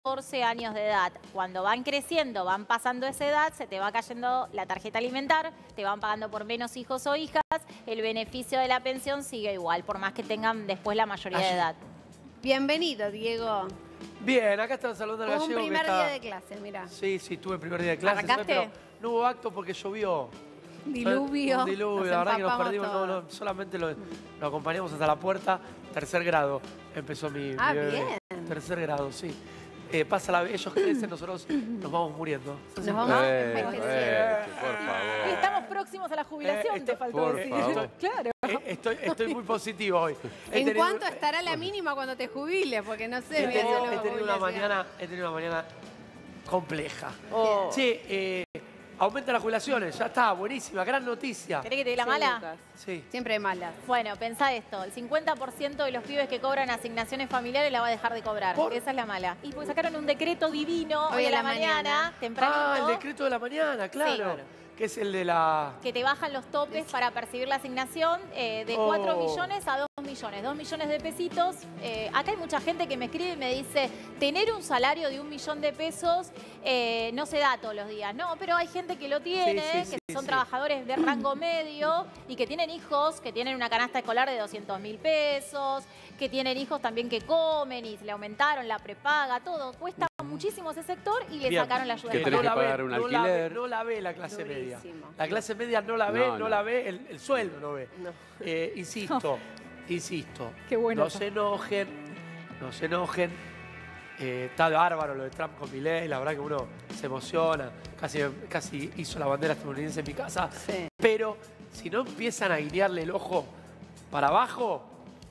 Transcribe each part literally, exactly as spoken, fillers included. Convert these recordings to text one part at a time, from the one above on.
catorce años de edad. Cuando van creciendo, van pasando esa edad, se te va cayendo la tarjeta alimentar, te van pagando por menos hijos o hijas, el beneficio de la pensión sigue igual, por más que tengan después la mayoría de edad. Bienvenido, Diego. Bien, acá están saludando al Hubo gallego. un primer que está... día de clase, mira. Sí, sí, tuve el primer día de clase. ¿Arrancaste? Pero no hubo acto porque llovió. Diluvio. Un diluvio, la verdad que nos perdimos. No, todo. no, solamente lo, lo acompañamos hasta la puerta. Tercer grado empezó mi, Ah, mi bebé. bien. Tercer grado, sí. Eh, pasa la, ellos crecen, nosotros nos vamos muriendo. Nos vamos Eh, envejeciendo. eh, por favor. Estamos próximos a la jubilación, Eh, esto- te faltó por decir. favor. Claro. Eh, estoy, estoy muy positivo hoy. He ¿En tenido- cuánto estará la mínima cuando te jubiles? Porque no sé. He voy a tenido, hacer he la tenido una jubilación. mañana, he tenido una mañana compleja. Oh. Sí, eh, aumenta las jubilaciones, ya está, buenísima, gran noticia. ¿Querés que te dé la mala? Sí. Siempre malas. Bueno, pensá esto, el cincuenta por ciento de los pibes que cobran asignaciones familiares la va a dejar de cobrar. ¿Por? Esa es la mala. Y porque sacaron un decreto divino Hoy hoy a a la, la mañana, mañana. tempranito, Ah, el decreto de la mañana, claro. claro. Que es el de la... que te bajan los topes para percibir la asignación eh, de cuatro Oh. millones a dos millones. dos millones de pesitos. Eh, acá hay mucha gente que me escribe y me dice, tener un salario de un millón de pesos eh, no se da todos los días. No, pero hay gente que lo tiene, Sí, sí, que sí, son sí. trabajadores de rango medio y que tienen hijos, que tienen una canasta escolar de doscientos mil pesos, que tienen hijos también que comen y se le aumentaron la prepaga, todo. Cuesta muchísimo ese sector y le Bien. sacaron la ayuda. Que del tenés no que la ve, pagar un no la ve, alquiler. no la ve la clase media. Durísimo. La clase media no la ve, no, No, no. la ve, el, el sueldo no ve. Eh, insisto, insisto. Qué bueno No eso. se enojen, no se enojen. Eh, está bárbaro lo de Trump con Milei, la verdad que uno se emociona. Casi, casi hizo la bandera estadounidense en mi casa. Sí. Pero si no empiezan a guiñarle el ojo para abajo,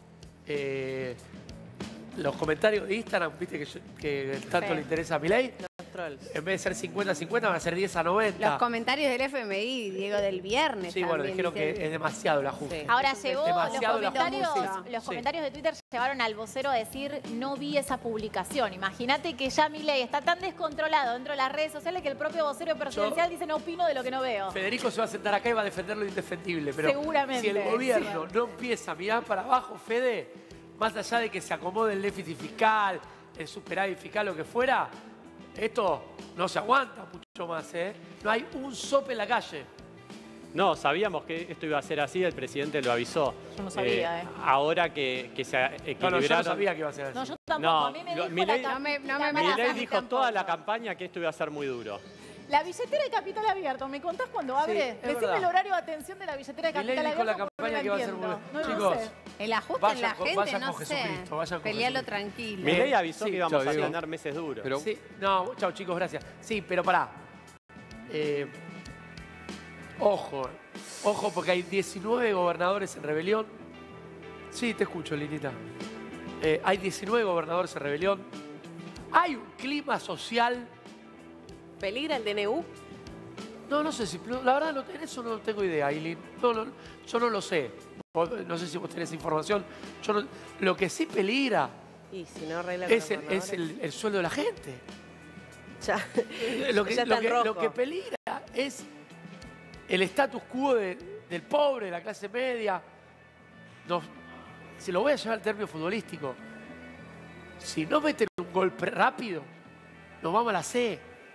eh, los comentarios de Instagram, viste que, yo- que tanto Sí. le interesa a Milei, en vez de ser cincuenta a cincuenta van a ser diez a noventa. Los comentarios del F M I, Diego, del viernes. Sí, bueno, también, dijeron que dicen- es demasiado el ajuste. Ahora llegó, los Demasiado la comentarios, música. los Sí. comentarios de Twitter llevaron al vocero a decir, no vi esa publicación. Imagínate que ya Milei está tan descontrolado dentro de las redes sociales que el propio vocero presidencial dice, no opino de lo que no veo. Federico se va a sentar acá y va a defender lo indefendible, pero Seguramente, si el gobierno sí. no empieza a mirar para abajo, Fede, más allá de que se acomode el déficit fiscal, el superávit fiscal, lo que fuera, esto no se aguanta mucho más, ¿eh? No hay un sope en la calle. No, sabíamos que esto iba a ser así, el presidente lo avisó. Yo no sabía, eh. Ahora que, que se No, equilibraron... no, yo no sabía que iba a ser así. No, yo tampoco. No, a mí me lo- dijo Milei- la, No me- no la me cara- metas Milei a mí dijo tampoco. toda la campaña que esto iba a ser muy duro. La billetera de Capital Abierto, ¿me contás cuando abre? es Decime verdad. el horario de atención de la billetera de Milei Capital dijo en la Abierto. porque campaña no que iba a ser entiendo. muy- No, no Chicos, sé. El ajuste Vayan en la con- gente, vayan no con sé. Jesucristo, vayan con Pelealo Jesucristo. tranquilo. Milei avisó Sí, que íbamos chao, a Diego. tener meses duros. Pero- Sí, no, chao chicos, gracias. Sí, pero pará. Eh, ojo, ojo porque hay diecinueve gobernadores en rebelión. Sí, te escucho, Linita. Eh, hay diecinueve gobernadores en rebelión. Hay un clima social. ¿Peligra el D N U? No, no sé si. no, La verdad, no, en eso no tengo idea, Aileen. No, no, yo no lo sé. Vos- No sé si vos tenés información. Yo no- lo que sí peligra Y si no arregla con es, los el, es gobernadores. el- el sueldo de la gente. Ya. Lo que, Ya lo está en que- rojo. lo que peligra es el status quo de- del pobre, de la clase media. Nos, si lo voy a llevar al término futbolístico, si no meten un golpe rápido, nos vamos a la C.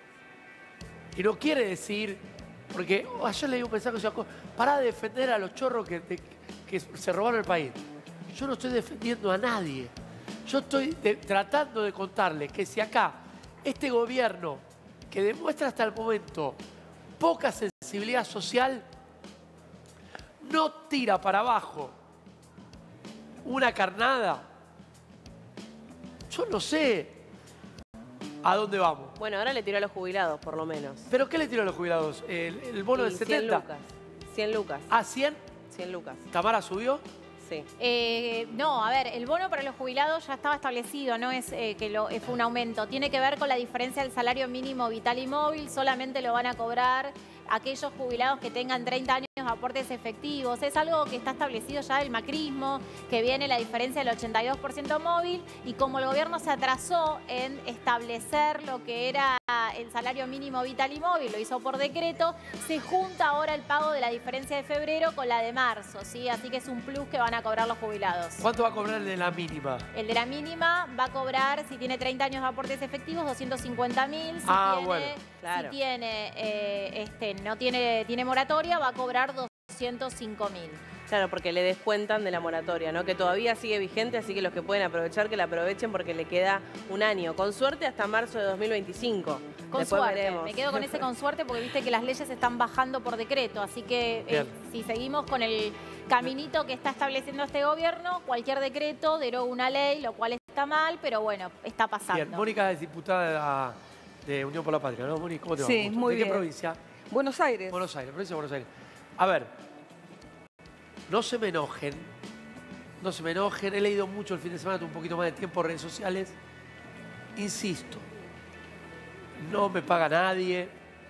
Y no quiere decir, porque ayer leí un mensaje que decía, pará de defender a los chorros que, de- que se robaron el país. Yo no estoy defendiendo a nadie. Yo estoy de- tratando de contarles que si acá este gobierno, que demuestra hasta el momento poca sensibilidad social, no tira para abajo una carnada, yo no sé a dónde vamos. Bueno, ahora le tiró a los jubilados, por lo menos. ¿Pero qué le tiró a los jubilados? ¿El, el bono Y de cien setenta? lucas. cien lucas. ¿A cien? cien lucas. ¿Tamara subió? Sí. Eh, no, a ver, el bono para los jubilados ya estaba establecido, no es eh, que lo, eh, fue un aumento. Tiene que ver con la diferencia del salario mínimo vital y móvil, solamente lo van a cobrar aquellos jubilados que tengan treinta años de aportes efectivos. Es algo que está establecido ya del macrismo, que viene la diferencia del ochenta y dos por ciento móvil, y como el gobierno se atrasó en establecer lo que era el salario mínimo vital y móvil, lo hizo por decreto, se junta ahora el pago de la diferencia de febrero con la de marzo, ¿sí? Así que es un plus que van a cobrar los jubilados. ¿Cuánto va a cobrar el de la mínima? El de la mínima va a cobrar, si tiene treinta años de aportes efectivos, doscientos cincuenta mil. Si Ah, tiene, bueno. Claro. si tiene, eh, este, no tiene, tiene moratoria, va a cobrar doscientos cinco mil. Claro, porque le descuentan de la moratoria, ¿no? Que todavía sigue vigente, así que los que pueden aprovechar, que la aprovechen porque le queda un año. Con suerte hasta marzo de dos mil veinticinco. Con Después suerte, veremos. me quedo con ese con suerte porque viste que las leyes están bajando por decreto, así que eh, Bien. si seguimos con el caminito que está estableciendo este gobierno, cualquier decreto deroga una ley, lo cual está mal, pero bueno, está pasando. Bien, Mónica es diputada de Unión por la Patria, ¿no, Mónica? ¿Cómo te va? Sí, muy ¿De bien. qué provincia? Buenos Aires. Buenos Aires, provincia de Buenos Aires. A ver, no se me enojen, no se me enojen. He leído mucho el fin de semana, tuve un poquito más de tiempo en redes sociales. Insisto, no me paga nadie.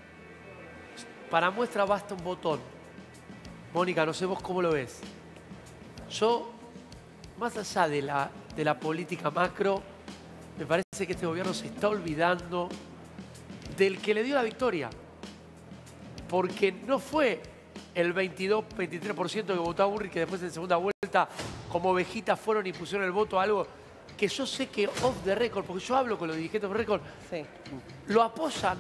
Para muestra basta un botón. Mónica, no sé vos cómo lo ves. Yo, más allá de la, de la política macro, me parece que este gobierno se está olvidando del que le dio la victoria. Porque no fue el veintidós, veintitrés por ciento que votó a Burri, que después en segunda vuelta, como ovejitas, fueron y pusieron el voto a algo que yo sé que off the record, porque yo hablo con los dirigentes off the record, Sí. lo apoyan.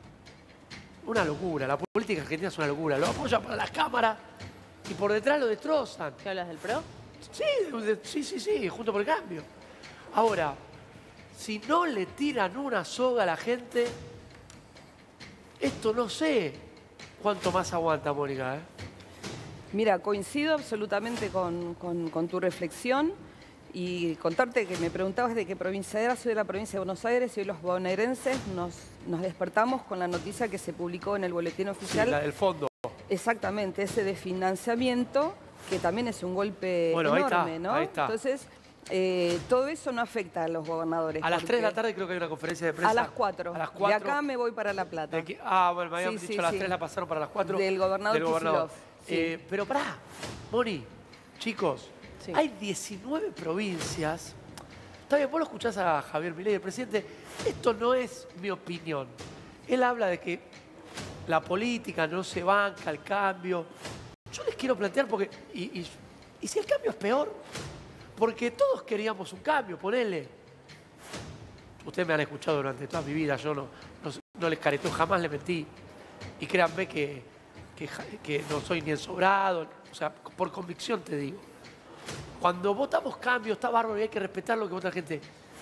Una locura, la política argentina es una locura. Lo apoyan para las cámaras y por detrás lo destrozan. ¿Qué hablas del PRO? Sí, de- sí, sí, sí, junto por el cambio. Ahora, si no le tiran una soga a la gente, esto no sé cuánto más aguanta, Mónica, ¿eh? Mira, coincido absolutamente con, con- con tu reflexión y contarte que me preguntabas de qué provincia era. Soy de la provincia de Buenos Aires y hoy los bonaerenses nos, nos despertamos con la noticia que se publicó en el boletín Sí, oficial. la del fondo. Exactamente, ese de financiamiento, que también es un golpe Bueno, ahí está, enorme, ¿no? ahí está. Entonces, eh, todo eso no afecta a los gobernadores. A las tres de la porque- tarde creo que hay una conferencia de prensa. A las cuatro. A las De cuatro. acá me voy para La Plata. De aquí- ah, bueno, me habían Sí, dicho sí, a las sí. tres, la pasaron para las cuatro. Del gobernador Kicillof, sí. Eh, pero pará, Moni, chicos, Sí. hay diecinueve provincias. Está bien, vos lo escuchás a Javier Milei, el presidente. Esto no es mi opinión. Él habla de que la política no se banca el cambio. Yo les quiero plantear porque... Y, y- y si el cambio es peor, porque todos queríamos un cambio, ponele. Ustedes me han escuchado durante toda mi vida, yo no, no, no les careteo, jamás les mentí. Y créanme que, que, ja- que no soy ni ensobrado, o sea, por convicción te digo. Cuando votamos cambio, está bárbaro y hay que respetar lo que vota la gente.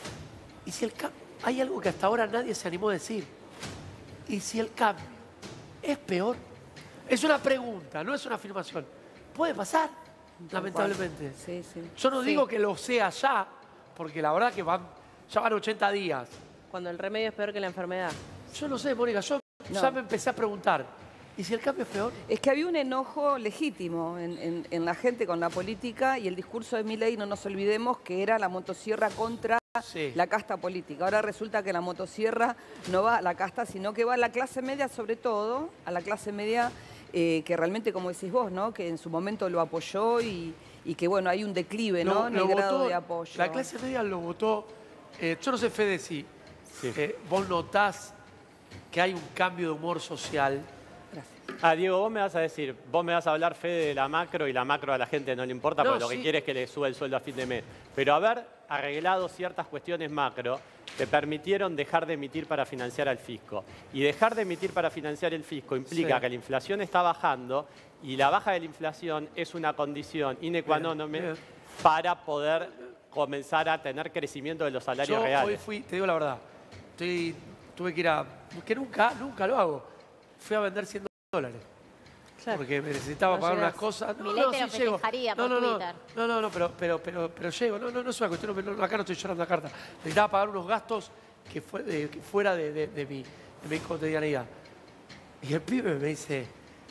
Y si el cambio, hay algo que hasta ahora nadie se animó a decir. ¿Y si el cambio es peor? Es una pregunta, no es una afirmación. Puede pasar, lamentablemente. Sí, sí. Yo no Sí. digo que lo sea ya, porque la verdad que van, ya van ochenta días. Cuando el remedio es peor que la enfermedad. Yo no sé, Mónica, yo No. ya me empecé a preguntar. ¿Y si el cambio es peor? Es que había un enojo legítimo en, en- en la gente con la política y el discurso de Milei, no nos olvidemos que era la motosierra contra Sí. la casta política. Ahora resulta que la motosierra no va a la casta, sino que va a la clase media, sobre todo, a la clase media eh, que realmente, como decís vos, ¿no? Que en su momento lo apoyó y, y que, bueno, hay un declive, ¿no? Lo- En lo el grado votó- de apoyo. La clase media lo votó. eh, yo no sé, Fede, si Sí. eh, vos notás que hay un cambio de humor social. Ah, Diego, vos me vas a decir, vos me vas a hablar, Fede, de la macro y la macro a la gente no le importa No, porque lo sí. que quiere es que le suba el sueldo a fin de mes. Pero haber arreglado ciertas cuestiones macro te permitieron dejar de emitir para financiar al fisco. Y dejar de emitir para financiar el fisco implica Sí. que la inflación está bajando y la baja de la inflación es una condición ine qua Bien, non bien. para poder comenzar a tener crecimiento de los salarios Yo reales. hoy fui, te digo la verdad, estoy, tuve que ir a... que nunca, nunca lo hago. Fui a vender cien dólares. Claro. Porque me necesitaba No pagar llegás. unas cosas. No, Milei no, te sí lo llego. festejaría no, por no, no, Twitter. no, no, no, pero, pero, pero, pero llego. No, no, no es una cuestión, no, no, acá no estoy llorando la carta. Necesitaba pagar unos gastos que, fue, de- que fuera de, de- de mi, de mi cotidianidad. Y el pibe me dice,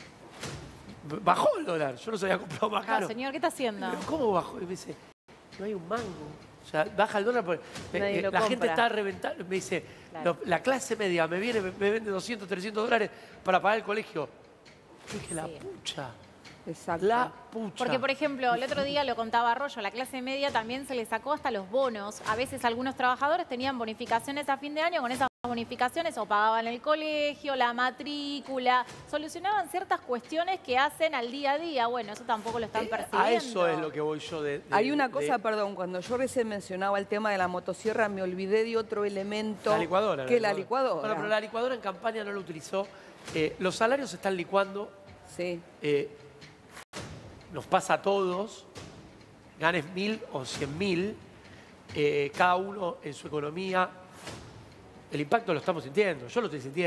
bajó el dólar, yo no se había comprado más Ah, caro. señor, ¿qué está haciendo? Pero ¿cómo bajó? Y me dice, no hay un mango. O sea, baja el dólar porque eh, Nadie eh, lo la gente compra. está reventando. Me dice, Claro. "Lo- la clase media me viene, me, me vende doscientos, trescientos dólares para pagar el colegio. Dije, la Sí. pucha. Exacto. La pucha. Porque, por ejemplo, el otro día lo contaba Arroyo, a la clase media también se le sacó hasta los bonos. A veces algunos trabajadores tenían bonificaciones a fin de año, con esas bonificaciones o pagaban el colegio, la matrícula, solucionaban ciertas cuestiones que hacen al día a día. Bueno, eso tampoco lo están percibiendo. A eso es lo que voy yo de... de- Hay una de- cosa, perdón, cuando yo recién mencionaba el tema de la motosierra, me olvidé de otro elemento. La licuadora. Que la licuadora. Bueno, pero la licuadora en campaña no lo utilizó. Eh, los salarios se están licuando. Sí. Eh, nos pasa a todos, ganes mil o cien mil, eh, cada uno en su economía. El impacto lo estamos sintiendo, yo lo estoy sintiendo.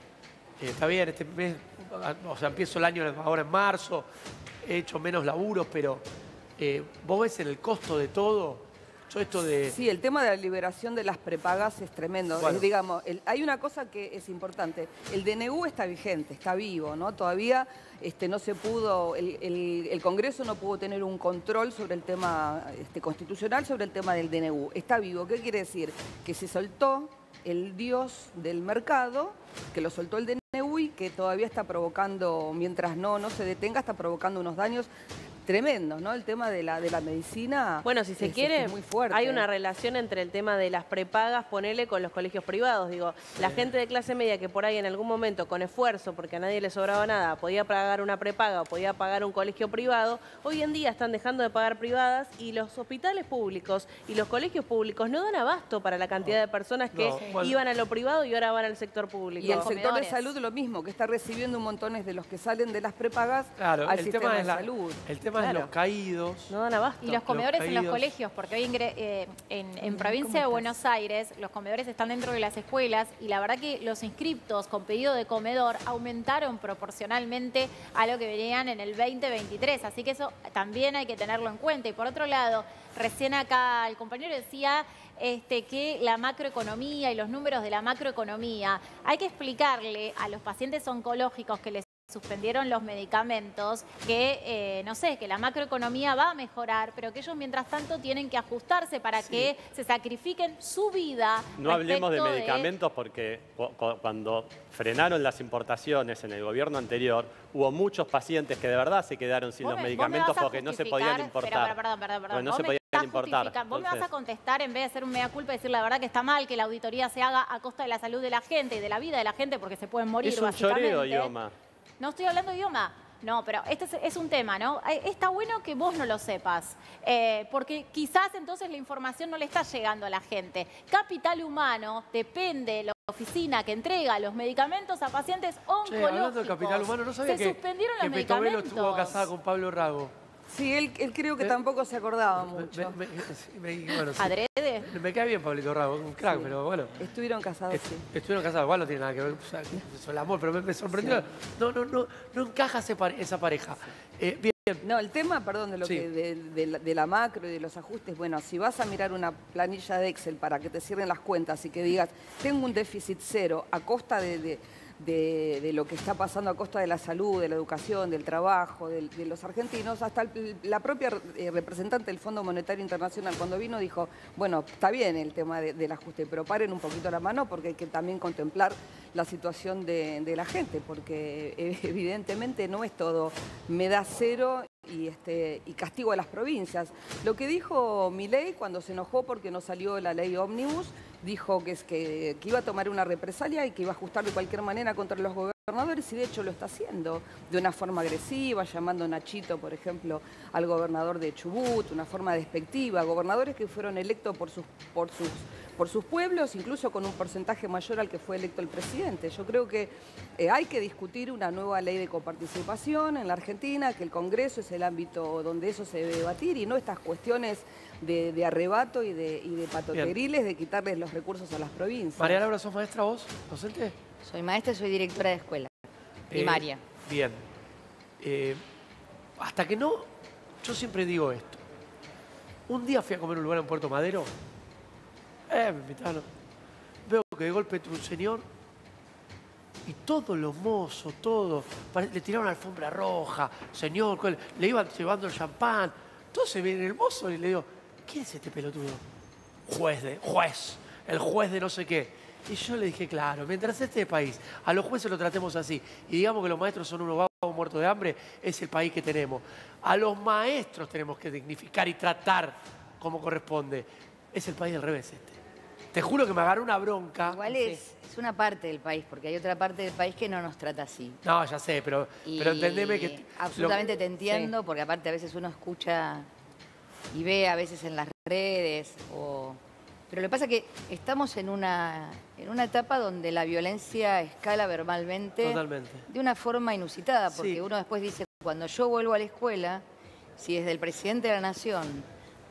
Eh, está bien, este mes, o sea, empiezo el año ahora en marzo, he hecho menos laburos, pero eh, vos ves en el costo de todo, yo esto de... Sí, el tema de la liberación de las prepagas es tremendo. Bueno. Es, digamos, el- hay una cosa que es importante. El D N U está vigente, está vivo, ¿no? Todavía este, no se pudo, el, el- el Congreso no pudo tener un control sobre el tema este, constitucional, sobre el tema del D N U. Está vivo. ¿Qué quiere decir? Que se soltó el dios del mercado, que lo soltó el D N U y que todavía está provocando, mientras no, no se detenga, está provocando unos daños tremendos, ¿no? El tema de la, de la medicina. Bueno, si se es- quiere, es muy fuerte. hay una relación entre el tema de las prepagas, ponele, con los colegios privados. Digo, la gente de clase media que por ahí en algún momento, con esfuerzo, porque a nadie le sobraba nada, podía pagar una prepaga o podía pagar un colegio privado, hoy en día están dejando de pagar privadas y los hospitales públicos y los colegios públicos no dan abasto para la cantidad de personas que No, bueno. iban a lo privado y ahora van al sector público. Y el Los sector de comedores. salud lo mismo, que está recibiendo un montón de los que salen de las prepagas Claro, al el sistema tema de es la- salud. el tema Claro. es los caídos. No dan abasto. Y los comedores en los caídos. colegios, porque hoy ingre- eh, en, en provincia de Buenos Aires los comedores están dentro de las escuelas y la verdad que los inscriptos con pedido de comedor aumentaron proporcionalmente a lo que venían en el veinte veintitrés, así que eso también hay que tenerlo en cuenta. Y por otro lado, recién acá el compañero decía este, que la macroeconomía y los números de la macroeconomía, hay que explicarle a los pacientes oncológicos que les suspendieron los medicamentos, que, eh, no sé, que la macroeconomía va a mejorar, pero que ellos mientras tanto tienen que ajustarse para que se sacrifiquen su vida. No hablemos de respecto medicamentos porque cu- cu- cuando frenaron las importaciones en el gobierno anterior, hubo muchos pacientes que de verdad se quedaron sin Vos los me- vos me medicamentos vas a porque no se justificar- podían importar. Pero, pero, perdón, perdón, perdón. Porque no Vos se me podían estás importar. justificando. Vos me vas a Entonces, contestar en vez de hacer un mea culpa y decir la verdad que está mal que la auditoría se haga a costa de la salud de la gente y de la vida de la gente porque se pueden morir, es un básicamente. choreo, idioma. No estoy hablando de idioma. No, pero este es, es un tema, ¿no? Eh, Está bueno que vos no lo sepas, eh, porque quizás entonces la información no le está llegando a la gente. Capital humano depende de la oficina que entrega los medicamentos a pacientes Che, oncológicos. hablando de capital humano, no sabía Se que, suspendieron que los Petovelo medicamentos. estuvo casada con Pablo Rago. Sí, él, él creo que Eh, tampoco se acordaba Me- mucho. me- me- sí, me- bueno, sí. ¿Adrede? Me cae bien Pablito Rago, un crack, Sí. pero bueno. Estuvieron casados, Est- sí. Estuvieron casados, igual no tiene nada que ver, o sea, eso, el amor, pero me, me sorprendió. No, no, no, no encaja ese pare- esa pareja. Eh, bien, No, el tema, perdón, de lo Sí. que de, de la, de la macro y de los ajustes, bueno, si vas a mirar una planilla de Excel para que te cierren las cuentas y que digas, tengo un déficit cero a costa de, de- de- de lo que está pasando a costa de la salud, de la educación, del trabajo, del- de, los argentinos, hasta el- la propia eh, representante del Fondo Monetario Internacional cuando vino dijo, bueno, está bien el tema de- del ajuste, pero paren un poquito la mano porque hay que también contemplar la situación de, de la gente, porque eh, evidentemente no es todo me da cero y, este, y castigo a las provincias. Lo que dijo Milei cuando se enojó porque no salió la ley ómnibus, dijo que, es que, que iba a tomar una represalia y que iba a ajustar de cualquier manera contra los gobernadores y de hecho lo está haciendo de una forma agresiva, llamando Nachito, por ejemplo, al gobernador de Chubut, una forma despectiva, gobernadores que fueron electos por sus, por sus, por sus pueblos, incluso con un porcentaje mayor al que fue electo el presidente. Yo creo que eh, hay que discutir una nueva ley de coparticipación en la Argentina, que el Congreso es el ámbito donde eso se debe debatir y no estas cuestiones de, de arrebato y de, y de patoteriles de quitarles los recursos a las provincias. María Laura, ¿sos maestra vos, docente? Soy maestra y soy directora de escuela primaria. Eh, bien. Eh, hasta que no, yo siempre digo esto. Un día fui a comer a un lugar en Puerto Madero. Eh, me invitaron. Veo que de golpe entra un señor y todos los mozos, todos, pare- le tiraron alfombra roja, señor, ¿cuál? Le iban llevando el champán. Entonces viene el mozo y le digo, ¿quién es este pelotudo? Juez de, juez, el juez de no sé qué. Y yo le dije, claro, mientras este país a los jueces lo tratemos así y digamos que los maestros son unos vagos muertos de hambre, es el país que tenemos. A los maestros tenemos que dignificar y tratar como corresponde. Es el país del revés este. Te juro que me agarró una bronca. Igual es, es una parte del país, porque hay otra parte del país que no nos trata así. No, ya sé, pero, Y pero entendeme que... absolutamente lo- te entiendo, porque aparte a veces uno escucha y ve a veces en las redes, o... pero lo que pasa es que estamos en una, en una etapa donde la violencia escala verbalmente Totalmente. de una forma inusitada, porque Sí. uno después dice, cuando yo vuelvo a la escuela, si desde el presidente de la Nación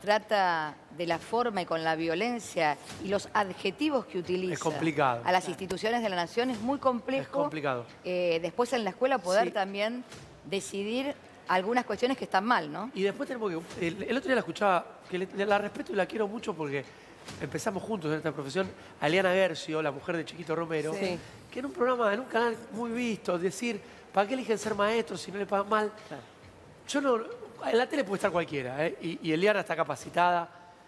trata de la forma y con la violencia y los adjetivos que utiliza Es complicado. a las instituciones de la Nación, es muy complejo. Es complicado. eh, después en la escuela poder Sí. también decidir algunas cuestiones que están mal, ¿no? Y después tenemos que... El, el otro día la escuchaba, que le- le- la respeto y la quiero mucho porque empezamos juntos en esta profesión, a Eliana Gercio, la mujer de Chiquito Romero, Sí. que en un programa, en un canal muy visto, decir, ¿para qué eligen ser maestros si no le pagan mal? Yo no... En la tele puede estar cualquiera, ¿eh? y, y Eliana está capacitada,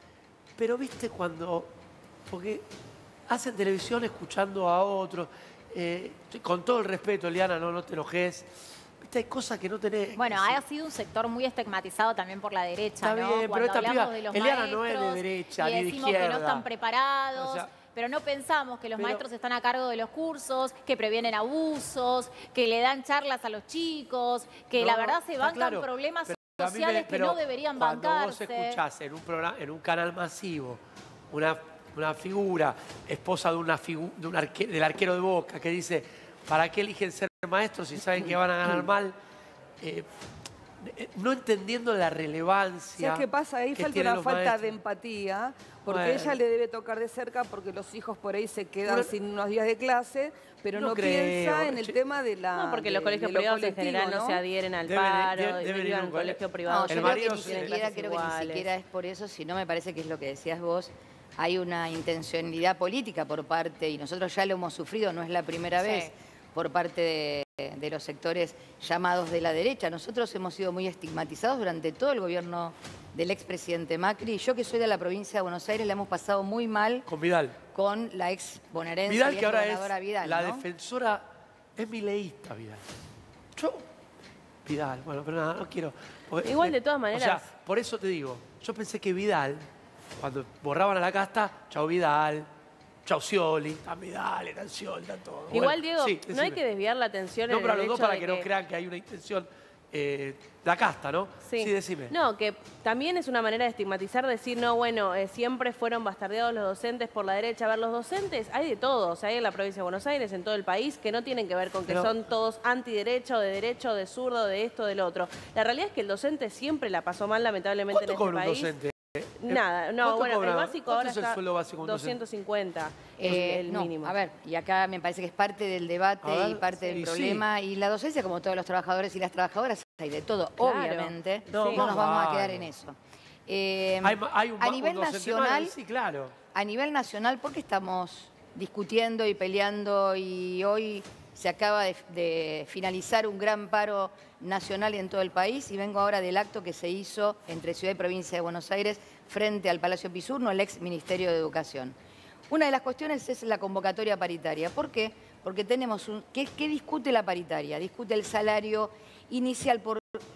pero viste cuando... Porque hacen televisión escuchando a otros, eh, con todo el respeto, Eliana, no, no te enojes. Viste, hay cosas que no tenés... Bueno, que ha sido un sector muy estigmatizado también por la derecha, Está ¿no? bien, pero Cuando esta hablamos piba, de los Eliana no es de maestros derecha y ni de decimos que no izquierda. están preparados, O sea, pero no pensamos que los pero- maestros están a cargo de los cursos, que previenen abusos, que le dan charlas a los chicos, que No, la no, verdad se está bancan claro, problemas pero a mí me- sociales que pero no deberían cuando bancarse. vos escuchás en un, programa, en un canal masivo una, una figura, esposa de una figu- de un arque- del arquero de Boca, que dice, ¿para qué eligen ser maestros si saben que van a ganar mal? Eh, eh, no entendiendo la relevancia. ¿Sabes qué pasa? Ahí que falta tienen una los falta maestros. de empatía, porque Bueno. ella le debe tocar de cerca porque los hijos por ahí se quedan Bueno, sin unos días de clase, pero no no, creo, piensa en el che. tema de la... No, porque de- los colegios de lo privados en colectivo, general no, se adhieren al Deben- paro, deben- y deben ir vivan a en un un colegio colegio. privado. No, yo El creo que marido ni se- siquiera, creo que ni iguales. siquiera es por eso, sino me parece que es lo que decías vos. Hay una intencionalidad política por parte, y nosotros ya lo hemos sufrido, no es la primera Sí. vez, por parte de, de los sectores llamados de la derecha. Nosotros hemos sido muy estigmatizados durante todo el gobierno del expresidente Macri. Yo que soy de la provincia de Buenos Aires la hemos pasado muy mal Con Vidal. con la ex bonaerense Vidal, y que ahora gobernadora es Vidal, la ¿no? defensora, es mileísta Vidal. Yo, Vidal, bueno, pero nada, no quiero. porque- Igual, de todas O maneras. sea, por eso te digo, yo pensé que Vidal, cuando borraban a la casta, chau Vidal, chau Scioli, tan Vidal, eran Scioli, tan todo. Igual, Bueno, Diego, sí, no hay decime. que desviar la atención en Nombra a el los dos hecho para de que, no crean que hay una intención. Eh, la casta, ¿no? Sí, decime. No, que también es una manera de estigmatizar, decir, no, bueno, eh, siempre fueron bastardeados los docentes por la derecha. A ver, los docentes, hay de todos, hay en la provincia de Buenos Aires, en todo el país, que no tienen que ver con que Pero- son todos antiderecho, de derecho, de zurdo, de esto, del otro. La realidad es que el docente siempre la pasó mal, lamentablemente, ¿Cuánto en este cobra un país. docente? Nada, no, ¿Cuánto bueno, cobra? el básico ¿Cuánto ahora es el está sueldo básico de un docente? doscientos cincuenta, Eh, el no, mínimo. a ver, y acá me parece que es parte del debate A ver, y parte sí, del sí. problema. Y la docencia, como todos los trabajadores y las trabajadoras, hay de todo, Claro. obviamente. No, No, más nos vamos a vale. quedar en eso. Eh, Hay, ma- hay un, a un nivel docente nacional, más, sí, claro. a nivel nacional, ¿por qué estamos discutiendo y peleando y hoy se acaba de, de finalizar un gran paro nacional en todo el país? Y vengo ahora del acto que se hizo entre Ciudad y Provincia de Buenos Aires frente al Palacio Pisurno, el ex Ministerio de Educación. Una de las cuestiones es la convocatoria paritaria. ¿Por qué? Porque tenemos un... ¿Qué, qué discute la paritaria? Discute el salario inicial por...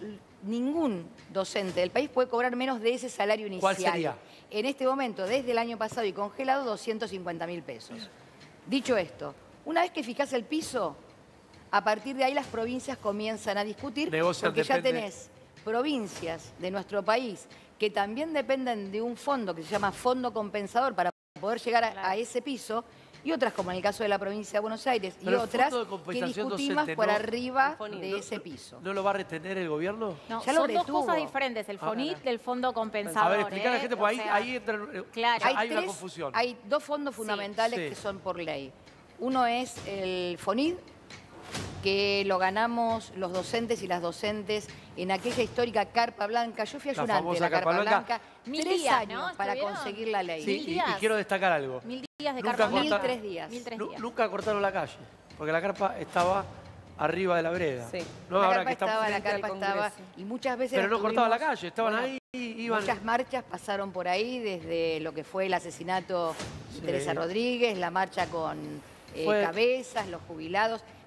Ningún docente del país puede cobrar menos de ese salario inicial. ¿Cuál sería? En este momento, desde el año pasado y congelado, doscientos cincuenta mil pesos. Dicho esto, una vez que fijas el piso, a partir de ahí las provincias comienzan a discutir, Negocian, porque ya depende. tenés provincias de nuestro país que también dependen de un fondo que se llama Fondo Compensador para poder llegar a, a ese piso, y otras, como en el caso de la provincia de Buenos Aires, y Pero el otras Fondo de que Compensación discutimos Docente por no- arriba El de FONIT. ese piso. ¿No lo va a retener el gobierno? No, Ya lo son dos retuvo. cosas diferentes, el Ah, FONIT claro. del Fondo Compensador. A ver, explicar a la ¿eh? gente, porque ahí, O sea, ahí entra... eh, claro. o sea, hay, una tres- confusión. hay dos fondos fundamentales Sí. que son por ley. Uno es el FONID, que lo ganamos los docentes y las docentes en aquella histórica carpa blanca. Yo fui La ayudante de famosa la carpa carpa blanca. blanca, Mil tres días, años ¿no? para ¿Estuvieron? conseguir la ley. Sí, Mil y, y días. quiero destacar algo. Mil días de Nunca carpa Mil corta- tres días. Mil tres Nu- días. Nunca cortaron la calle, porque la carpa estaba arriba de la vereda. Sí. No, la ahora carpa que estamos estaba, la frente al carpa estaba, Congreso. y muchas veces Pero no las cortaban la tuvimos- calle, estaban bueno, ahí, iban... Muchas marchas pasaron por ahí, desde lo que fue el asesinato de Sí. Teresa Rodríguez, la marcha con eh, Fue- cabezas, los jubilados.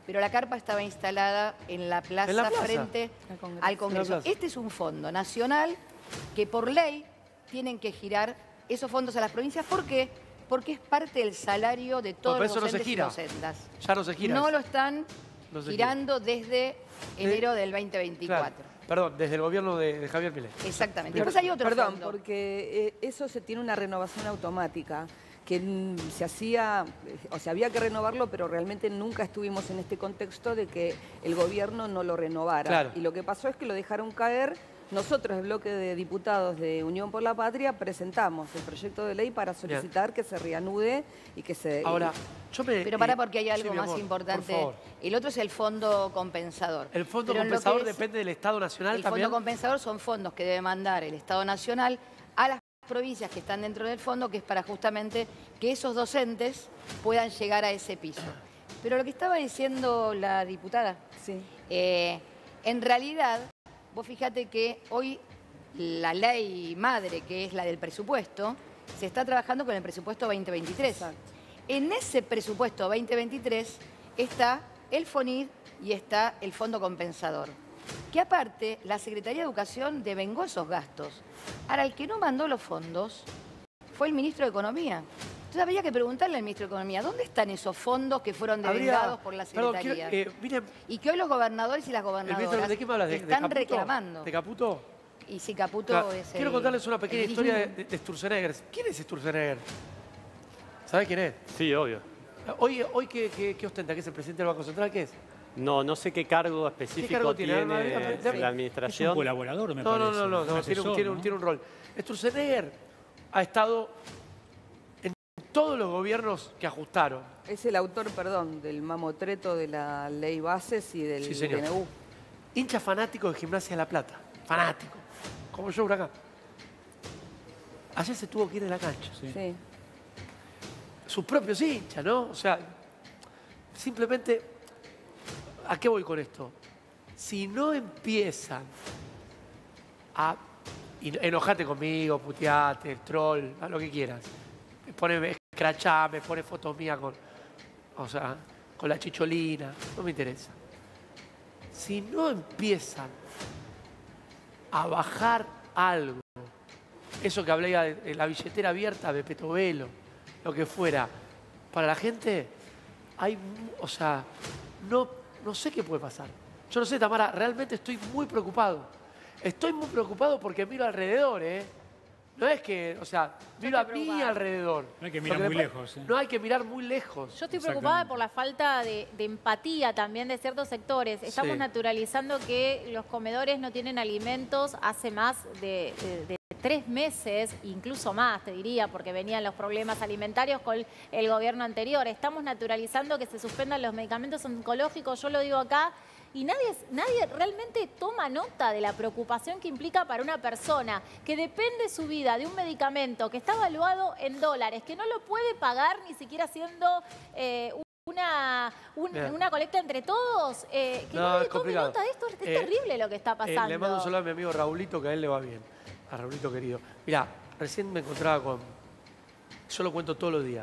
pero la carpa estaba instalada en la plaza, ¿En la plaza? frente Al Congreso. al Congreso. En la plaza. Este es un fondo nacional que por ley tienen que girar esos fondos a las provincias. ¿Por qué? Porque es parte del salario de todos pero los eso no se docentes y gira. docentas. Ya no se gira. No eso. lo están No se girando desde enero del veinte veinticuatro. Claro. Perdón, desde el gobierno de, de Javier Milei. Exactamente. Per- Después hay otro Perdón, fondo. porque eh, eso se tiene una renovación automática que mm, se hacía, eh, o sea, había que renovarlo, pero realmente nunca estuvimos en este contexto de que el gobierno no lo renovara. Claro. Y lo que pasó es que lo dejaron caer. Nosotros, el bloque de diputados de Unión por la Patria, presentamos el proyecto de ley para solicitar que se reanude y que se... Ahora, yo me... Pero para eh, porque hay sí, algo mi más amor, importante. Por favor. El otro es el fondo compensador. El fondo Pero en lo que compensador es- depende del Estado Nacional El también. fondo compensador son fondos que debe mandar el Estado Nacional a las provincias que están dentro del fondo, que es para justamente que esos docentes puedan llegar a ese piso. Pero lo que estaba diciendo la diputada, Sí. eh, en realidad, vos fíjate que hoy la ley madre, que es la del presupuesto, se está trabajando con el presupuesto veinte veintitrés. Exacto. En ese presupuesto veinte veintitrés está el FONID y está el Fondo Compensador. Que aparte, la Secretaría de Educación devengó esos gastos. Ahora, el que no mandó los fondos fue el ministro de Economía. Entonces habría que preguntarle al ministro de Economía, ¿dónde están esos fondos que fueron Habría- devengados por la Perdón, Secretaría? quiero- eh, miren, Y que hoy los gobernadores y las el ministro, gobernadoras ¿de qué me hablas? ¿De, de están Caputo? reclamando. ¿De Caputo? Y si Caputo Claro, es quiero el- contarles una pequeña el historia de, mismo. de, de Sturzenegger. ¿Quién es Sturzenegger? ¿Sabés quién es? Sí, obvio. Hoy, hoy ¿qué, qué, qué ostenta? ¿Qué es el presidente del Banco Central? ¿Qué es? No, no sé qué cargo específico cargo tiene? tiene, Alma, dígame, en dígame. la Es un administración. colaborador, me No, no, parece. no, no, un no, tiene, un, asesor, tiene un- ¿no? tiene un rol. Sturzenegger ha estado en todos los gobiernos que ajustaron. Es el autor, perdón, del mamotreto de la ley bases y del Sí, señor. D N U. Hincha fanático de Gimnasia de La Plata. Fanático. Como yo, Huracán. Ayer se tuvo que ir de la cancha. Sí. Sus propios hinchas, ¿no? O sea, simplemente, ¿a qué voy con esto? Si no empiezan a y- enojate conmigo, puteate, el troll, haz lo que quieras. Poneme, escrachame, pone fotos mías con, o sea, con la chicholina, no me interesa. Si no empiezan a bajar algo, eso que hablé de de la billetera abierta de Petovelo, lo que fuera, para la gente, hay, mu- o sea, no, no sé qué puede pasar. Yo no sé, Tamara, realmente estoy muy preocupado. Estoy muy preocupado porque miro alrededor, ¿eh? No es que, o sea, miro a estoy mí preocupada. alrededor. No hay que mirar Porque muy después- lejos, ¿eh? No hay que mirar muy lejos. Yo estoy Exactamente. preocupada por la falta de, de empatía también de ciertos sectores. Estamos Sí. naturalizando que los comedores no tienen alimentos hace más de, de- de tres meses, incluso más, te diría, porque venían los problemas alimentarios con el gobierno anterior. Estamos naturalizando que se suspendan los medicamentos oncológicos, yo lo digo acá, y nadie, nadie realmente toma nota de la preocupación que implica para una persona que depende su vida de un medicamento que está evaluado en dólares, que no lo puede pagar ni siquiera haciendo eh, una, un- Bien. una colecta entre todos. eh, que No, nadie es tome complicado. nota de esto, es Eh, terrible lo que está Eh, pasando. le mando un saludo a mi amigo Raulito, que a él le va bien. A Raulito querido. Mirá, recién me encontraba con... Yo lo cuento todos los días.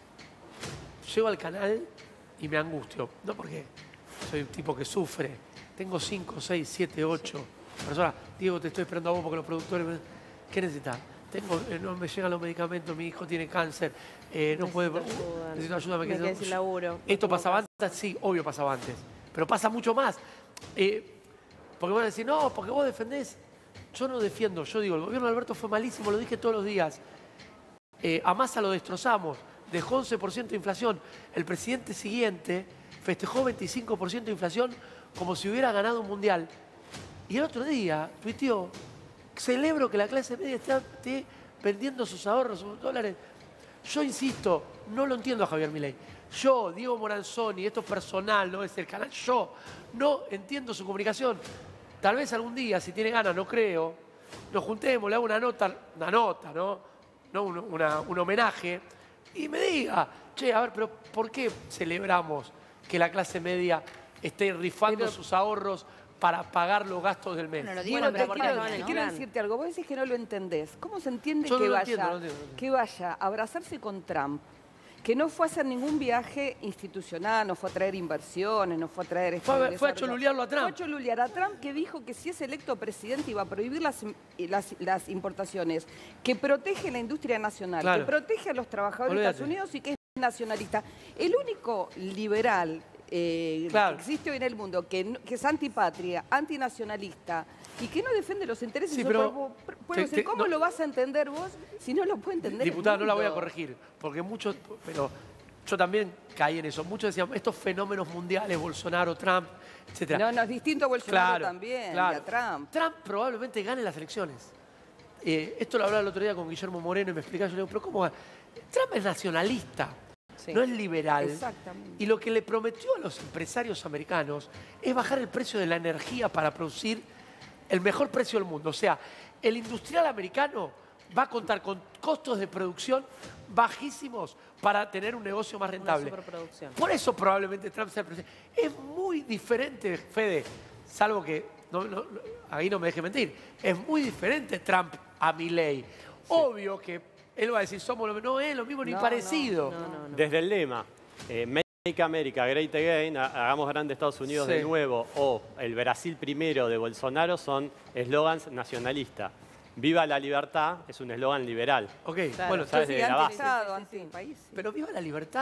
Llego al canal y me angustio. No porque soy un tipo que sufre. Tengo cinco, seis, siete, ocho personas. Diego, te estoy esperando a vos porque los productores... me- ¿Qué necesitas? Tengo, eh, no me llegan los medicamentos, mi hijo tiene cáncer, eh, no puede... Necesito ayuda, necesito ayuda, me me quedé- quedé sin laburo. Esto No pasaba tengo antes, sí, obvio pasaba antes. Pero pasa mucho más. Eh, porque van a decir, no, porque vos defendés. Yo no defiendo, yo digo, el gobierno de Alberto fue malísimo, lo dije todos los días. Eh, a Massa lo destrozamos, dejó once por ciento de inflación. El presidente siguiente festejó veinticinco por ciento de inflación como si hubiera ganado un mundial. Y el otro día tuiteó, celebro que la clase media esté, esté vendiendo sus ahorros, sus dólares. Yo insisto, no lo entiendo a Javier Milei. Yo, Diego Moranzoni, esto es personal, no es el canal, yo no entiendo su comunicación. Tal vez algún día, si tiene ganas, no creo, nos juntemos, le hago una nota, una nota, ¿no? No un, una- un homenaje, y me diga, che, a ver, pero ¿por qué celebramos que la clase media esté rifando Pero- sus ahorros para pagar los gastos del mes? Bueno, lo digo Bueno, en te campaña, quiero, te ¿no? quiero decirte algo. Vos decís que no lo entendés. ¿Cómo se entiende Yo no que, lo vaya, entiendo, no entiendo, no entiendo. que vaya a abrazarse con Trump que no fue a hacer ningún viaje institucional, no fue a traer inversiones, no fue a traer... Fue a- desarrollo. fue a cholulearlo a Trump. Fue a cholulear a Trump, que dijo que si es electo presidente iba a prohibir las, las, las importaciones, que protege la industria nacional, Claro. que protege a los trabajadores de Olvídate. Estados Unidos y que es nacionalista. El único liberal eh, Claro. que existe hoy en el mundo, que, no- que es antipatria, antinacionalista y que no defiende los intereses Sí, de pero su pueblo. Pueblo, te- te- ¿Cómo no- lo vas a entender vos si no lo puede entender el Diputada, no la voy a mundo? corregir, porque muchos, pero yo también caí en eso. Muchos decían, estos fenómenos mundiales, Bolsonaro, Trump, etcétera. No, no, es distinto a Bolsonaro también, y a Trump. Trump probablemente gane las elecciones. Eh, esto lo hablaba el otro día con Guillermo Moreno y me explicaba, yo le digo, pero ¿cómo va? Trump es nacionalista, Sí. no es liberal. Exactamente. Y lo que le prometió a los empresarios americanos es bajar el precio de la energía para producir el mejor precio del mundo. O sea, el industrial americano va a contar con costos de producción bajísimos para tener un negocio más Una rentable. superproducción. Por eso probablemente Trump sea el presidente. Es muy diferente, Fede, salvo que no- no- no- ahí no me deje mentir, es muy diferente Trump a Milei. Obvio que él va a decir, somos lo mismo, no es lo mismo ni No, parecido. No, no, no. Desde el lema, eh, Make America Great Again, ha- hagamos grande Estados Unidos Sí. de nuevo, o el Brasil primero de Bolsonaro, son eslogans nacionalistas. Viva la libertad es un eslogan liberal. Ok, Claro, bueno, ¿sabes? entonces, de la base. Anti-Estado, anti-país. pero viva la libertad.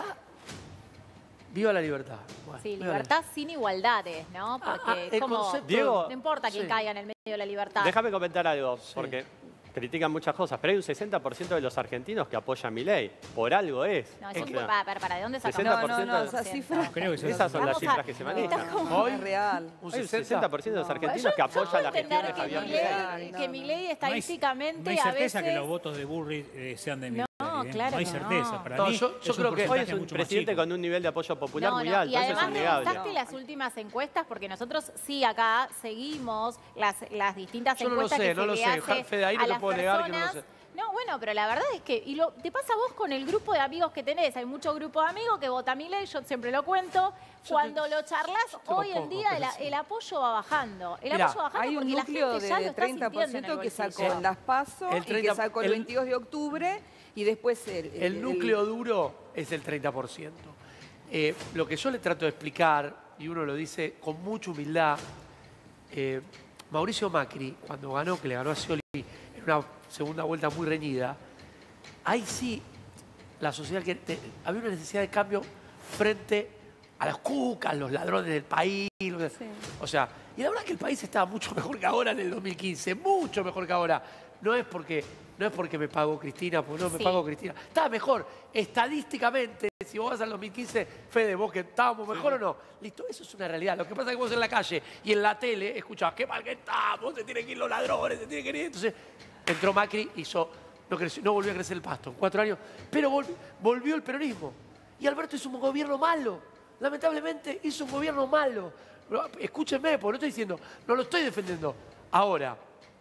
Viva la libertad. Bueno, Sí, viva la- libertad sin igualdades, ¿no? Ah, Porque ah, es el como, concepto- Diego, no importa quién sí. caiga en el medio de la libertad. Déjame comentar algo, porque critican muchas cosas, pero hay un sesenta por ciento de los argentinos que apoyan mi ley. Por algo es. No, eso O es sea, para, para, para, ¿de dónde sacamos? sesenta por No, ciento no, no, de- esa cifra Creo que son Esas son las Vamos a- cifras que se manejan. Estás como- Hoy, es real. un Hay un sesenta. sesenta por ciento de los Yo- argentinos que yo apoyan puedo la gestión de entender que Javier Milei- Milei. Milei. que Milei No hay- estadísticamente no hay a certeza veces... que los votos de Burri eh, sean de Milei. No, ¿eh? claro No hay que certeza. no. Para No, mí yo- yo es un creo que- Hoy porcentaje es un mucho más presidente chico. con un nivel de apoyo popular No, muy no, alto, y eso es además me innegable. gustaste las últimas encuestas porque nosotros sí acá seguimos las, las distintas Yo no lo encuestas sé, que no se lo le sé. hace Fede, ahí no a te las puedo negar que no lo personas. sé. No, bueno, pero la verdad es que, y lo, te pasa a vos con el grupo de amigos que tenés, hay mucho grupo de amigos que vota Milei, yo siempre lo cuento, cuando lo charlas, tengo hoy en poco, día el, pero sí. el apoyo va bajando. El Mirá, apoyo va bajando Hay un porque la núcleo gente de, ya lo de está treinta por sintiendo en ciento el que sacó bolsillo. en las PASO El y que treinta sacó el el- veintidós de octubre y después el... El núcleo duro es el treinta por ciento. Eh, lo que yo le trato de explicar, y uno lo dice con mucha humildad, eh, Mauricio Macri, cuando ganó, que le ganó a Scioli en una segunda vuelta muy reñida, ahí sí la sociedad que te- había una necesidad de cambio frente a las cucas, los ladrones del país. lo que- O sea, y la verdad es que el país estaba mucho mejor que ahora en el dos mil quince, mucho mejor que ahora. No es porque, no es porque me pagó Cristina, porque no me Sí. pagó Cristina. Estaba mejor. Estadísticamente, si vos vas al dos mil quince, Fede, vos que estábamos mejor o no. Listo, eso es una realidad. Lo que pasa es que vos en la calle y en la tele escuchás, qué mal que estamos, se tienen que ir los ladrones, se tienen que ir. Entonces, entró Macri y hizo, no, creció, no volvió a crecer el pasto en cuatro años, pero volvió, volvió el peronismo. Y Alberto hizo un gobierno malo. Lamentablemente hizo un gobierno malo. Pero, escúchenme, porque no estoy diciendo, no lo estoy defendiendo. Ahora,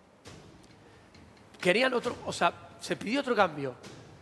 querían otro, o sea, se pidió otro cambio.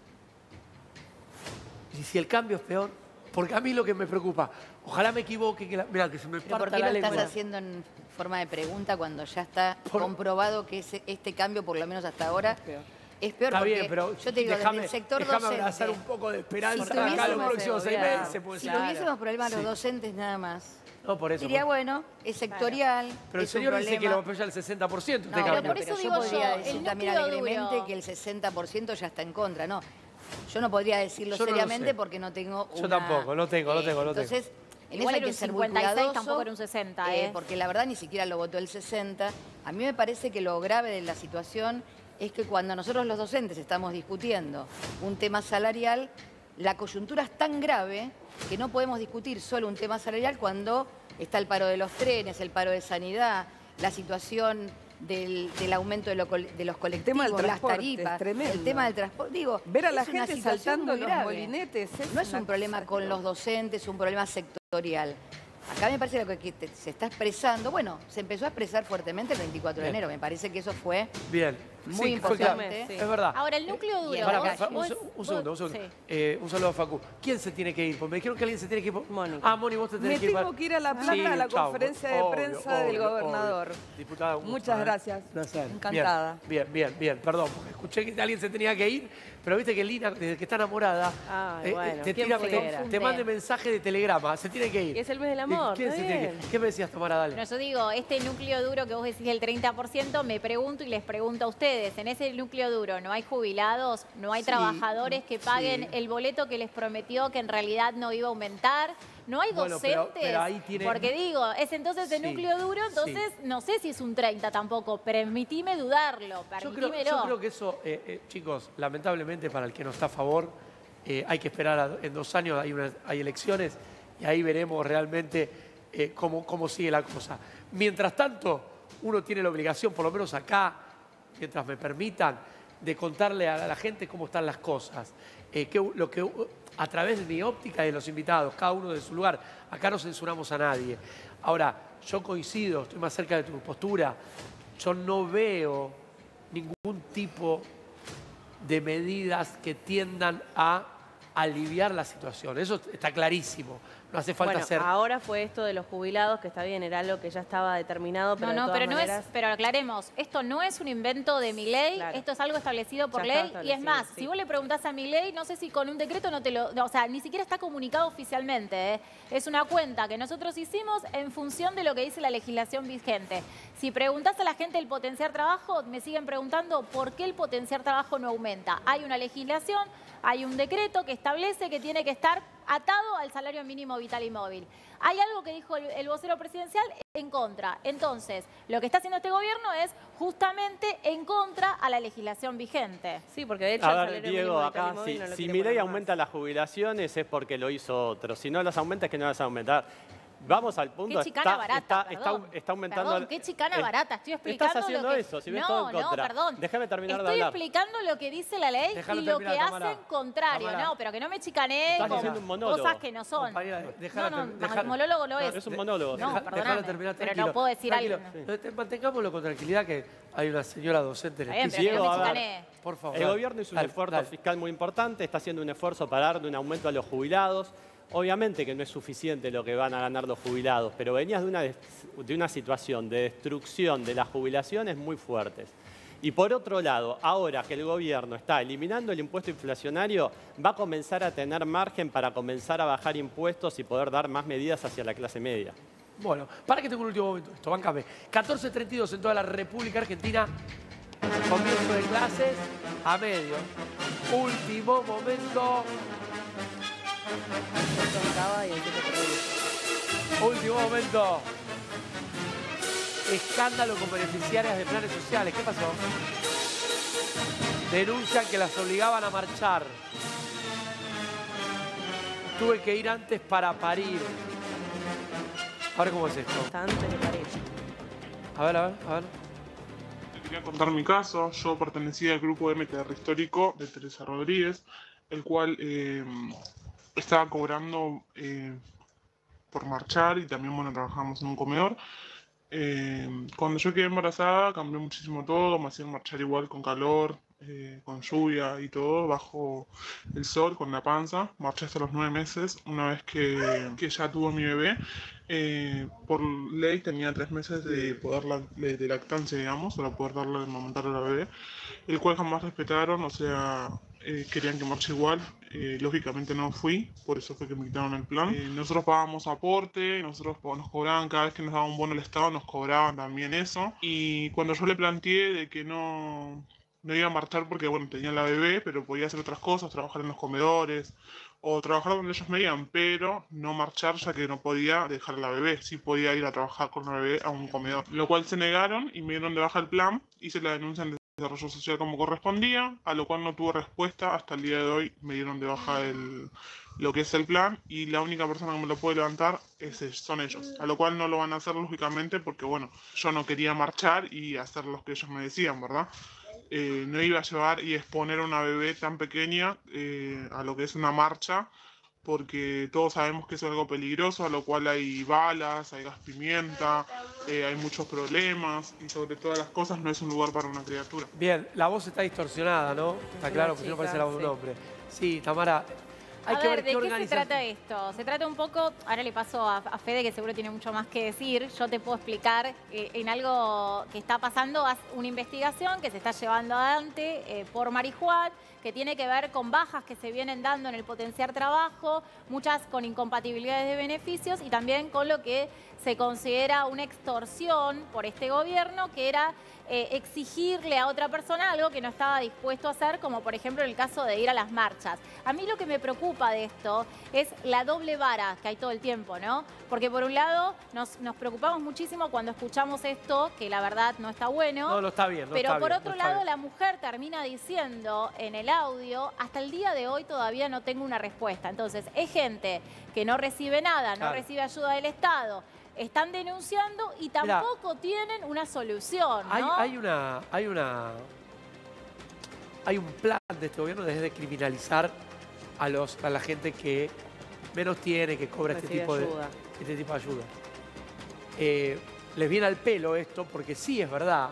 Y si el cambio es peor, porque a mí lo que me preocupa, ojalá me equivoque, que la, mirá, que se me ¿Pero por parta qué la lo estás lengua. haciendo en forma de pregunta cuando ya está Por- comprobado que ese- este cambio, por lo menos hasta ahora, es peor? Está porque bien, pero yo te digo, déjame, desde el sector déjame docente, abrazar un poco de esperanza Si acá los tuviésemos- próximos seis Claro. meses. Puede si ser. tuviésemos problemas los Sí. docentes nada más, No, por eso. diría, por- bueno, es sectorial, pero el es un señor dice que problema. lo apoya el sesenta por ciento. No, este bueno, cambio. por eso pero digo yo podría yo, decir el también núcleo alegremente duro. que el sesenta por ciento ya está en contra, no. Yo no podría decirlo Yo no lo seriamente sé. porque no tengo Yo una- tampoco, no tengo, no tengo, no tengo. Entonces, en Igual eso hay era que un ser muy cincuenta y seis, cuidadoso, tampoco era un sesenta, eh, ¿eh? porque la verdad ni siquiera lo votó el sesenta. A mí me parece que lo grave de la situación es que cuando nosotros los docentes estamos discutiendo un tema salarial, la coyuntura es tan grave que no podemos discutir solo un tema salarial cuando está el paro de los trenes, el paro de sanidad, la situación del, del aumento de, lo col- de los colectivos, tema del las transporte, tarifas, es tremendo. el tema del transporte. Digo, Ver a la es una gente situación saltando muy los grave. molinetes. No es una un problema cosa con los asquerosa. docentes, es un problema sectorial. acá me parece que, que te- se está expresando, bueno, se empezó a expresar fuertemente el veinticuatro de Bien. enero, me parece que eso fue Bien. muy Sí, fue claro. importante. Sí. Es verdad. Ahora, el núcleo Y duro. en Pará, la pará, calle. un, vos- se- un vos- segundo, un segundo. sí. Eh, un saludo a Facu. ¿Quién se tiene que ir? Porque me dijeron que alguien se tiene que ir. por- Mónica. Ah, Moni, vos te tenés Me que ir. tengo para- que ir a La Plata Sí, a la chau. conferencia de Obvio, prensa del obvio, gobernador. obvio. Diputada, un gusto, Muchas ¿eh? gracias. Placer. Encantada. Bien, bien, bien, bien. Perdón, porque escuché que alguien se tenía que ir, pero viste que Lina, desde que está enamorada, Ay, bueno, te, ¿quién tira- fuera? te, te manda mensaje de telegrama. Se tiene que ir. Y es el mes del amor, ¿Quién está se tiene que ir? bien. ¿Qué me decías, Tamara? Dale. Bueno, yo digo, este núcleo duro que vos decís el treinta por ciento, me pregunto y les pregunto a ustedes, en ese núcleo duro no hay jubilados, no hay Sí, trabajadores que paguen sí. el boleto que les prometió que en realidad no iba a aumentar, no hay Bueno, docentes, pero- pero ahí tiene- porque digo, es entonces el Sí, núcleo duro, entonces no sé si es un treinta tampoco, permitime dudarlo, Yo creo, permitímelo. yo creo que eso, eh, eh, chicos, lamentablemente para el que no está a favor, eh, hay que esperar a- en dos años, hay, unas- hay elecciones y ahí veremos realmente eh, cómo, cómo sigue la cosa. Mientras tanto, uno tiene la obligación, por lo menos acá, mientras me permitan, de contarle a la gente cómo están las cosas. Eh, que, lo que, a través de mi óptica y de los invitados, cada uno de su lugar, acá no censuramos a nadie. Ahora, yo coincido, estoy más cerca de tu postura, yo no veo ningún tipo de medidas que tiendan a aliviar la situación. Eso está clarísimo. No hace falta Bueno, hacer... ahora fue esto de los jubilados, que está bien, era algo que ya estaba determinado, pero No, de no, todas pero no maneras... es, pero aclaremos, esto no es un invento de mi ley, Claro. esto es algo establecido por Ya está ley y es establecido, más, sí. si vos le preguntás a mi ley, no sé si con un decreto no te lo, no, o sea, ni siquiera está comunicado oficialmente, ¿eh? Es una cuenta que nosotros hicimos en función de lo que dice la legislación vigente. Si preguntás a la gente el potenciar trabajo, me siguen preguntando por qué el potenciar trabajo no aumenta. Hay una legislación, hay un decreto que establece que tiene que estar atado al salario mínimo vital y móvil. Hay algo que dijo el, el vocero presidencial en contra. Entonces, lo que está haciendo este gobierno es justamente en contra a la legislación vigente. Sí, porque de hecho A el ver, salario Diego, mínimo vital y acá, móvil si, no lo si quiere mi ley poner más. aumenta las jubilaciones es porque lo hizo otro. Si no las aumenta es que no las va a aumentar. Vamos al punto. Qué chicana está, barata, está, perdón. está, está aumentando... Perdón, el- qué chicana eh, barata. Estoy explicando Estás haciendo lo que... eso, si ves no, todo en no, contra. perdón. Déjame terminar Estoy de hablar. explicando lo que dice la ley Déjalo y lo terminar, que Tamara. hacen contrario. Tamara. No, pero que no me chicanee Estás con haciendo un monólogo. cosas que no son. Compañera, dejala no, no, ter- dejala- monólogo no es. Es un monólogo. No, Deja- perdóname, dejala terminar, pero tranquilo, no puedo decir tranquilo. algo. Eh, te- Mantengámoslo con tranquilidad que hay una señora docente en el Está bien, piso. pero que no me Diego, a ver. chicanee. Por favor. El dale, gobierno hizo un dale, esfuerzo dale. fiscal muy importante, está haciendo un esfuerzo para darle un aumento a los jubilados. Obviamente que no es suficiente lo que van a ganar los jubilados, pero venías de una, des- de una situación de destrucción de las jubilaciones muy fuertes. Y por otro lado, ahora que el gobierno está eliminando el impuesto inflacionario, va a comenzar a tener margen para comenzar a bajar impuestos y poder dar más medidas hacia la clase media. Bueno, para que tengo un último momento esto, bancame. catorce treinta y dos en toda la República Argentina. Comienzo de clases a medio. Último momento. Último momento. Escándalo con beneficiarias de planes sociales. ¿Qué pasó? Denuncian que las obligaban a marchar. Tuve que ir antes para parir. A ver cómo es esto. Bastante, me parece. A ver, a ver, a ver. Quería contar mi caso. Yo pertenecía al grupo M T R histórico de Teresa Rodríguez, el cual eh, estaba cobrando eh, por marchar y también, bueno, trabajamos en un comedor. Eh, cuando yo quedé embarazada cambió muchísimo todo, me hacían marchar igual con calor, eh, con lluvia y todo, bajo el sol, con la panza. Marché hasta los nueve meses, una vez que, que ya tuvo mi bebé. Eh, por ley tenía tres meses de poder la- de, de lactancia, digamos, para poder darle de amamantar a la bebé, el cual jamás respetaron, o sea, eh, querían que marche igual. Eh, lógicamente no fui, por eso fue que me quitaron el plan. Eh, nosotros pagábamos aporte, nosotros po- nos cobraban, cada vez que nos daban un bono el Estado, nos cobraban también eso. Y cuando yo le planteé de que no, no iba a marchar porque, bueno, tenía la bebé, pero podía hacer otras cosas, trabajar en los comedores o trabajar donde ellos me digan, pero no marchar ya que no podía dejar a la bebé, sí podía ir a trabajar con la bebé a un comedor. Lo cual se negaron y me dieron de baja el plan, hice la denuncia en desarrollo social como correspondía, a lo cual no tuve respuesta, hasta el día de hoy me dieron de baja el, lo que es el plan y la única persona que me lo puede levantar es, son ellos, a lo cual no lo van a hacer lógicamente porque, bueno, yo no quería marchar y hacer lo que ellos me decían, ¿verdad? Eh, no iba a llevar y exponer a una bebé tan pequeña eh, a lo que es una marcha porque todos sabemos que es algo peligroso, a lo cual hay balas, hay gas pimienta, eh, hay muchos problemas y sobre todas las cosas no es un lugar para una criatura. Bien, la voz está distorsionada, ¿no? Está claro, porque no parece la voz de un hombre. Sí, Tamara, hay a que ver, ver ¿de qué qué se organización... trata esto? Se trata un poco, ahora le paso a, a Fede, que seguro tiene mucho más que decir. Yo te puedo explicar eh, en algo que está pasando, una investigación que se está llevando adelante eh, por Marijuat, que tiene que ver con bajas que se vienen dando en el potenciar trabajo, muchas con incompatibilidades de beneficios y también con lo que se considera una extorsión por este gobierno, que era eh, exigirle a otra persona algo que no estaba dispuesto a hacer, como por ejemplo en el caso de ir a las marchas. A mí lo que me preocupa de esto es la doble vara que hay todo el tiempo, ¿no? Porque por un lado nos, nos preocupamos muchísimo cuando escuchamos esto, que la verdad no está bueno. No, no está bien, no Pero está por bien, otro no está lado bien. la mujer termina diciendo en el audio, hasta el día de hoy todavía no tengo una respuesta. Entonces, es gente que no recibe nada, no Claro. recibe ayuda del Estado, están denunciando y tampoco tienen una solución, Hay, ¿no? hay una, hay una, hay un plan de este gobierno desde criminalizar a los, a la gente que menos tiene, que cobra este Recibe tipo de, ayuda. este tipo de ayuda. Eh, les viene al pelo esto porque sí es verdad.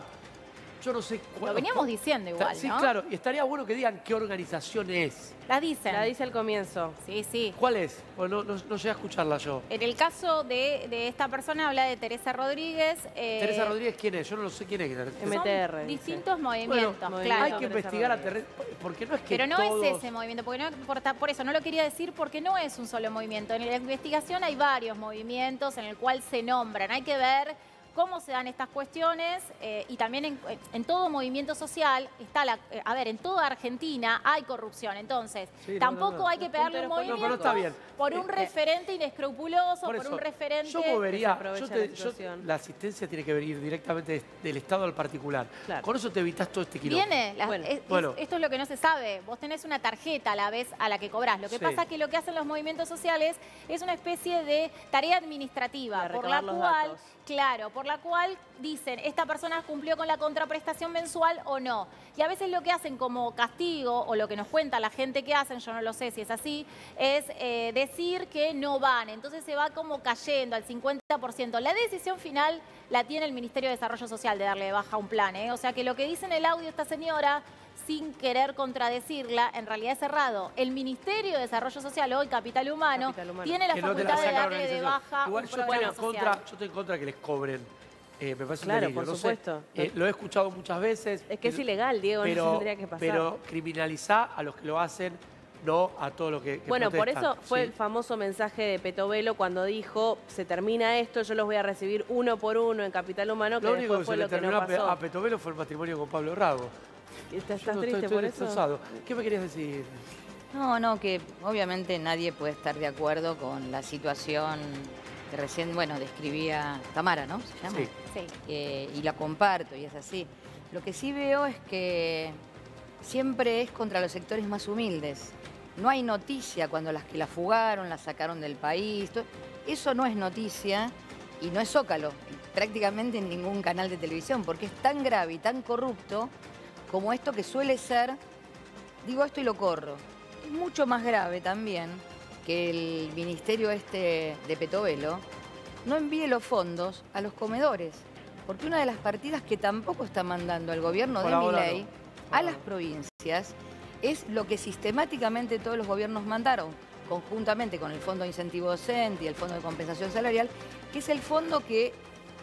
Yo no sé cuál. Lo veníamos diciendo igual, Sí, ¿no? claro. Y estaría bueno que digan qué organización es. La dicen. La dice al comienzo. Sí, sí. ¿Cuál es? Bueno, no, no, no llegué a escucharla yo. En el caso de, de esta persona habla de Teresa Rodríguez. eh, Teresa Rodríguez, ¿quién es? Yo no lo sé quién es. M T R. Son dice. distintos Bueno, movimientos, claro. hay que Teresa investigar a Rodríguez. Teresa, porque no es que Pero no todos... es ese movimiento, porque no importa, por eso no lo quería decir, porque no es un solo movimiento. En la investigación hay varios movimientos en el cual se nombran. Hay que ver cómo se dan estas cuestiones eh, y también en, en todo movimiento social está la... eh, a ver, en toda Argentina hay corrupción, entonces Sí, no, tampoco no, no. hay que pegarle un punteros movimiento políticos. No, pero está bien. por un Eh, referente inescrupuloso, Por por, eso, un referente... yo movería, aprovecha yo la te- yo- situación. la asistencia tiene que venir directamente des- del Estado al particular. Claro. Con eso te evitas todo este quilombo. Viene, la- Bueno. es- es- Bueno. esto es lo que no se sabe. Vos tenés una tarjeta a la vez a la que cobrás. Lo que Sí. pasa es que lo que hacen los movimientos sociales es una especie de tarea administrativa, De por la recabar los cual, datos. claro, por la cual dicen, esta persona cumplió con la contraprestación mensual o no. Y a veces lo que hacen como castigo, o lo que nos cuenta la gente que hacen, yo no lo sé si es así, es eh, decir que no van. Entonces se va como cayendo al cincuenta por ciento. La decisión final la tiene el Ministerio de Desarrollo Social de darle de baja un plan, ¿eh? O sea que lo que dice en el audio esta señora, sin querer contradecirla, en realidad es errado. El Ministerio de Desarrollo Social, hoy Capital Humano, Capital Humano. tiene la Que no te la facultad de saca la darle de organización. baja Igual un yo estoy, programa en contra, social. yo estoy en contra que les cobren. Eh, me parece un Claro, delirio, por no sé. supuesto. Eh, lo he escuchado muchas veces. Es que es pero- ilegal, Diego, pero, no tendría que pasar. Pero criminalizar a los que lo hacen, no a todos los que, que Bueno, por protestan. eso fue Sí. el famoso mensaje de Petovelo cuando dijo, se termina esto, yo los voy a recibir uno por uno en Capital Humano, que Lo único después que fue se le lo que terminó no a Pe- pasó. a Petovelo fue el matrimonio con Pablo Rago. ¿Estás, Yo estás no triste estoy, estoy por eso? destrozado. ¿Qué me querías decir? No, no, que obviamente nadie puede estar de acuerdo con la situación que recién, bueno, describía Tamara, ¿no? ¿Se llama? Sí. Sí. Eh, y la comparto y es así. Lo que sí veo es que siempre es contra los sectores más humildes. No hay noticia cuando las que la fugaron, la sacaron del país. to- Eso no es noticia y no es Zócalo, prácticamente en ningún canal de televisión, porque es tan grave y tan corrupto como esto que suele ser, digo esto y lo corro, es mucho más grave también que el ministerio este de Petovelo no envíe los fondos a los comedores, porque una de las partidas que tampoco está mandando el gobierno de Colaboraron. Milei a las provincias es lo que sistemáticamente todos los gobiernos mandaron, conjuntamente con el Fondo de Incentivo Docente y el Fondo de Compensación Salarial, que es el fondo que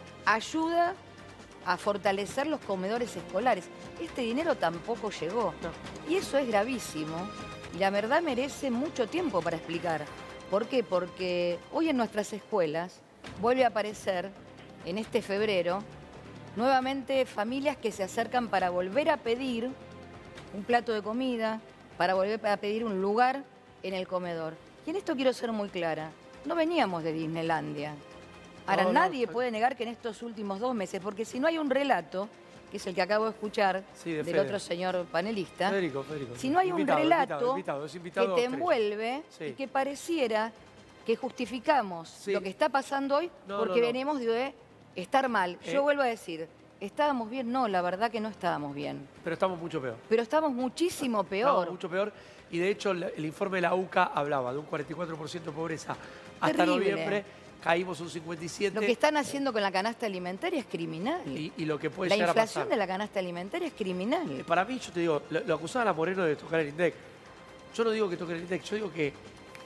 ayuda a fortalecer los comedores escolares. Este dinero tampoco llegó. Y eso es gravísimo. Y la verdad merece mucho tiempo para explicar. ¿Por qué? Porque hoy en nuestras escuelas vuelve a aparecer, en este febrero, nuevamente familias que se acercan para volver a pedir un plato de comida, para volver a pedir un lugar en el comedor. Y en esto quiero ser muy clara. No veníamos de Disneylandia. Ahora, No, no, nadie está- puede negar que en estos últimos dos meses, porque si no hay un relato, que es el que acabo de escuchar Sí, de del Fede. otro señor panelista, Federico, Federico. si no hay un Invitado, relato invitado, invitado, es invitado que te estrella. envuelve Sí. y que pareciera que justificamos Sí. lo que está pasando hoy No, porque no, no. venimos de estar mal. Eh. Yo vuelvo a decir, ¿estábamos bien? No, la verdad que no estábamos bien. Pero estamos mucho peor. Pero estamos muchísimo Estamos peor. mucho peor. Y de hecho el, el informe de la U C A hablaba de un cuarenta y cuatro por ciento de pobreza. Hasta Terrible. noviembre caímos un cincuenta y siete por ciento. Lo que están haciendo con la canasta alimentaria es criminal. Y, y lo que puede La llegar a pasar. inflación de la canasta alimentaria es criminal. Eh, Para mí, yo te digo, lo, lo acusaban a Moreno de tocar el INDEC. Yo no digo que toque el INDEC, yo digo que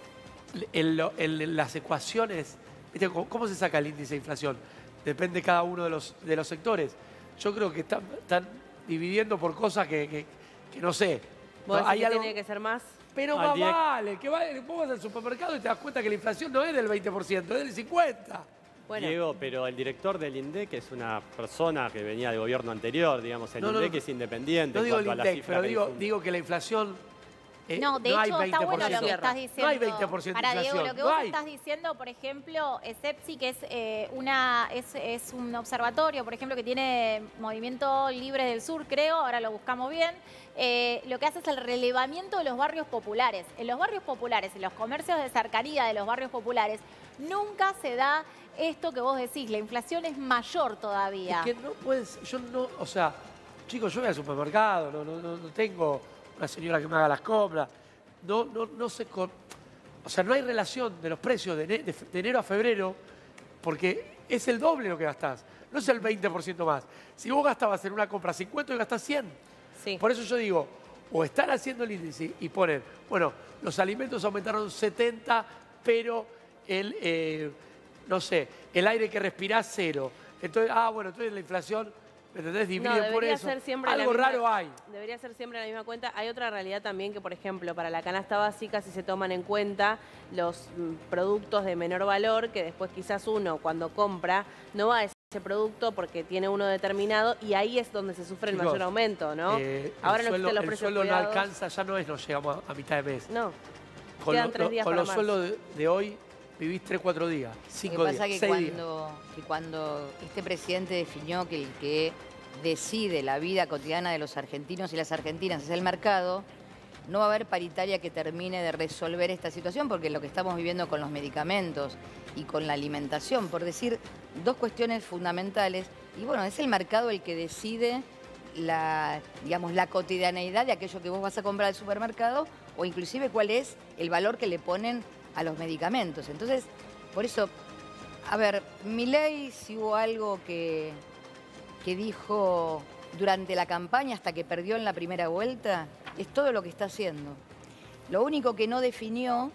en, lo- en las ecuaciones, ¿viste? ¿Cómo, cómo se saca el índice de inflación? Depende cada uno de los, de los sectores. Yo creo que están, están dividiendo por cosas que, que- que no sé. ¿Vos No, decís hay que algo- tiene que ser más? Pero Al más diez. vale, que vale, vos vas al supermercado y te das cuenta que la inflación no es del veinte por ciento, es del cincuenta por ciento. Bueno, Diego, pero el director del INDEC es una persona que venía del gobierno anterior, digamos, el No, no, INDEC no. es independiente. No en digo el cuanto a la INDEC, cifra pero que digo, difunde. digo que la inflación eh, No, de no hay hecho está bueno lo que veinte por ciento. estás diciendo. No hay veinte por ciento de Para Diego, inflación. lo que no vos hay. estás diciendo, por ejemplo, ESEPSI, que es eh, una es, es un observatorio, por ejemplo, que tiene Movimiento Libre del Sur, creo, ahora lo buscamos bien. Eh, lo que hace es el relevamiento de los barrios populares. En los barrios populares, en los comercios de cercanía de los barrios populares, nunca se da esto que vos decís, la inflación es mayor todavía. Es que no puedes, yo no, o sea, chicos, yo voy al supermercado, no, no, no, no tengo una señora que me haga las compras, no, no, no sé, con, o sea, no hay relación de los precios de, ene- de fe- de enero a febrero, porque es el doble lo que gastás, no es el veinte por ciento más. Si vos gastabas en una compra cincuenta y gastás cien. sí. Por eso yo digo, o están haciendo el índice y ponen, bueno, los alimentos aumentaron setenta, pero el, eh, no sé, el aire que respirás cero. Entonces, ah, bueno, entonces la inflación, ¿me entendés? Dividen No, por debería eso. ser siempre la Algo misma- raro hay. Debería ser siempre la misma cuenta. Hay otra realidad también que, por ejemplo, para la canasta básica si se toman en cuenta los mm, productos de menor valor que después quizás uno cuando compra no va a ese producto porque tiene uno determinado y ahí es donde se sufre el Chicos, mayor aumento, ¿no? Eh, Ahora el no sueldo, existen los el precios sueldo no cuidados. alcanza, ya no es, nos llegamos a, a mitad de mes. No, Con, quedan lo- tres lo- días con para los marzo. sueldos de, de hoy vivís tres, cuatro días, Lo cinco que días, pasa que seis días. cuando, que cuando este presidente definió que el que decide la vida cotidiana de los argentinos y las argentinas es el mercado, no va a haber paritaria que termine de resolver esta situación, porque lo que estamos viviendo con los medicamentos y con la alimentación, por decir dos cuestiones fundamentales, y bueno, es el mercado el que decide la, digamos, la cotidianeidad de aquello que vos vas a comprar al supermercado, o inclusive cuál es el valor que le ponen a los medicamentos. Entonces, por eso, a ver, Milei, si hubo algo que, que dijo durante la campaña hasta que perdió en la primera vuelta, es todo lo que está haciendo. Lo único que no definió,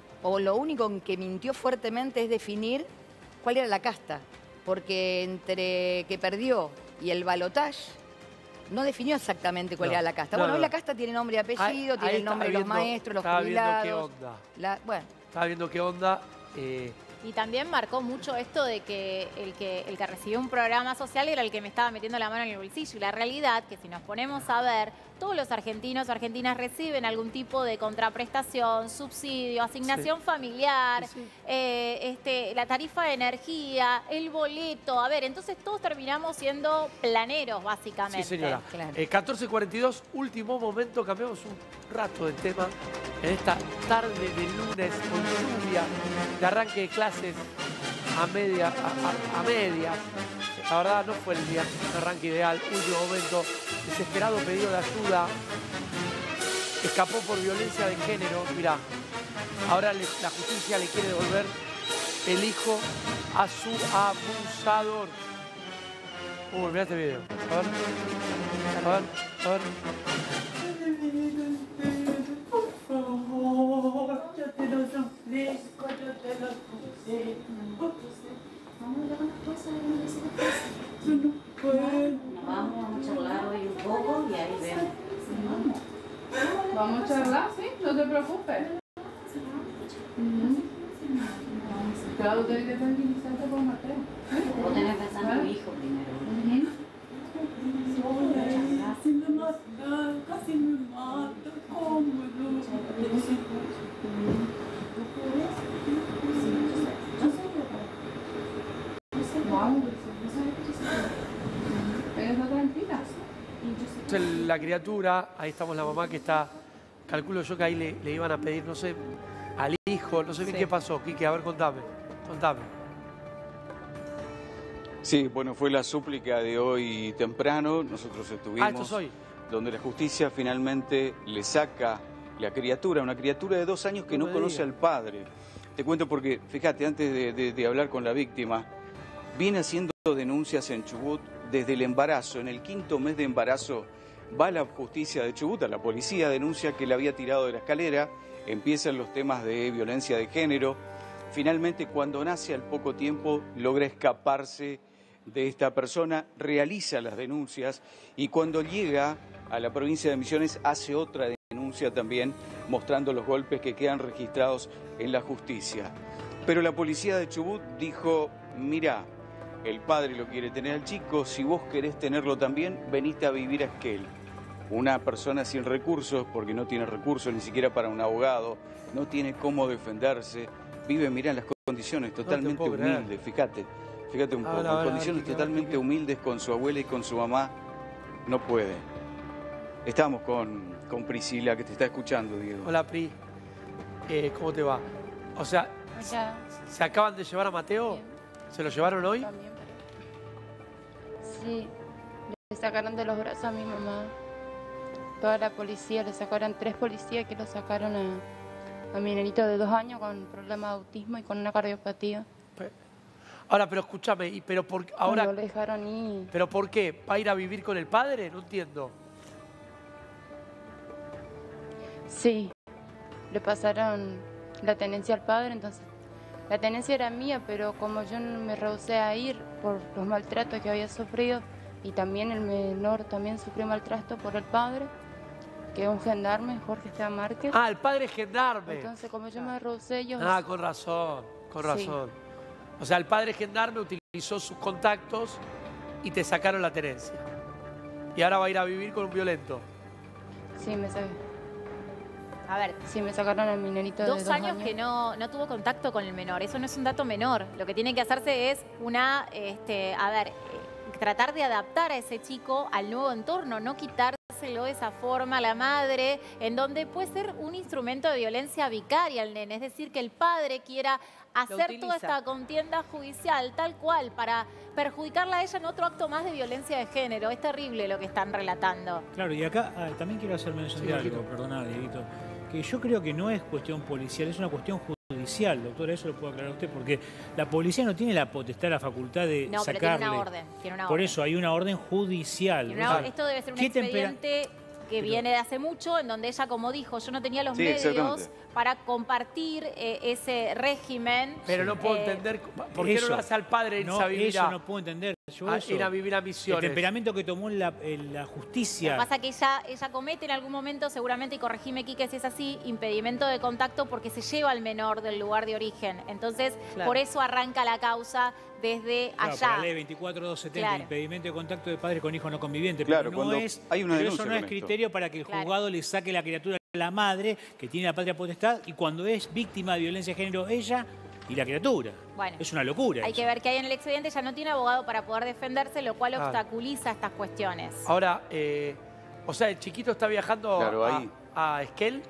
o lo único en que mintió fuertemente, es definir cuál era la casta. Porque entre que perdió y el balotaje, no definió exactamente cuál No, era la casta. no, Bueno, hoy no. la casta tiene nombre y apellido, Ahí- tiene ahí el nombre de los estaba viendo- maestros, los estaba viendo qué jubilados. onda. la- bueno, Estaba viendo qué onda. eh, Y también marcó mucho esto de que el, que el que recibió un programa social era el que me estaba metiendo la mano en el bolsillo. Y la realidad, que si nos ponemos a ver, todos los argentinos o argentinas reciben algún tipo de contraprestación, subsidio, asignación familiar, Sí, sí. eh, este, la tarifa de energía, el boleto. A ver, entonces todos terminamos siendo planeros, básicamente. Sí, señora. Claro. Eh, catorce cuarenta y dos, último momento, cambiamos un rato de tema en esta tarde de lunes con lluvia, de arranque de clases a, media, a, a- a medias. La verdad no fue el día de arranque ideal, último momento, desesperado pedido de ayuda, escapó por violencia de género, mirá, ahora le- la justicia le quiere devolver el hijo a su abusador. Uy, mirá este video. A ver. A ver, a ver. Por favor, yo te lo suplico, yo te lo suplico. Yo no puedo. Vamos, vamos a charlar hoy un poco y ahí vemos. Vamos a charlar, sí, no te preocupes. Claro, tienes que tranquilizarte con Mateo. Vos tenés que pensar en tu hijo primero. Casi me mata, casi me mata, ¿cómo no? Vamos, ella está tranquila. Entonces, la criatura, ahí estamos la mamá que está, calculo yo que ahí le, le iban a pedir, no sé, al hijo, no sé bien Sí. qué pasó, Quique, a ver, contame, contame. Sí, bueno, fue la súplica de hoy temprano, nosotros estuvimos... Ah, esto es hoy. Donde la justicia finalmente le saca la criatura, una criatura de dos años que no, no conoce al padre. Te cuento porque, fíjate, antes de, de, de hablar con la víctima, viene haciendo denuncias en Chubut desde el embarazo. En el quinto mes de embarazo va a la justicia de Chubut, a la policía, denuncia que le había tirado de la escalera, empiezan los temas de violencia de género. Finalmente, cuando nace al poco tiempo, logra escaparse de esta persona, realiza las denuncias y cuando llega a la provincia de Misiones hace otra denuncia también, mostrando los golpes que quedan registrados en la justicia. Pero la policía de Chubut dijo, mirá, el padre lo quiere tener al chico, si vos querés tenerlo también, veniste a vivir a Esquel. Una persona sin recursos, porque no tiene recursos ni siquiera para un abogado, no tiene cómo defenderse, vive, mirá, en las condiciones totalmente no humildes, fíjate, fíjate un poco, en condiciones totalmente humildes con su abuela y con su mamá, no puede. Estamos con, con Priscila, que te está escuchando, Diego. Hola, Pri. Eh, ¿Cómo te va? O sea, Hola. ¿se acaban de llevar a Mateo? Bien. ¿Se lo llevaron hoy? También, pero... Sí, le sacaron de los brazos a mi mamá. Toda la policía, le sacaron tres policías que lo sacaron a, a mi nenito de dos años con problemas de autismo y con una cardiopatía. Ahora, pero escúchame, y pero por ahora. No lo dejaron ir. ¿Pero por qué? ¿Va a ir a vivir con el padre? No entiendo. Sí, le pasaron la tenencia al padre, entonces la tenencia era mía, pero como yo me rehusé a ir por los maltratos que había sufrido y también el menor también sufrió maltrato por el padre, que es un gendarme, Jorge Esteban Márquez. Ah, el padre es gendarme. Entonces, como yo me rehusé, ellos... Ah, con razón, con razón. Sí. O sea, el padre gendarme utilizó sus contactos y te sacaron la tenencia. Y ahora va a ir a vivir con un violento. Sí, me saqué. A ver, sí, me sacaron a mi nenito de dos, dos años, años que no, no tuvo contacto con el menor. Eso no es un dato menor. Lo que tiene que hacerse es una, este, a ver, eh, tratar de adaptar a ese chico al nuevo entorno, no quitárselo de esa forma a la madre, en donde puede ser un instrumento de violencia vicaria al nene. Es decir, que el padre quiera hacer toda esta contienda judicial tal cual para perjudicarla a ella en otro acto más de violencia de género. Es terrible lo que están relatando. Claro, y acá ah, también quiero hacer mención de algo, perdona, Dieguito, que yo creo que no es cuestión policial, es una cuestión judicial, doctora, eso lo puedo aclarar usted, porque la policía no tiene la potestad, la facultad de no, sacarle. Pero tiene una orden, tiene una Por orden. eso hay una orden judicial. Una orden. Esto debe ser un expediente que viene de hace mucho, en donde ella, como dijo, yo no tenía los sí, medios para compartir eh, ese régimen. Pero no puedo eh, entender, ¿por qué eso, no lo hace al padre irse no, a vivir eso a, no puedo entender. Yo a, eso, ir a vivir a Misiones? El temperamento que tomó la, la justicia. Lo que pasa es que ella, ella comete en algún momento, seguramente, y corregime, Quique, si es así, impedimento de contacto porque se lleva al menor del lugar de origen. Entonces, Claro. por eso arranca la causa desde Claro, allá. por la ley veinticuatro mil doscientos setenta, Claro. impedimento de contacto de padre con hijo no conviviente. Claro, pero no cuando es, hay una pero denuncia eso no es con esto. criterio para que el Claro. juzgado le saque la criatura a la madre que tiene la patria potestad y cuando es víctima de violencia de género ella y la criatura. Bueno, es una locura. hay eso. que ver qué hay en el expediente. Ella no tiene abogado para poder defenderse, lo cual Claro. obstaculiza estas cuestiones. Ahora, eh, o sea, el chiquito está viajando Claro, a, ahí. a Esquel.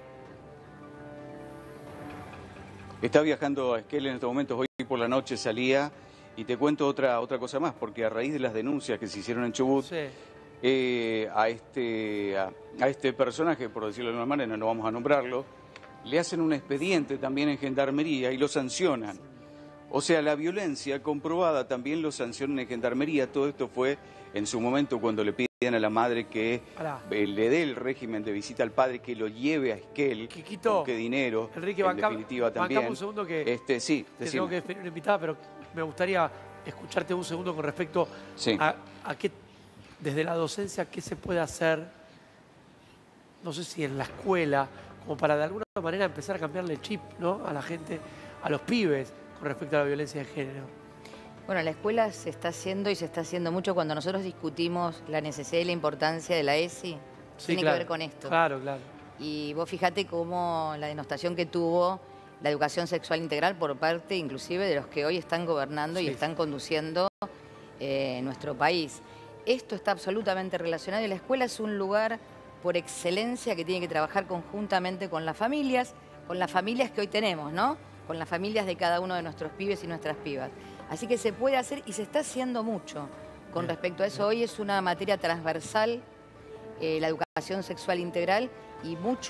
Está viajando a Esquel en estos momentos, hoy por la noche salía, y te cuento otra, otra cosa más, porque a raíz de las denuncias que se hicieron en Chubut, Sí. eh, a, este, a, a este personaje, por decirlo de alguna manera, no vamos a nombrarlo, le hacen un expediente también en Gendarmería y lo sancionan. O sea, la violencia comprobada también lo sancionan en Gendarmería. Todo esto fue en su momento cuando le piden a la madre que Pará. eh, le dé el régimen de visita al padre, que lo lleve a Esquel, Quiquito, con qué dinero, Enrique, en banca- definitiva bancame también. un segundo que, Este, sí, que decime. tengo que despedir una invitada, pero me gustaría escucharte un segundo con respecto Sí. a, a qué, desde la docencia, qué se puede hacer, no sé si en la escuela, como para de alguna manera empezar a cambiarle el chip, ¿no?, a la gente, a los pibes, con respecto a la violencia de género. Bueno, la escuela se está haciendo y se está haciendo mucho cuando nosotros discutimos la necesidad y la importancia de la E S I. Sí, tiene claro. que ver con esto. Claro, claro. Y vos fíjate cómo la denostación que tuvo la educación sexual integral por parte inclusive de los que hoy están gobernando y Sí. están conduciendo eh, nuestro país. Esto está absolutamente relacionado y la escuela es un lugar por excelencia que tiene que trabajar conjuntamente con las familias, con las familias que hoy tenemos, ¿no? Con las familias de cada uno de nuestros pibes y nuestras pibas. Así que se puede hacer y se está haciendo mucho con Bien, respecto a eso. Hoy es una materia transversal, eh, la educación sexual integral, y mucho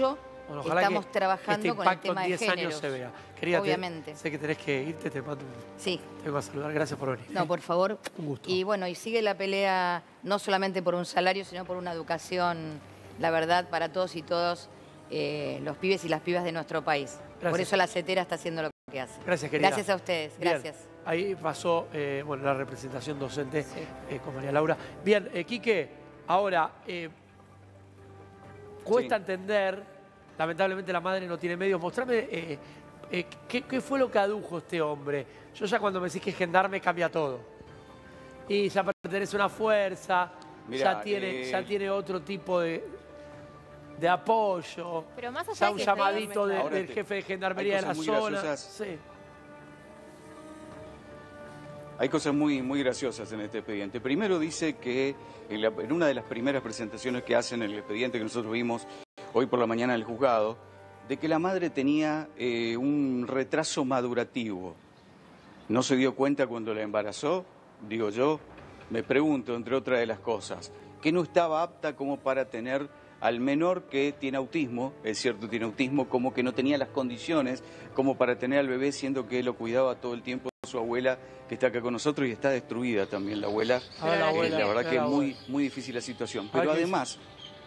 Bueno, ojalá estamos que trabajando este con el impacto tema en de diez años géneros. se vea. Querida, te- Obviamente. sé que tenés que irte, te mando un... Sí. Te vengo a saludar, gracias por venir. No, por favor. Un gusto. Y bueno, y sigue la pelea no solamente por un salario, sino por una educación, la verdad, para todos y todos eh, los pibes y las pibas de nuestro país. Gracias. Por eso la CETERA está haciendo lo que hace. Gracias, querida. Gracias a ustedes, Bien, gracias. ahí pasó eh, bueno, la representación docente eh, con María Laura. Bien, eh, Quique, ahora, eh, cuesta Sí. entender, lamentablemente la madre no tiene medios. Mostrame eh, eh, ¿qué, qué fue lo que adujo este hombre. Yo ya cuando me decís que es gendarme cambia todo. Y ya pertenece a una fuerza, Mirá, ya, tiene, eh, ya tiene otro tipo de, de apoyo. Pero más allá ya de un que llamadito de- Ahora del te- jefe de hay gendarmería de la cosas muy zona. graciosas. Sí. Hay cosas muy, muy graciosas en este expediente. Primero dice que en, la- en una de las primeras presentaciones que hacen en el expediente que nosotros vimos hoy por la mañana en el juzgado, de que la madre tenía eh, un retraso madurativo. No se dio cuenta cuando la embarazó, digo yo, me pregunto, entre otras de las cosas, que no estaba apta como para tener al menor que tiene autismo, es cierto, tiene autismo, como que no tenía las condiciones como para tener al bebé, siendo que lo cuidaba todo el tiempo su abuela, que está acá con nosotros y está destruida también la abuela. Ah, la abuela, la verdad la que es abuela. muy, muy difícil la situación. Ah, Pero ¿qué además,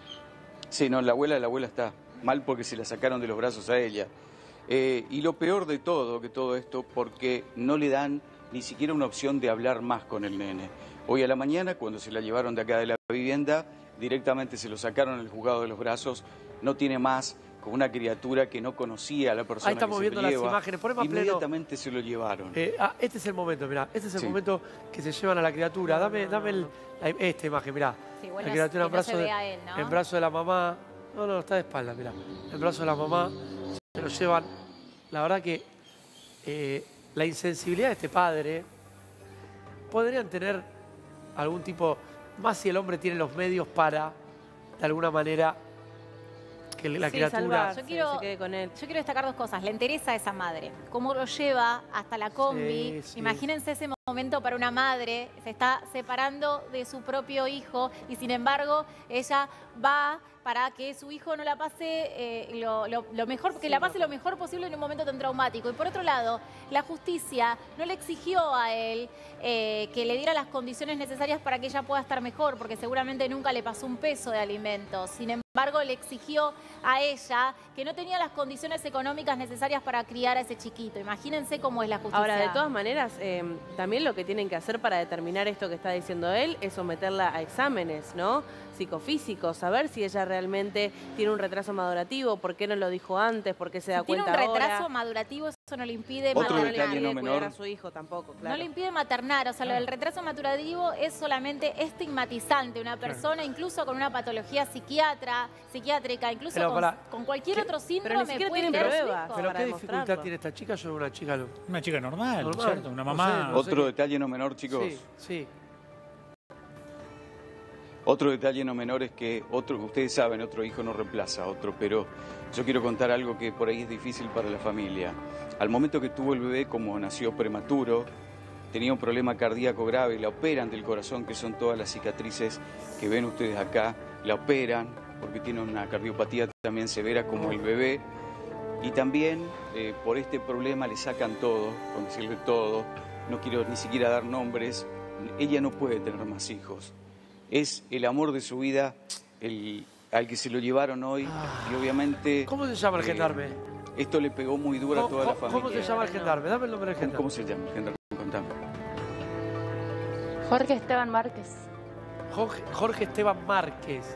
sí, no, la abuela, la abuela está mal porque se la sacaron de los brazos a ella. Eh, y lo peor de todo, que todo esto, porque no le dan ni siquiera una opción de hablar más con el nene. Hoy a la mañana, cuando se la llevaron de acá de la vivienda, directamente se lo sacaron en el juzgado de los brazos, no tiene más, con una criatura que no conocía a la persona Ahí estamos que se viendo lo las lleva. imágenes. Poné más pleno. Inmediatamente se lo llevaron. Eh, ah, este es el momento, mirá. Este es el Sí. momento que se llevan a la criatura. Dame, dame el- la- esta imagen, mirá. Sí, bueno, la criatura que en no brazo, se de, vea él, ¿no? en brazo de la mamá. No, no, está de espalda, mirá. En brazo de la mamá. Se lo llevan. La verdad que eh, la insensibilidad de este padre podrían tener algún tipo, más si el hombre tiene los medios para, de alguna manera, que la Sí, criatura... salvarse, Yo quiero, se quede con él. yo quiero destacar dos cosas. Le interesa a esa madre. Cómo lo lleva hasta la combi. Sí, sí. Imagínense ese momento para una madre. Se está separando de su propio hijo y sin embargo ella va para que su hijo no la pase eh, lo, lo- lo mejor, que la pase lo mejor posible en un momento tan traumático. Y por otro lado, la justicia no le exigió a él eh, que le diera las condiciones necesarias para que ella pueda estar mejor, porque seguramente nunca le pasó un peso de alimentos. Sin embargo, le exigió a ella que no tenía las condiciones económicas necesarias para criar a ese chiquito. Imagínense cómo es la justicia. Ahora, de todas maneras, eh, también lo que tienen que hacer para determinar esto que está diciendo él es someterla a exámenes, ¿no? Psicofísicos, saber si ella realmente tiene un retraso madurativo, por qué no lo dijo antes, por qué se da Si tiene cuenta un retraso ahora. madurativo, eso no le impide Otro maternar. detalle no Cuidar menor. a su hijo tampoco, claro. No le impide maternar, o sea, lo del retraso madurativo es solamente estigmatizante. Una persona, incluso con una patología psiquiatra, psiquiátrica, incluso Pero con, para- con cualquier ¿qué? otro Pero síndrome, ni siquiera puede tiene tener su pruebas. hijo. ¿Pero para qué dificultad demostrarlo. tiene esta chica? Yo era una chica... lo- Una chica normal, Normal. ¿cierto? Una No mamá. sé, no sé. Otro detalle no menor, chicos. Sí, sí. Otro detalle no menor es que otro, ustedes saben, otro hijo no reemplaza a otro, pero yo quiero contar algo que por ahí es difícil para la familia. Al momento que tuvo el bebé, como nació prematuro, tenía un problema cardíaco grave, la operan del corazón, que son todas las cicatrices que ven ustedes acá, la operan porque tiene una cardiopatía también severa como el bebé, y también eh, por este problema le sacan todo, con decirle todo, no quiero ni siquiera dar nombres, ella no puede tener más hijos. Es el amor de su vida el, al que se lo llevaron hoy y obviamente... ¿Cómo se llama el eh, gendarme? Esto le pegó muy duro a toda la ¿Cómo, familia. cómo se llama el gendarme? Dame el nombre del ¿Cómo, gendarme. cómo se llama el gendarme? Contame. Jorge Esteban Márquez. Jorge, Jorge Esteban Márquez.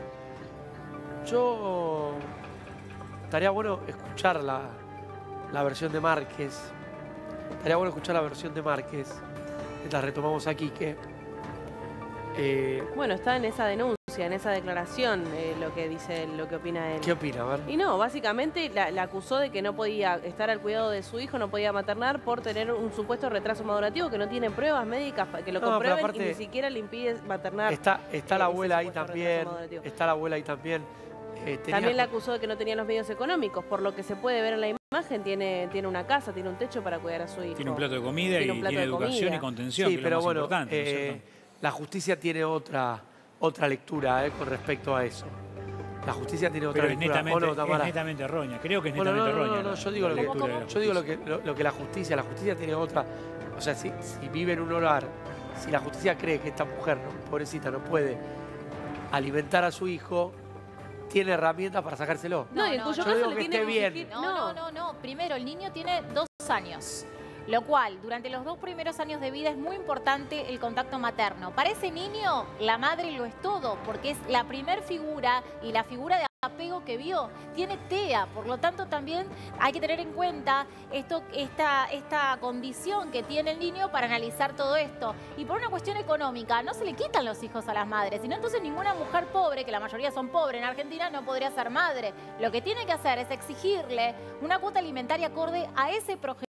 Yo... Estaría bueno escuchar la, la versión de Márquez. Estaría bueno escuchar la versión de Márquez. La retomamos aquí, que... Eh, Bueno, está en esa denuncia, en esa declaración, eh, lo que dice, lo que opina él. ¿Qué opina? A ver. Y no, básicamente la, la acusó de que no podía estar al cuidado de su hijo, no podía maternar por tener un supuesto retraso madurativo, que no tiene pruebas médicas pa- que lo No, pero comprueben aparte y ni siquiera le impide maternar. Está, está eh, la ese abuela ahí supuesto también. retraso madurativo. Está la abuela ahí también. Eh, tenía- También la acusó de que no tenía los medios económicos, por lo que se puede ver en la imagen, tiene, tiene una casa, tiene un techo para cuidar a su hijo. Tiene un plato de comida Tiene y un plato tiene de educación comida. y contención, Sí, que es pero lo más bueno, importante, ¿no es eh, cierto? la justicia tiene otra, otra lectura eh, con respecto a eso. La justicia tiene otra Pero es lectura. netamente, ¿O no, Tamara? es netamente errónea. Creo que es Bueno, netamente no, no, errónea. no, no, la- yo digo, la lo que, lectura de la yo digo lo, justicia. que, lo, lo que la justicia, la justicia tiene otra. O sea, si, si vive en un hogar, si la justicia cree que esta mujer, ¿no? pobrecita, no puede alimentar a su hijo, tiene herramientas para sacárselo. No, y en cuyo yo caso digo le que tiene esté que bien. exigir- No, no, no, no. Primero, el niño tiene dos años. Lo cual, durante los dos primeros años de vida es muy importante el contacto materno. Para ese niño, la madre lo es todo, porque es la primer figura y la figura de apego que vio. Tiene T E A, por lo tanto también hay que tener en cuenta esto, esta, esta condición que tiene el niño para analizar todo esto. Y por una cuestión económica, no se le quitan los hijos a las madres, sino entonces ninguna mujer pobre, que la mayoría son pobres en Argentina, no podría ser madre. Lo que tiene que hacer es exigirle una cuota alimentaria acorde a ese progenitor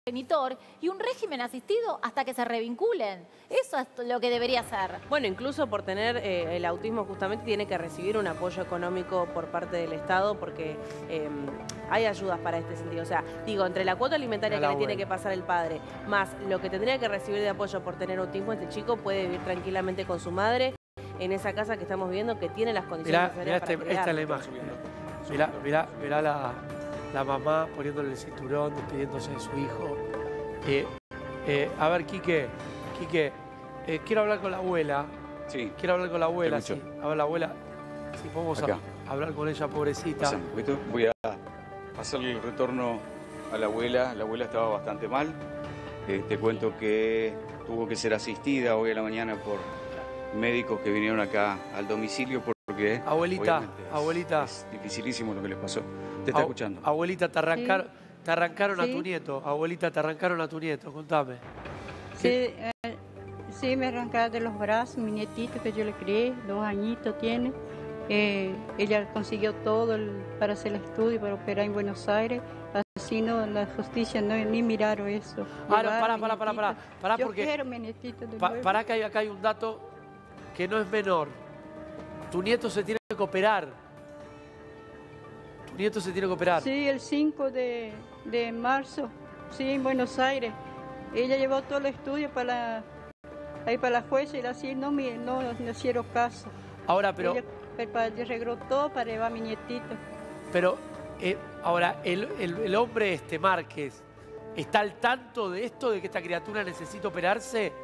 y un régimen asistido hasta que se revinculen. Eso es lo que debería ser. Bueno, incluso por tener eh, el autismo justamente tiene que recibir un apoyo económico por parte del Estado porque eh, hay ayudas para este sentido. O sea, digo, entre la cuota alimentaria que le tiene que pasar el padre, más lo que tendría que recibir de apoyo por tener autismo, este chico puede vivir tranquilamente con su madre en esa casa que estamos viendo que tiene las condiciones Mirá, mirá necesarias este- para esta es la criarlo. imagen. Mirá, mirá, mirá la, la mamá poniéndole el cinturón, despidiéndose de su hijo. Eh, eh, a ver, Quique, Quique, eh, quiero hablar con la abuela. Sí. Quiero hablar con la abuela, Te sí. escucho. A ver, la abuela, si podemos Acá. a- hablar con ella, pobrecita. Pasa un poquito. Voy a hacerle el retorno a la abuela. La abuela estaba bastante mal. Eh, te cuento que tuvo que ser asistida hoy a la mañana por médicos que vinieron acá al domicilio porque... Abuelita, obviamente, es- abuelita. Es dificilísimo lo que les pasó. Te está Au- escuchando. Abuelita, te arrancaron, te arrancaron a Sí. tu nieto. Abuelita, te arrancaron a tu nieto. Contame. Sí, eh, sí, me arrancaba de los brazos, mi nietito que yo le crié, dos añitos tiene. Eh, ella consiguió todo el- para hacer el estudio, para operar en Buenos Aires. Así no, la justicia no ni miraron eso. Ah, no, Llevaron pará, mi pará, pará, pará. nietito. Pará Yo porque- quiero mi nietito de Pa- nuevo. pará que hay, acá hay un dato que no es menor. Tu nieto se tiene que operar. Tu nieto se tiene que operar. Sí, el cinco de, de marzo, sí, en Buenos Aires. Ella llevó todo el estudio para la, ahí para la jueza y así no me no, no hicieron caso. Ahora, pero, Ella prepa- arregló todo para llevar a mi nietito. pero eh, ahora, el, el- el hombre este, Márquez, ¿está al tanto de esto, de que esta criatura necesita operarse?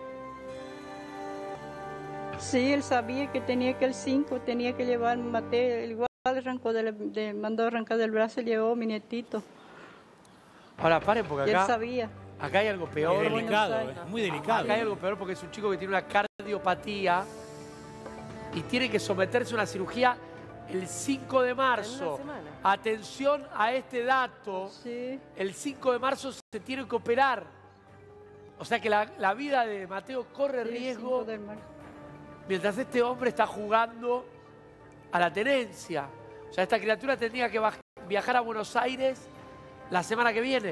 Sí, él sabía que tenía que el cinco, tenía que llevar a Mateo, igual arrancó del, de- mandó arrancar del brazo y llevó a mi nietito. Ahora, paren, porque Y él acá, sabía. acá hay algo peor. Es delicado, es muy delicado. Acá hay algo peor porque es un chico que tiene una cardiopatía y tiene que someterse a una cirugía el cinco de marzo. Atención a este dato. El cinco de marzo se tiene que operar. O sea que la, la vida de Mateo corre Sí, riesgo cinco de marzo. mientras este hombre está jugando a la tenencia. O sea, esta criatura tendría que baj- viajar a Buenos Aires la semana que viene.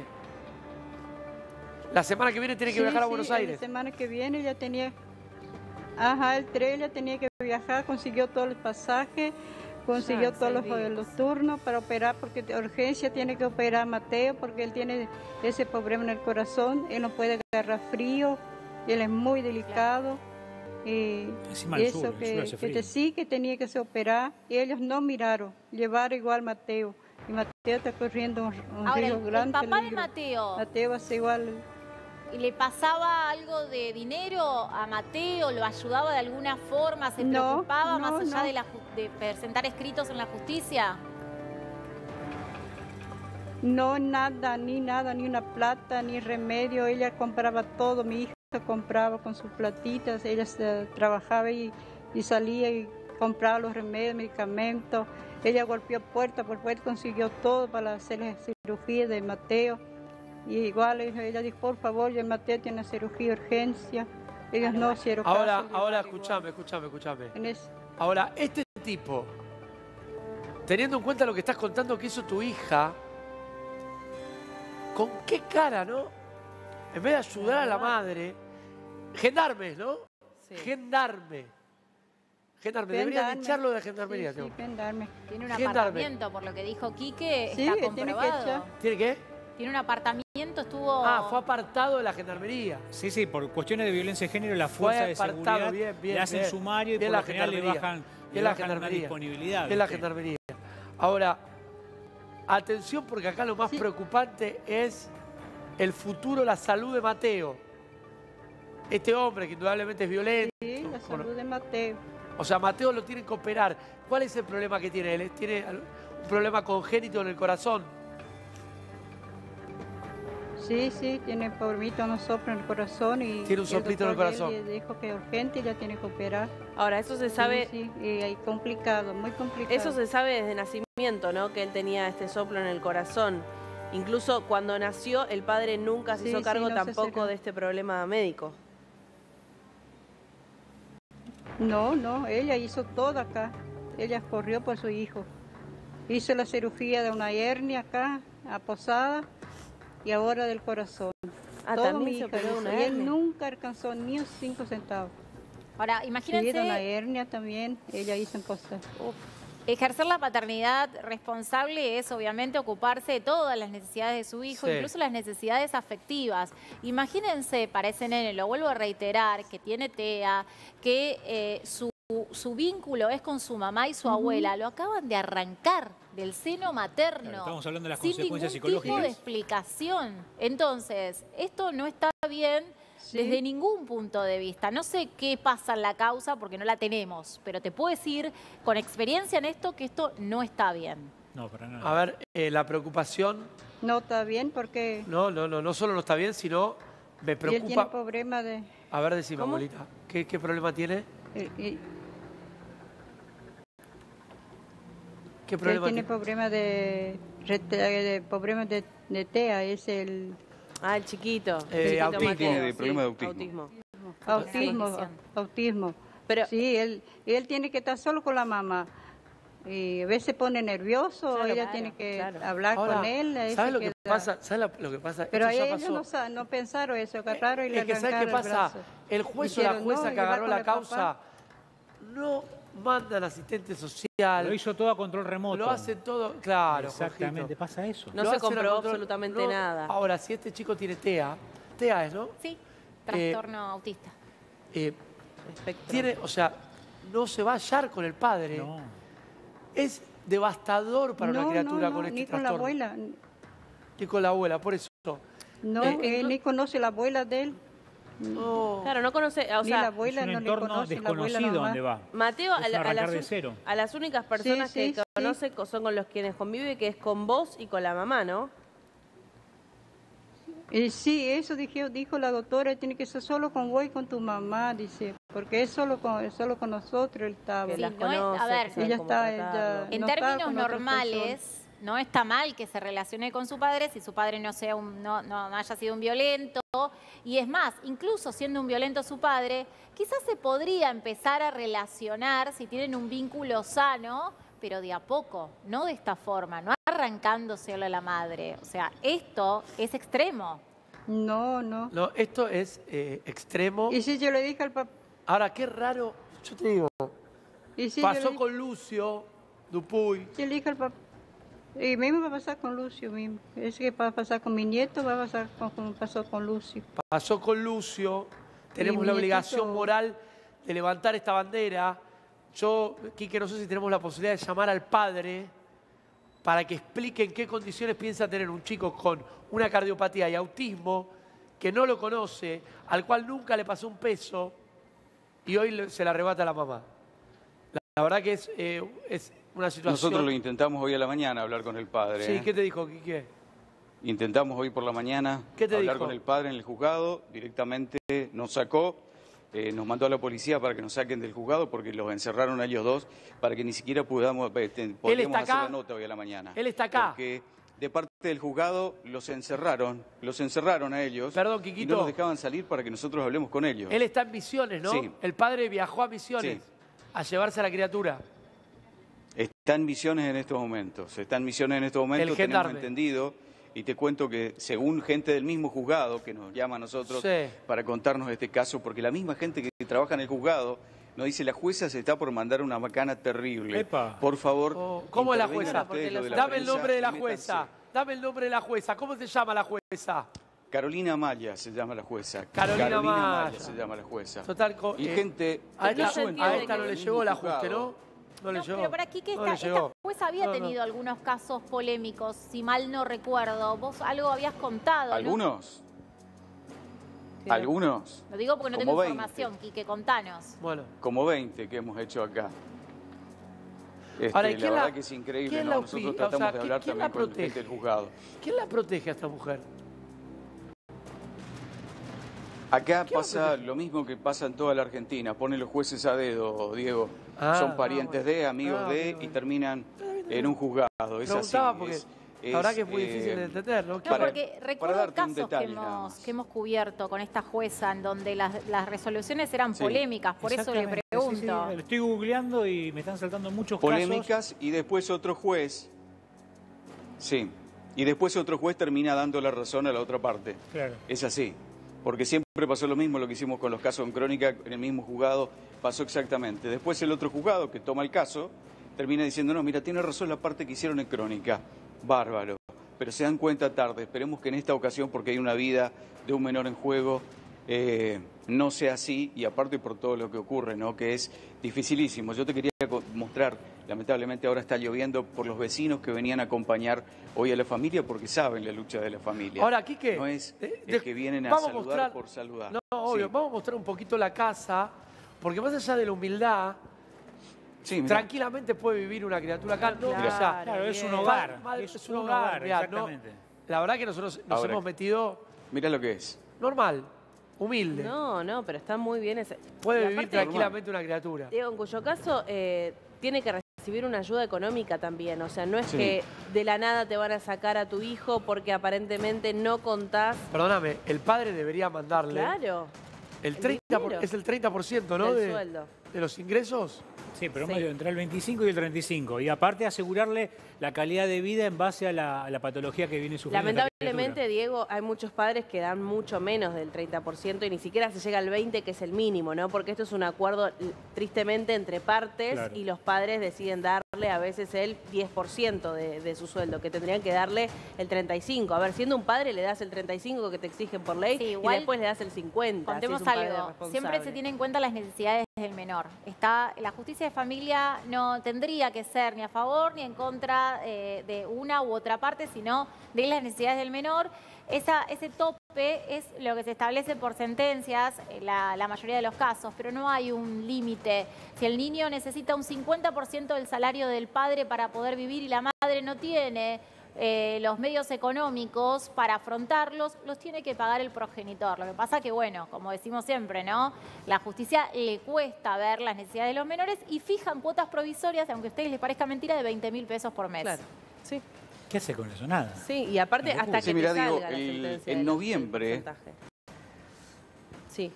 La semana que viene tiene que Sí, viajar a sí, Buenos La Aires. semana que viene ya tenía, ajá, el tres ya tenía que viajar, consiguió todo el pasaje, consiguió Ya, todos los, seis días. los turnos para operar, porque de urgencia tiene que operar a Mateo, porque él tiene ese problema en el corazón, él no puede agarrar frío, él es muy delicado. Y Encima el eso sur, el que, sur hace que frío. sí que tenía que se operar, y ellos no miraron, llevaron igual Mateo. Y Mateo está corriendo un, un Ahora, riesgo el, el grande. papá de peligro. Mateo, Mateo va a ser igual. ¿le pasaba algo de dinero a Mateo? ¿Lo ayudaba de alguna forma? ¿Se No, preocupaba no, más allá no. de, la, ju- de presentar escritos en la justicia? No, nada, ni nada, ni una plata, ni remedio. Ella compraba todo, mi hija compraba con sus platitas, ella se- trabajaba y, y salía y compraba los remedios, medicamentos. Ella golpeó puerta por puerta, consiguió todo para hacer la cirugía de Mateo. Y igual ella ella dijo, por favor, ya Mateo tiene una cirugía de urgencia. Ellos no hicieron Ahora, caso. ahora, escúchame, escúchame, escúchame. En eso. Ahora, este tipo, teniendo en cuenta lo que estás contando que hizo tu hija, ¿con qué cara, no? En vez de ayudar a la madre, gendarmes, ¿no? Gendarme. Gendarme, deberían Gendarme. echarlo de la gendarmería. Sí, sí, tío. gendarme. Tiene un Gendarme. apartamento, por lo que dijo Quique, Sí, está tiene que comprobado. echar. ¿Tiene qué? Tiene un apartamento, estuvo... Ah, fue apartado de la gendarmería. Sí, sí, por cuestiones de violencia de género, la Fue fuerza de apartado, seguridad bien, bien, le hacen bien. sumario y Bien por la lo general le gendarmería. bajan, le Bien la bajan una gendarmería. disponibilidad. Bien la ¿viste? gendarmería. Ahora, atención porque acá lo más Sí. preocupante es el futuro, la salud de Mateo. Este hombre que indudablemente es violento. Sí, la con- salud de Mateo. O sea, Mateo lo tienen que operar. ¿Cuál es el problema que tiene él? ¿Tiene un problema congénito en el corazón? Sí, sí, tiene problemita, unos soplos en el corazón y Tiene un y el soplito en el doctor corazón. le dijo que es urgente y ya tiene que operar. Ahora, eso se Sí, sabe, Sí, y es complicado, muy complicado. eso se sabe desde nacimiento, ¿no? Que él tenía este soplo en el corazón. Incluso cuando nació, el padre nunca se Sí, hizo sí, cargo no se tampoco acercó. de este problema médico. No, no, ella hizo todo acá. Ella corrió por su hijo. Hizo la cirugía de una hernia acá, a Posada, y ahora del corazón. Ah, Todo también mi se hija operó de hizo, una y él hernia. nunca alcanzó ni un cinco centavos. Ahora, Sí, imagínense de una hernia también, ella hizo en Posada. ejercer la paternidad responsable es obviamente ocuparse de todas las necesidades de su hijo, Sí. incluso las necesidades afectivas. Imagínense para ese nene, lo vuelvo a reiterar, que tiene T E A, que eh, su, su vínculo es con su mamá y su abuela, lo acaban de arrancar del seno materno. Claro, estamos hablando de las sin consecuencias ningún tipo de psicológicas. explicación. Entonces, esto no está bien desde ningún punto de vista. No sé qué pasa en la causa porque no la tenemos, pero te puedo decir con experiencia en esto que esto no está bien. No, para nada. A ver, eh, la preocupación, No está bien porque no, no, no, no solo no está bien, sino me y él tiene preocupa. problema de... A ver, decime, ¿Cómo? abuelita, ¿qué, qué problema tiene? eh, eh, ¿Qué él problema tiene tiene? problema de, rete- de problemas de, de T E A, es el Ah, el chiquito. Eh, el chiquito autismo. Mateo, Tiene sí, problema de autismo. autismo. autismo, condición. autismo. Pero- sí, él, él tiene que estar solo con la mamá. Y a veces se pone nervioso, Claro, ella claro, tiene que claro. hablar Ahora, con él. ahí ¿sabes se lo que queda. pasa? ¿Sabes la- lo que pasa? Pero Esto ya ellos pasó. no, sa- no pensaron eso, agarraron y le Es que ¿sabes qué arrancaron el pasa? brazo. El juez o la Dijeron, jueza no, que y va agarró con la el papá. causa no mandan asistente social. Lo hizo todo a control remoto. Lo hacen todo, claro. Exactamente, Jorgito. pasa eso. No Lo se hacen a comprobó control- absolutamente no. nada. Ahora, si este chico tiene T E A, T E A es, ¿no? Sí, trastorno autista. Eh, Espectro. tiene, o sea, no se va a hallar con el padre. No. Es devastador para no, una criatura no, no, con este ni con la trastorno. abuela. Ni con la abuela, por eso. No, Eh, él no- ni conoce la abuela de él. No. Claro, no conoce, o ni sea, la abuela es un no le entorno conoce, la abuela desconocido nomás. donde va. Mateo, Es a, la- a arrancar las, de un- cero. a las únicas personas Sí, sí, que sí. conoce co- son con los quienes convive, que es con vos y con la mamá, ¿no? Y sí, eso dijo, dijo la doctora, tiene que ser solo con vos y con tu mamá, dice, porque es solo con, es solo con nosotros él estaba. Que Sí, las no es- a conoce, ver, que sabe Ella cómo está, tratarlo. ella- En no está términos con otras normales, no está mal que se relacione con su padre si su padre no sea un, no, no haya sido un violento. Y es más, incluso siendo un violento su padre, quizás se podría empezar a relacionar si tienen un vínculo sano, pero de a poco, no de esta forma, no arrancándoselo a la madre. O sea, esto es extremo. No, no. No, esto es eh, extremo. Y si yo le dije al papá, Ahora, qué raro, yo te digo, y si yo pasó le, con Lucio Dupuy. yo le dije al papá, y mismo va a pasar con Lucio mismo. Es que va a pasar con mi nieto, va a pasar con- como pasó con Lucio. Pasó con Lucio. Tenemos mi la nietito- obligación moral de levantar esta bandera. Yo, Quique, no sé si tenemos la posibilidad de llamar al padre para que explique en qué condiciones piensa tener un chico con una cardiopatía y autismo, que no lo conoce, al cual nunca le pasó un peso y hoy le- se la arrebata a la mamá. La, la verdad que es, eh, es una situación... Nosotros lo intentamos hoy a la mañana hablar con el padre. Sí, ¿eh? ¿qué te dijo, Quique? Intentamos hoy por la mañana ¿Qué te hablar dijo? con el padre en el juzgado, directamente nos sacó, eh, nos mandó a la policía para que nos saquen del juzgado porque los encerraron a ellos dos para que ni siquiera podamos, eh, te- podíamos está hacer acá? la nota hoy a la mañana. Él está acá. Porque de parte del juzgado los encerraron, los encerraron a ellos. Perdón, y Quiquito. no nos dejaban salir para que nosotros hablemos con ellos. Él está en Misiones, ¿no? Sí. El padre viajó a Misiones Sí. a llevarse a la criatura. Está en Misiones en estos momentos, está en Misiones en estos momentos, El tenemos gendarme. entendido, y te cuento que según gente del mismo juzgado que nos llama a nosotros Sí. para contarnos este caso, porque la misma gente que trabaja en el juzgado nos dice la jueza se está por mandar una macana terrible. Epa. Por favor, Oh, ¿Cómo es la intervengan jueza? ustedes, lo de la Dame el prensa, nombre de la y métanse. jueza. Dame el nombre de la jueza. ¿Cómo se llama la jueza? Carolina Maya se llama la jueza. Carolina Maya. se llama la jueza. Total, co- Y eh, gente a que esta, su a entorno esta no del le mismo llegó el juzgado, ajuste, ¿no? No le No, llegó. pero para aquí que No esta, le llegó. esta jueza había No, no. tenido algunos casos polémicos, si mal no recuerdo. Vos algo habías contado, ¿no? ¿Algunos? Sí. ¿Algunos? Lo digo porque no Como tengo veinte. información, Quique, contanos. Bueno. Como veinte que hemos hecho acá. Este, Ahora, ¿y la quién verdad la- que es increíble, quién ¿no? la Nosotros auspicia? tratamos O sea, de ¿quién- hablar quién también la con gente protege? del juzgado. ¿Quién la protege a esta mujer? Acá ¿Qué va a pasa proteger? lo mismo que pasa en toda la Argentina. Ponen los jueces a dedo, Diego. Ah. Son parientes de, amigos Ah, de, ok, y bueno. terminan en un juzgado. Es así. Preguntaba porque es- la verdad es, que es muy eh, difícil de entender, ¿no? No, Para- porque para recuerdo darte un casos que detalle nada hemos, más. que hemos cubierto con esta jueza en donde las, las resoluciones eran Sí. polémicas, por eso le Exactamente, pregunto. sí, sí, lo estoy googleando y me están saltando muchos casos. Polémicas y después otro juez. Sí. Y después otro juez termina dando la razón a la otra parte. Claro. Es así. Porque siempre pasó lo mismo, lo que hicimos con los casos en crónica, en el mismo juzgado, pasó exactamente. Después el otro juzgado que toma el caso, termina diciendo, no, mira, tiene razón la parte que hicieron en crónica. Bárbaro. Pero se dan cuenta tarde. Esperemos que en esta ocasión, porque hay una vida de un menor en juego, eh, no sea así, y aparte por todo lo que ocurre, ¿no? Que es dificilísimo. Yo te quería co- mostrar, lamentablemente ahora está lloviendo, por los vecinos que venían a acompañar hoy a la familia, porque saben la lucha de la familia. Ahora, Quique, no es de- el de- que vienen a vamos a saludar mostrar- por saludar. No, no, obvio, Sí. vamos a mostrar un poquito la casa, porque más allá de la humildad, Sí, mirá. tranquilamente puede vivir una criatura acá. No, Claro, o sea, Claro, es un bien. hogar. mal- Es un hogar, mirá, no- exactamente. la verdad que nosotros nos Ahora- hemos metido Mirá lo que es. normal, humilde. No, no, pero está muy bien ese. Puede Y vivir aparte, tranquilamente una criatura. Diego, en cuyo caso eh, tiene que recibir una ayuda económica también. O sea, no es Sí. que de la nada te van a sacar a tu hijo porque aparentemente no contás. Perdóname, el padre debería mandarle Claro. el el treinta por- dinero. es el treinta por ciento, ¿no? Del De, sueldo. de los ingresos. Sí, pero Sí. medio entre el veinticinco y el treinta y cinco. Y aparte asegurarle la calidad de vida en base a la, a la patología que viene sufriendo esta Lamentablemente, criatura. Diego, hay muchos padres que dan mucho menos del treinta por ciento y ni siquiera se llega al veinte por ciento, que es el mínimo, ¿no? Porque esto es un acuerdo, l- tristemente, entre partes Claro. y los padres deciden darle a veces el diez por ciento de, de su sueldo, que tendrían que darle el treinta y cinco por ciento. A ver, siendo un padre le das el treinta y cinco por ciento que te exigen por ley Sí, y igual después le das el cincuenta por ciento. Contemos si es un padre algo, responsable. siempre se tiene en cuenta las necesidades del menor. Está, la justicia de familia no tendría que ser ni a favor ni en contra eh, de una u otra parte, sino de las necesidades del menor. Esa, ese tope es lo que se establece por sentencias, en la, la mayoría de los casos, pero no hay un límite. Si el niño necesita un cincuenta por ciento del salario del padre para poder vivir y la madre no tiene eh, los medios económicos para afrontarlos, los tiene que pagar el progenitor. Lo que pasa que, bueno, como decimos siempre, ¿no? La justicia le cuesta ver las necesidades de los menores y fijan cuotas provisorias, aunque a ustedes les parezca mentira, de veinte mil pesos por mes. Claro, sí. ¿Qué hace con eso? Nada. Sí, y aparte Una locura. hasta que Sí, mirá, te digo, salga la el- sentencia en del- noviembre- del porcentaje. Sí.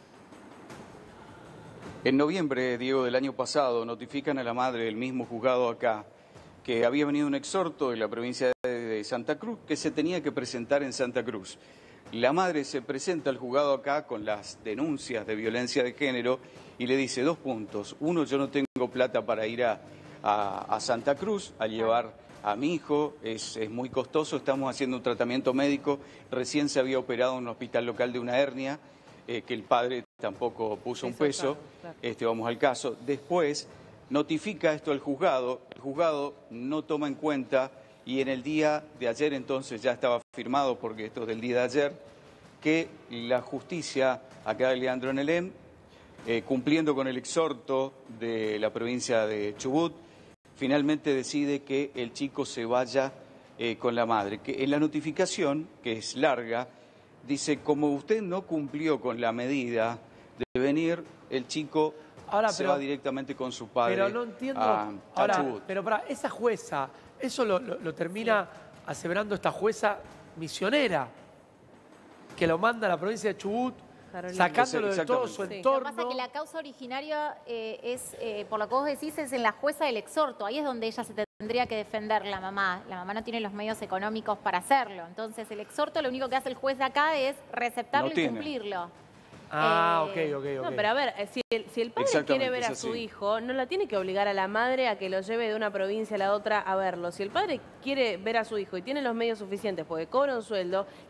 En noviembre, Diego, del año pasado, notifican a la madre del mismo juzgado acá que había venido un exhorto de la provincia de de Santa Cruz que se tenía que presentar en Santa Cruz. La madre se presenta al juzgado acá con las denuncias de violencia de género y le dice dos puntos. Uno, yo no tengo plata para ir a, a- a Santa Cruz a llevar a mi hijo, es, es muy costoso, estamos haciendo un tratamiento médico, recién se había operado en un hospital local de una hernia, eh, que el padre tampoco puso un Eso, peso, claro, claro. este, vamos al caso. Después notifica esto al juzgado, el juzgado no toma en cuenta y en el día de ayer entonces ya estaba firmado, porque esto es del día de ayer, que la justicia acá de Leandro Nelem, eh, cumpliendo con el exhorto de la provincia de Chubut, finalmente decide que el chico se vaya eh, con la madre. Que en la notificación, que es larga, dice, como usted no cumplió con la medida de venir, el chico Ahora, se pero- va directamente con su padre Pero no entiendo. a, a Ahora, Chubut. pero para esa jueza, eso lo, lo- lo termina aseverando esta jueza misionera, que lo manda a la provincia de Chubut, Carolina. sacándolo de todo Exactamente. su Sí. Lo que entorno. pasa es que la causa originaria eh, es, eh, por lo que vos decís, es en la jueza del exhorto. Ahí es donde ella se tendría que defender, la mamá. La mamá no tiene los medios económicos para hacerlo. Entonces, el exhorto, lo único que hace el juez de acá es receptarlo No y tiene. cumplirlo. Ah, Eh, ok, ok, ok. No, pero a ver, eh, si el, si el padre Exactamente, quiere ver a es su así. hijo, no la tiene que obligar a la madre a que lo lleve de una provincia a la otra a verlo. Si el padre quiere ver a su hijo y tiene los medios suficientes porque cobra un sueldo, lo tiene que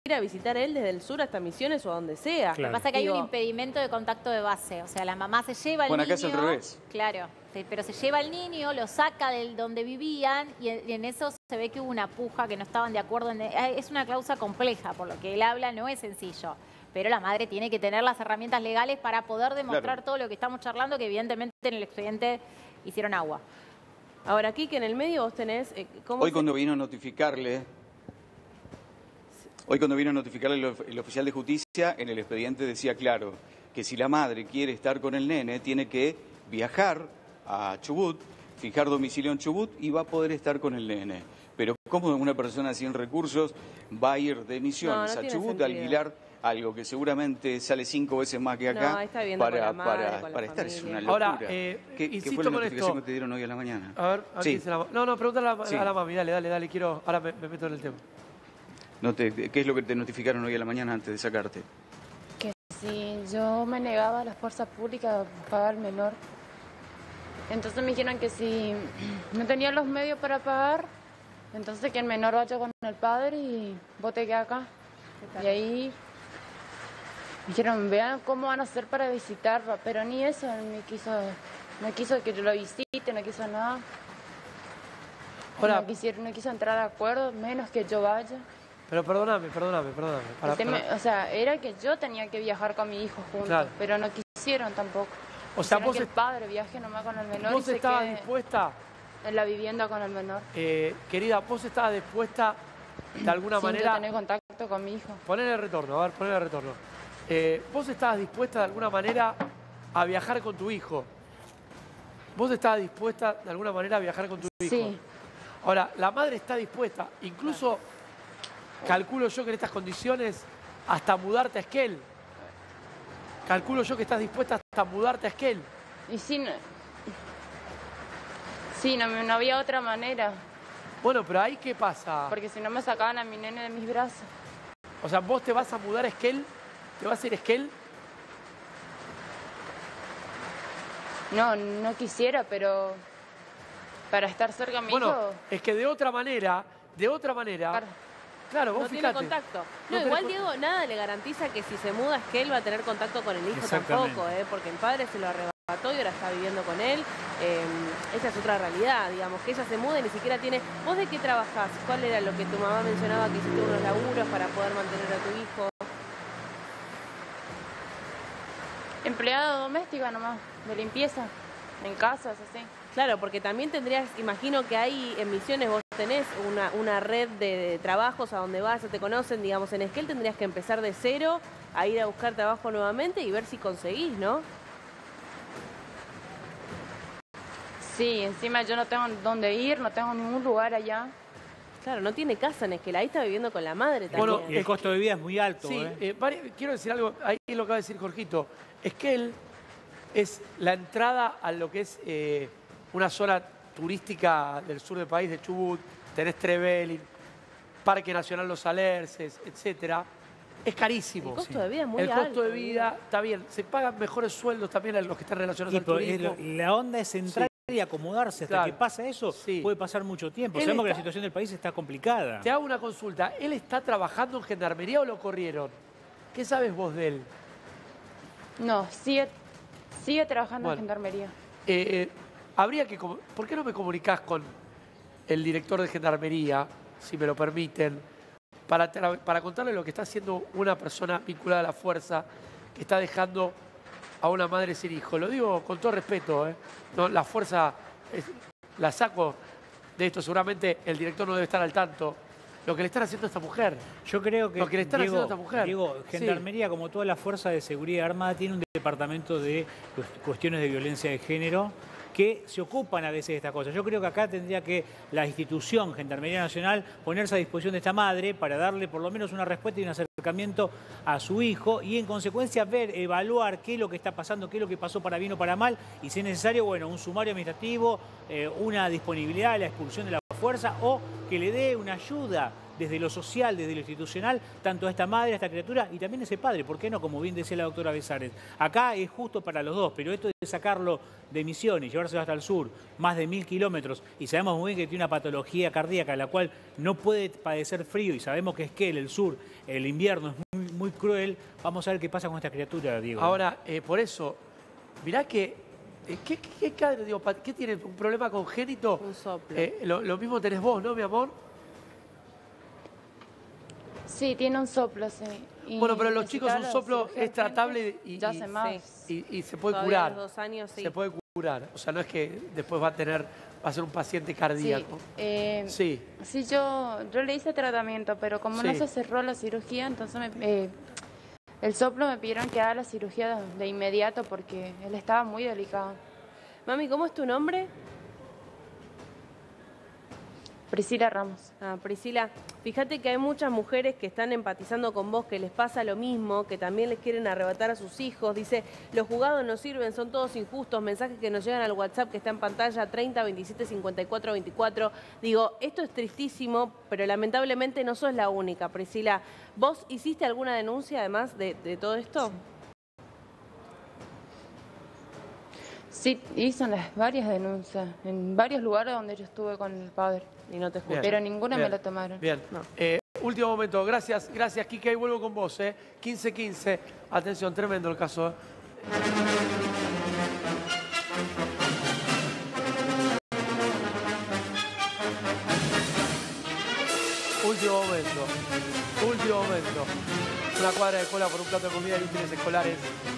a visitar él desde el sur hasta Misiones o a donde sea. Lo que pasa es que hay Digo, un impedimento de contacto de base. O sea, la mamá se lleva al Bueno, niño. acá es al revés. Claro, se- pero se lleva al niño, lo saca del donde vivían y en, y en eso se ve que hubo una puja, que no estaban de acuerdo. En, eh, es una causa compleja, por lo que él habla, no es sencillo. Pero la madre tiene que tener las herramientas legales para poder demostrar Claro. todo lo que estamos charlando, que evidentemente en el expediente hicieron agua. Ahora, aquí que en el medio vos tenés... eh, ¿cómo Hoy se- cuando vino a notificarle, hoy cuando vino a notificarle el, of- el oficial de justicia, en el expediente decía claro que si la madre quiere estar con el nene, tiene que viajar a Chubut, fijar domicilio en Chubut y va a poder estar con el nene. Pero ¿cómo una persona sin recursos va a ir de Misiones No, no a tiene Chubut sentido. a alquilar algo que seguramente sale cinco veces más que acá No, ahí está viviendo para, con la madre, para, con la para estar? Es familia. una locura. Ahora, eh, ¿Qué, qué insisto fue la con notificación esto. que te dieron hoy a la mañana? A ver, a ver Sí. qué dice la ma- No, no, pregúntale a la, Sí. a la mami, dale, dale, dale, quiero... Ahora me, me meto en el tema. No te, ¿Qué es lo que te notificaron hoy a la mañana antes de sacarte? Que si yo me negaba a las fuerzas públicas a pagar al menor, entonces me dijeron que si no tenía los medios para pagar, entonces que el menor vaya con el padre y vos te quedas acá. Y ahí me dijeron, vean cómo van a hacer para visitarla, pero ni eso me quiso, no quiso que yo lo visite, no quiso nada. Ahora- no, quisieron, no quiso entrar de acuerdo, menos que yo vaya. Pero perdóname, perdóname, perdóname. Para- El tema- para- O sea, era que yo tenía que viajar con mi hijo juntos, Claro. pero no quisieron tampoco. O sea, Quisieron vos que el est- padre viaje nomás con el menor y ¿Vos se estabas quede dispuesta, en la vivienda con el menor. eh, querida, vos estabas dispuesta de alguna sin manera... yo tener contacto con mi hijo. Poner el retorno, a ver, poner el retorno. Eh, vos estabas dispuesta de alguna manera a viajar con tu hijo. Vos estabas dispuesta de alguna manera a viajar con tu hijo. Sí. Ahora, la madre está dispuesta, incluso calculo yo que en estas condiciones, hasta mudarte a Esquel. Calculo yo que estás dispuesta hasta mudarte a Esquel. Y sí, no, sí, no, no había otra manera, Bueno, pero ahí ¿qué pasa? porque si no me sacaban a mi nene de mis brazos. O sea, vos te vas a mudar a Esquel, te vas a ir a Esquel. No, no quisiera, pero para estar cerca de mi Bueno, hijo... es que de otra manera, de otra manera, claro, vos No tiene fíjate. contacto. No No, tenés igual, con- Diego, nada le garantiza que si se muda es que él va a tener contacto con el hijo Exactamente. tampoco, ¿eh? Porque el padre se lo arrebató y ahora está viviendo con él. Eh, esa es otra realidad, digamos, que ella se muda y ni siquiera tiene... ¿Vos de qué trabajás? ¿Cuál era lo que tu mamá mencionaba que hiciste unos laburos para poder mantener a tu hijo? Empleada doméstica nomás, de limpieza, en casas, así. Claro, porque también tendrías, imagino que hay en Misiones, vos tenés una, una red de, de trabajos a donde vas, te conocen, digamos, en Esquel tendrías que empezar de cero a ir a buscar trabajo nuevamente y ver si conseguís, ¿no? Sí, encima yo no tengo dónde ir, no tengo ningún lugar allá. Claro, no tiene casa en Esquel, ahí está viviendo con la madre también. Bueno, Y el costo de vida es muy alto. Sí, ¿eh? eh, vari- quiero decir algo, ahí es lo que va a decir Jorgito. Esquel es la entrada a lo que es eh, una zona turística del sur del país, de Chubut, tenés Trevelin, Parque Nacional Los Alerces, etcétera. Es carísimo. El costo de vida es muy El alto. costo de vida, está bien, se pagan mejores sueldos también a los que están relacionados Y al pero, eh, turismo. lo- la onda es entrar y acomodarse. Hasta Claro. que pasa eso, puede pasar mucho tiempo. Él Sabemos que la está- situación del país está complicada. Te hago una consulta. ¿Él está trabajando en gendarmería o lo corrieron? ¿Qué sabes vos de él? No, sigue, sigue trabajando Bueno. en gendarmería. Eh, eh, habría que... comu- ¿Por qué no me comunicás con el director de gendarmería, si me lo permiten, para, tra- para contarle lo que está haciendo una persona vinculada a la fuerza que está dejando a una madre sin hijo? Lo digo con todo respeto, ¿eh? No, la fuerza es- la saco de esto. Seguramente el director no debe estar al tanto. Lo que le están haciendo a esta mujer. Yo creo que Lo que le están Diego, haciendo a esta mujer. Diego, Sí. Gendarmería, como toda la Fuerza de Seguridad Armada, tiene un departamento de cuest- cuestiones de violencia de género que se ocupan a veces de estas cosas. Yo creo que acá tendría que la institución Gendarmería Nacional ponerse a disposición de esta madre para darle por lo menos una respuesta y un acercamiento a su hijo y en consecuencia ver, evaluar qué es lo que está pasando, qué es lo que pasó para bien o para mal y si es necesario, bueno, un sumario administrativo, eh, una disponibilidad, la expulsión de la fuerza o que le dé una ayuda desde lo social, desde lo institucional, tanto a esta madre, a esta criatura y también a ese padre. ¿Por qué no? Como bien decía la doctora Besares. Acá es justo para los dos, pero esto de sacarlo de Misiones, llevárselo hasta el sur, más de mil kilómetros, y sabemos muy bien que tiene una patología cardíaca, la cual no puede padecer frío, y sabemos que es que el sur, el invierno es muy, muy cruel. Vamos a ver qué pasa con esta criatura, Diego. Ahora, eh, por eso, mirá que, eh, ¿qué, qué, qué, digo, ¿qué tiene? ¿Un problema congénito? Un soplo. Eh, lo, lo mismo tenés vos, ¿no, mi amor? Sí, tiene un soplo, sí. Y Bueno, pero los chicos un necesita soplo cirugía es tratable y, ya y- hace más. y- y se puede Todavía curar. a los dos años, sí. Se puede curar. O sea, no es que después va a tener, va a ser un paciente cardíaco. Sí, eh, Sí. sí, yo, yo le hice tratamiento, pero como no Sí. se cerró la cirugía, entonces me, eh, el soplo me pidieron que haga la cirugía de, de inmediato porque él estaba muy delicado. Mami, ¿cómo es tu nombre? Priscila Ramos. Ah, Priscila, fíjate que hay muchas mujeres que están empatizando con vos, que les pasa lo mismo, que también les quieren arrebatar a sus hijos. Dice, los juzgados no sirven, son todos injustos. Mensajes que nos llegan al WhatsApp que está en pantalla, treinta, veintisiete, cincuenta y cuatro, veinticuatro. Digo, esto es tristísimo, pero lamentablemente no sos la única, Priscila. ¿Vos hiciste alguna denuncia además de, de todo esto? Sí, hizo las varias denuncias en varios lugares donde yo estuve con el padre. Y no te Bien. Pero ninguna Bien. me la tomaron. Bien. Eh, último momento. Gracias, gracias, Kike. Y vuelvo con vos. Eh. quince quince. Atención, tremendo el caso. eh. Último momento. Último momento. Una cuadra de cola por un plato de comida y útiles escolares.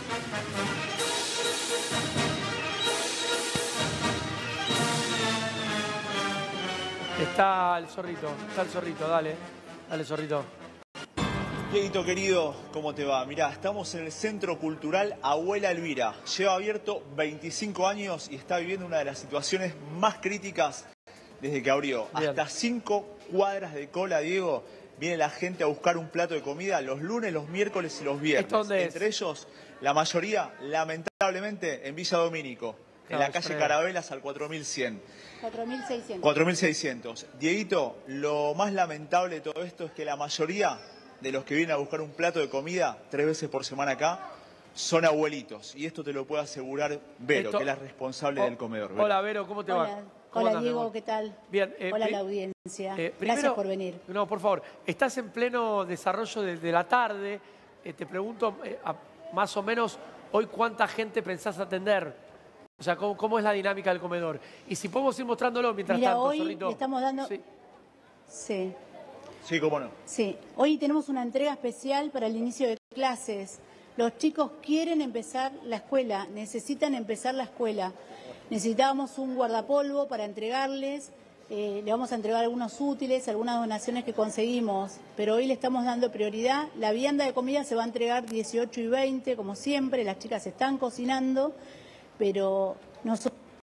Está el zorrito, está el zorrito, dale. Dale, zorrito. Dieguito querido, ¿cómo te va? Mirá, estamos en el Centro Cultural Abuela Elvira. Lleva abierto veinticinco años y está viviendo una de las situaciones más críticas desde que abrió. Bien. Hasta cinco cuadras de cola, Diego. Viene la gente a buscar un plato de comida los lunes, los miércoles y los viernes. ¿Esto dónde es? Entre ellos, la mayoría, lamentablemente, en Villa Domínico. En Claro, la es calle fregado. Carabelas al cuatro mil cien. cuatro mil seiscientos. cuatro mil seiscientos. Dieguito, lo más lamentable de todo esto es que la mayoría de los que vienen a buscar un plato de comida tres veces por semana acá son abuelitos. Y esto te lo puede asegurar Vero, Esto- que es la responsable Oh, del comedor. Vero. Hola, Vero, ¿cómo te va? Hola, ¿Cómo hola andás, mi Diego, amor? ¿qué tal? Bien. eh, Hola a pri- la audiencia. eh, Gracias primero- por venir. No, por favor. Estás en pleno desarrollo de, de la tarde. Eh, te pregunto, eh, a- más o menos, hoy cuánta gente pensás atender. O sea, ¿cómo, cómo es la dinámica del comedor? Y si podemos ir mostrándolo mientras Mira, tanto, hoy zorrito. le estamos dando... Sí. Sí. Sí, cómo no. Sí, hoy tenemos una entrega especial para el inicio de clases. Los chicos quieren empezar la escuela, necesitan empezar la escuela. Necesitábamos un guardapolvo para entregarles, eh, le vamos a entregar algunos útiles, algunas donaciones que conseguimos, pero hoy le estamos dando prioridad. La vianda de comida se va a entregar dieciocho y veinte, como siempre, las chicas están cocinando, pero nuestro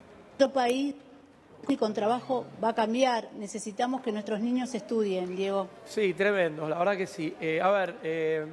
país y con trabajo va a cambiar. Necesitamos que nuestros niños estudien, Diego. Sí, tremendo, la verdad que sí. Eh, a ver, eh,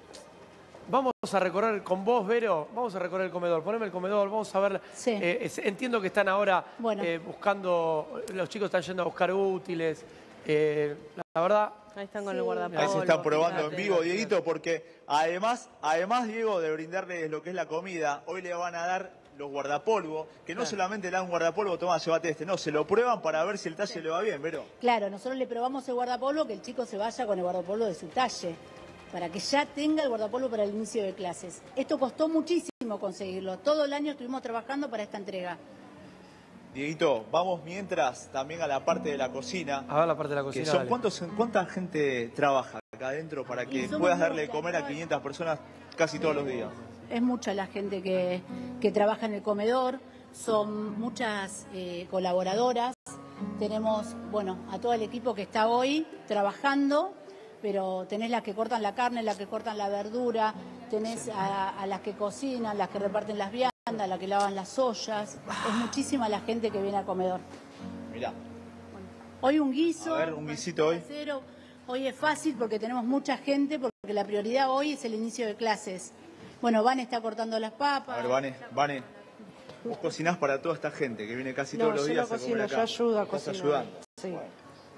vamos a recorrer con vos, Vero, vamos a recorrer el comedor. Poneme el comedor, vamos a ver. Sí. eh, es- entiendo que están ahora Bueno. eh, buscando, los chicos están yendo a buscar útiles. Eh, la verdad, Ahí están con Sí. el guardapolvo. Ahí se está probando en fíjate. vivo, Dieguito, porque además, además, Diego, de brindarles lo que es la comida, hoy le van a dar los guardapolvo, que no Claro. solamente le dan un guardapolvo, toma, llévate este, no, se lo prueban para ver si el talle le va bien, Vero. Claro, nosotros le probamos el guardapolvo, que el chico se vaya con el guardapolvo de su talle, para que ya tenga el guardapolvo para el inicio de clases. Esto costó muchísimo conseguirlo. Todo el año estuvimos trabajando para esta entrega. Dieguito, vamos mientras también a la parte de la cocina. a ver la parte de la Que cocina. son, dale. ¿cuántos, ¿Cuánta gente trabaja acá adentro para Y que somos puedas darle de muchas, comer a ¿no? quinientas personas casi todos los días? Es mucha la gente que, que trabaja en el comedor, son muchas eh, colaboradoras. Tenemos, bueno, a todo el equipo que está hoy trabajando, pero tenés las que cortan la carne, las que cortan la verdura, tenés a, a las que cocinan, las que reparten las viandas, las que lavan las ollas. Es muchísima la gente que viene al comedor. Mirá, Hoy un guiso. a ver, un guisito hoy. casero. Hoy es fácil porque tenemos mucha gente, porque la prioridad hoy es el inicio de clases. Bueno, Van está cortando las papas. A ver, Vane, Vane, vos cocinás para toda esta gente que viene casi No, todos los yo días no a comer cocino, acá. yo ayudo a ¿Vos cocinar. ayudás? Sí.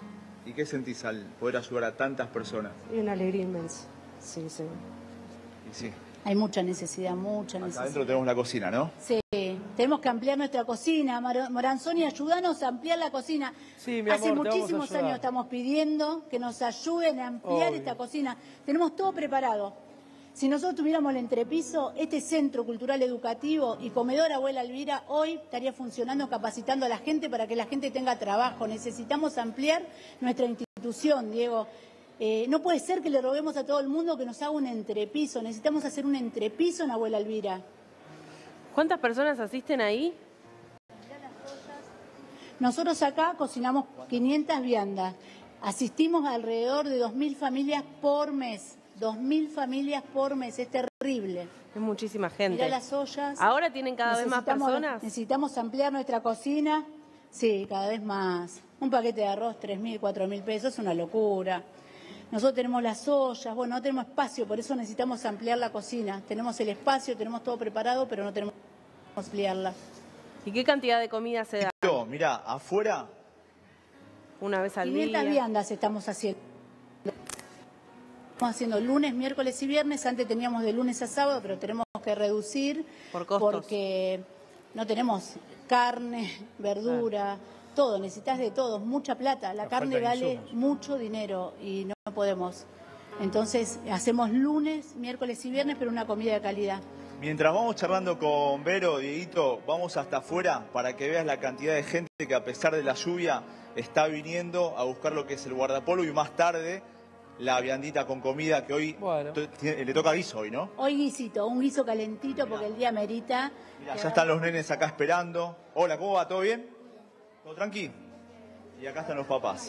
¿Y qué sentís al poder ayudar a tantas personas? Y una alegría inmensa. Sí, sí. Y sí. Hay mucha necesidad, mucha Acá necesidad. adentro tenemos la cocina, ¿no? Sí, tenemos que ampliar nuestra cocina. Mar- Moranzoni, ayúdanos a ampliar la cocina. Sí, mi Hace amor, te vamos a muchísimos ayudar. años estamos pidiendo que nos ayuden a ampliar Obvio. esta cocina. Tenemos todo preparado. Si nosotros tuviéramos el entrepiso, este centro cultural educativo y comedor Abuela Elvira hoy estaría funcionando, capacitando a la gente para que la gente tenga trabajo. Necesitamos ampliar nuestra institución, Diego. Eh, no puede ser que le roguemos a todo el mundo que nos haga un entrepiso. Necesitamos hacer un entrepiso en Abuela Elvira. ¿Cuántas personas asisten ahí? Nosotros acá cocinamos quinientas viandas. Asistimos a alrededor de dos mil familias por mes. dos mil familias por mes. Es terrible. Es muchísima gente. Mirá las ollas. ¿Ahora tienen cada vez más Necesitamos- personas? Necesitamos ampliar nuestra cocina. Sí, cada vez más. Un paquete de arroz, tres mil, cuatro mil pesos, es una locura. Nosotros tenemos las ollas, bueno, no tenemos espacio, por eso necesitamos ampliar la cocina. Tenemos el espacio, tenemos todo preparado, pero no tenemos que ampliarla. ¿Y qué cantidad de comida se da? Yo, mirá, afuera, Una vez al quinientas día. viandas estamos haciendo. Estamos haciendo lunes, miércoles y viernes. Antes teníamos de lunes a sábado, pero tenemos que reducir Por costos. porque no tenemos carne, verdura, todo. Necesitas de todo, mucha plata. La Nos carne faltan vale insumos. mucho dinero y no podemos. Entonces hacemos lunes, miércoles y viernes, pero una comida de calidad. mientras vamos charlando con Vero, Dieguito, vamos hasta afuera para que veas la cantidad de gente que a pesar de la lluvia está viniendo a buscar lo que es el guardapolvo y más tarde la viandita con comida que hoy to- tiene- le toca guiso hoy, ¿no? Hoy guisito, un guiso calentito porque el día merita. Mirá, ya están los nenes acá esperando. Hola, ¿cómo va? ¿Todo bien? ¿Todo tranqui? Y acá están los papás.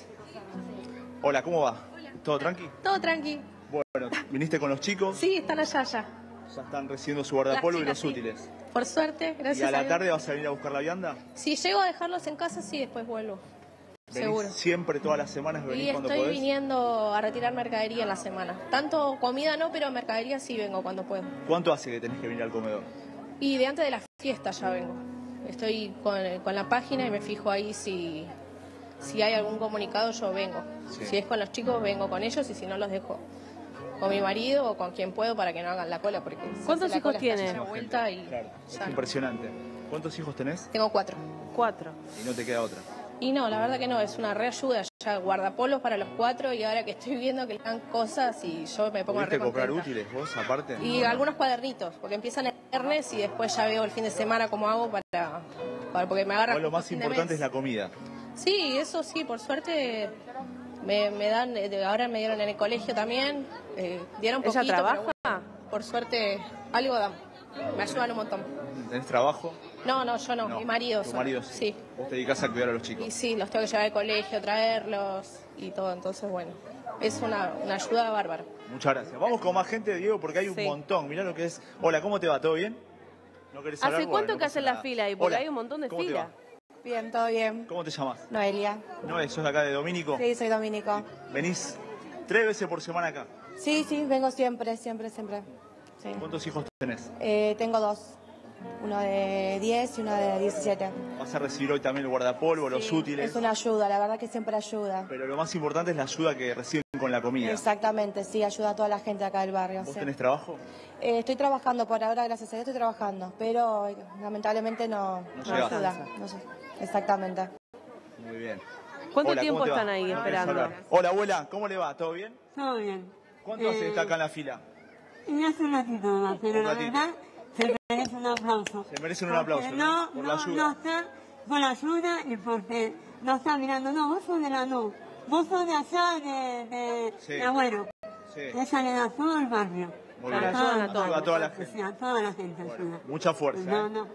Hola, ¿cómo va? ¿Todo tranqui? Todo tranqui. Bueno, ¿viniste con los chicos? Sí, están allá ya. Ya están recibiendo su guardapolvo y Las los chicas, sí. útiles. Por suerte, ¿Y gracias a la Dios. tarde vas a venir a buscar la vianda? Si llego a dejarlos en casa, sí, después vuelvo. ¿Venís Seguro. siempre, todas las semanas, venís Y cuando estoy podés? viniendo a retirar mercadería en la semana. Tanto comida no, pero mercadería sí vengo cuando puedo. ¿Cuánto hace que tenés que venir al comedor? Y de antes de la fiesta ya vengo. Estoy con, con la página y me fijo ahí si, si hay algún comunicado, yo vengo. Sí. Si es con los chicos, vengo con ellos y si no, los dejo con mi marido o con quien puedo para que no hagan la cola. Porque se ¿Cuántos hace la hijos cola hasta tiene? llena de vuelta y Claro, es ya. impresionante. ¿Cuántos hijos tenés? Tengo cuatro. Cuatro. Y no te queda otra. Y no, la verdad que no, es una reayuda. Ya guardapolos para los cuatro y ahora que estoy viendo que le dan cosas y yo me pongo ¿Pudiste re comprar contenta. útiles vos, aparte? Y algunos cuadernitos, porque empiezan el viernes y después ya veo el fin de semana cómo hago para, para porque me agarra. Igual lo más justo fin de importante mes. es la comida. Sí, eso sí, por suerte me, me dan, eh, ahora me dieron en el colegio también, eh, dieron ¿Ella poquito, trabaja? pero bueno, por suerte algo dan, me ayudan un montón. ¿Tenés trabajo? No, no, yo no, No, mi marido. tu solo. marido Sí. Vos te dedicás a cuidar a los chicos. Y sí, los tengo que llevar al colegio, traerlos y todo, entonces bueno, es una, una ayuda bárbara. Muchas gracias. Vamos con más gente, Diego, porque hay un Sí. montón. Mirá lo que es. Hola, ¿cómo te va? ¿Todo bien? ¿No querés hablar? ¿Hace Bueno, cuánto no que pasa hacen la nada. fila ahí? Porque Hola, hay un montón de ¿cómo te fila. va? Bien, todo bien. ¿Cómo te llamas? Noelia. No, sos de acá de Domínico. Sí, soy dominico. Venís tres veces por semana acá. Sí, sí, vengo siempre, siempre, siempre. Sí. ¿Cuántos hijos tenés? Eh, tengo dos. Uno de diez y uno de diecisiete. Vas a recibir hoy también el guardapolvo, los Sí, útiles. Es una ayuda, la verdad que siempre ayuda. Pero lo más importante es la ayuda que reciben con la comida. Exactamente, sí, ayuda a toda la gente acá del barrio. ¿Vos sí. tenés trabajo? Eh, estoy trabajando por ahora, gracias a Dios estoy trabajando, pero eh, lamentablemente no, No no llegás. ayuda. No sé. Exactamente. Muy bien. ¿Cuánto Hola, tiempo ¿cómo te va? están ahí ¿No querés esperando? hablar? Hola, abuela, ¿cómo le va? ¿Todo bien? Todo bien. ¿Cuánto hace que Eh, está acá en la fila? Y hace un ratito nomás, pero Un la ratito. verdad se merece un aplauso. Se merecen un Porque aplauso, no, ¿no? Por no, la ayuda. no está por la ayuda y porque no está mirando, no, vos sos de la NU, vos sos de allá de, de, Sí. de Agüero. Sí. Ella le da a todo el barrio. Muy bien. Ayudan a todos. A toda la gente. Sí, a toda la gente ayuda. Mucha fuerza. No, ¿eh? no.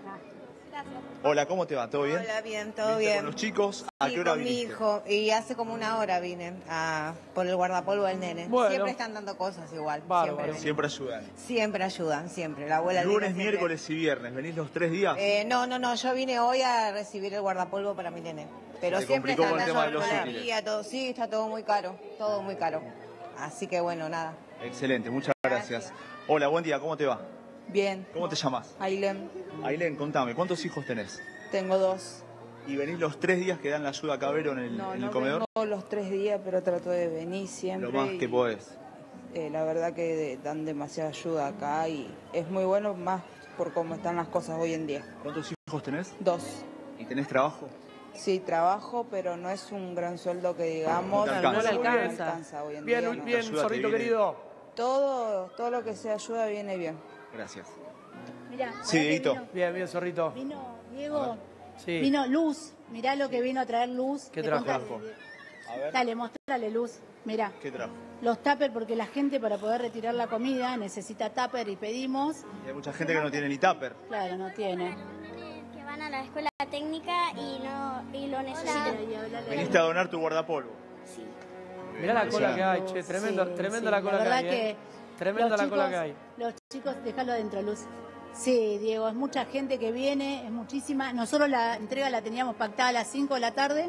Hola, ¿cómo te va? ¿Todo bien? Hola, bien, todo ¿Viniste bien. con los chicos? ¿A Sí, qué hora con mi viniste? hijo. Y hace como una hora vine a, por el guardapolvo del nene. Bueno. Siempre están dando cosas igual. Siempre, Siempre ayudan. siempre ayudan, siempre. La abuela Elvira Lunes, siempre- miércoles y viernes. ¿Venís los tres días? Eh, no, no, no. Yo vine hoy a recibir el guardapolvo para mi nene. Pero Se siempre complicó están con el tema dando de los la útiles. guía, todo. Sí, está todo muy caro. Todo muy caro. Así que bueno, nada. Excelente, muchas gracias. Hola, buen día, ¿cómo te va? Bien. ¿Cómo te llamas? Ailén, Ailén, contame, ¿cuántos hijos tenés? tengo dos. ¿Y venís los tres días que dan la ayuda a Cabero en el, No, en el no comedor? vengo los tres días, pero trato de venir siempre. Lo más que y, podés. eh, la verdad que de- dan demasiada ayuda acá y es muy bueno más por cómo están las cosas hoy en día. ¿Cuántos hijos tenés? Dos. ¿Y tenés trabajo? Sí, trabajo, pero no es un gran sueldo que digamos. No te alcanza. No le Muy bien. alcanza hoy en Bien, día. ¿no? bien, Ayuda te zorrito viene. querido. Todo, todo lo que sea ayuda viene bien. Gracias. Mirá, Sí, ahora que Dieguito. vino- Bien, bien, zorrito. Vino, Diego, Sí. vino Luz. Mirá lo que vino a traer Luz. ¿Qué Te trajo? contale. A ver. Dale, mostrale, Luz. Mirá. ¿Qué trajo? Los tuppers, porque la gente para poder retirar la comida necesita tupper y pedimos. Y hay mucha gente que no tiene ni tupper. Claro, no tiene. Que van a la escuela técnica y no y lo necesitan. Viniste a donar tu guardapolvo. Sí. Mirá la cola que hay, che, tremendo, Sí, tremenda sí, la cola que verdad hay, eh. que Tremenda los la cola chicos- que hay. Los chicos, déjalo adentro, Luz. Sí, Diego, es mucha gente que viene, es muchísima. Nosotros la entrega la teníamos pactada a las cinco de la tarde.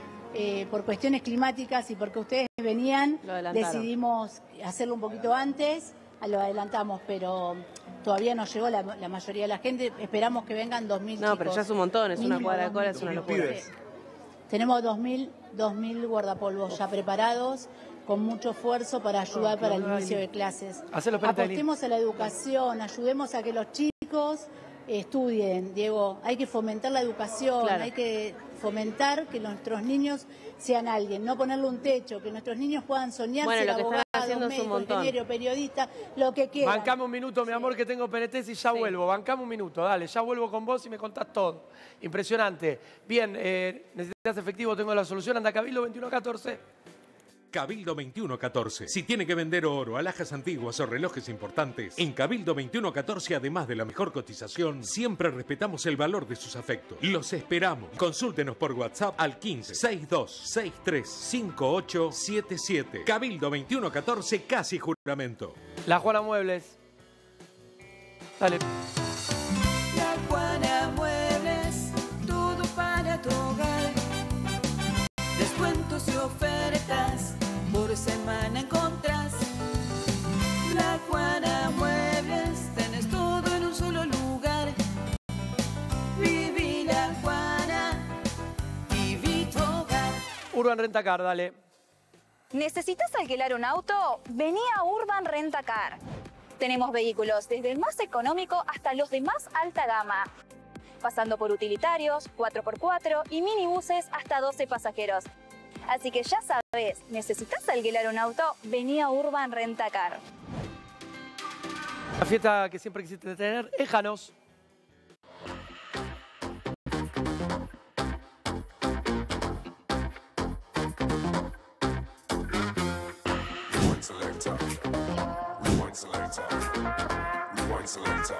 Eh, por cuestiones climáticas y porque ustedes venían, Lo adelantaron. decidimos hacerlo un poquito antes, a lo adelantamos, pero todavía no llegó la, la mayoría de la gente. Esperamos que vengan dos mil No, chicos. pero ya es un montón, es una Mínimo cuadra de dos cola, mil. es una Dos locura. mil pibes. Tenemos dos mil, dos mil guardapolvos ya preparados, con mucho esfuerzo para ayudar para el inicio de clases. Hacelo, espérate, Aileen. Apostemos a la educación, ayudemos a que los chicos estudien, Diego. Hay que fomentar la educación, Claro. hay que fomentar que nuestros niños sean alguien, no ponerle un techo, que nuestros niños puedan soñar Bueno, ser lo que están abogados, haciendo es un médicos, montón. ingeniero, periodista, lo que quieran. Bancame un minuto, mi amor, que tengo P N Ts y ya vuelvo. Bancame un minuto, dale, ya vuelvo con vos y me contás todo. Impresionante. Bien, eh, necesitas efectivo, tengo la solución. Anda Cabildo veintiuno catorce. Cabildo veintiuno catorce. Si tiene que vender oro, alhajas antiguas o relojes importantes, en Cabildo veintiuno catorce, además de la mejor cotización, siempre respetamos el valor de sus afectos. Los esperamos. Consúltenos por WhatsApp al quince, sesenta y dos, sesenta y tres, cincuenta y ocho setenta y siete. Cabildo veintiuno catorce, casi juramento. La Juana Muebles. Dale. La Juana Muebles, todo para tu hogar. Descuentos y ofertas, por semana encontrás. La Juana Muebles, tenés todo en un solo lugar. Viví la Juana, viví tu hogar. Urban Rentacar, dale. ¿Necesitas alquilar un auto? Vení a Urban Rentacar. Tenemos vehículos desde el más económico hasta los de más alta gama, pasando por utilitarios, cuatro por cuatro y minibuses hasta doce pasajeros. Así que ya sabes, ¿necesitas alquilar un auto? Vení a Urban Rentacar. La fiesta que siempre quisiste tener, Éjanos. Rewind selector. Rewind selector. Rewind selector.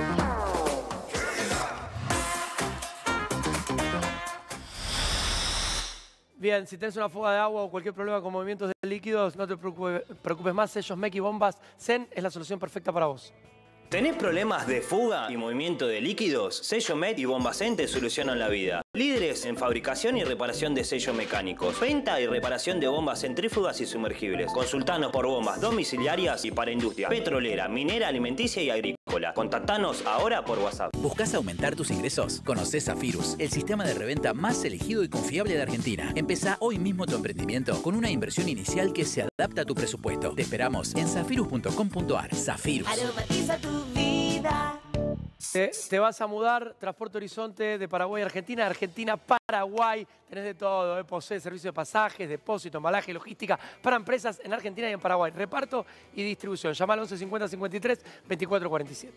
Bien, si tenés una fuga de agua o cualquier problema con movimientos de líquidos, no te preocupes, preocupes más. Sellos Mec y Bombas Zen es la solución perfecta para vos. ¿Tenés problemas de fuga y movimiento de líquidos? Sello Met y Bombacén te solucionan la vida. Líderes en fabricación y reparación de sellos mecánicos. Venta y reparación de bombas centrífugas y sumergibles. Consultanos por bombas domiciliarias y para industria petrolera, minera, alimenticia y agrícola. Contactanos ahora por WhatsApp. ¿Buscas aumentar tus ingresos? Conocés Zafirus, el sistema de reventa más elegido y confiable de Argentina. Empezá hoy mismo tu emprendimiento con una inversión inicial que se adapta a tu presupuesto. Te esperamos en zafirus punto com punto ar. Zafirus. Aromatiza tu vida. Te, te vas a mudar, Transporte Horizonte de Paraguay a Argentina, Argentina, Paraguay, tenés de todo, ¿eh? Posee servicio de pasajes, depósito, embalaje, logística para empresas en Argentina y en Paraguay, reparto y distribución. Llama al once cincuenta cincuenta y tres veinticuatro cuarenta y siete.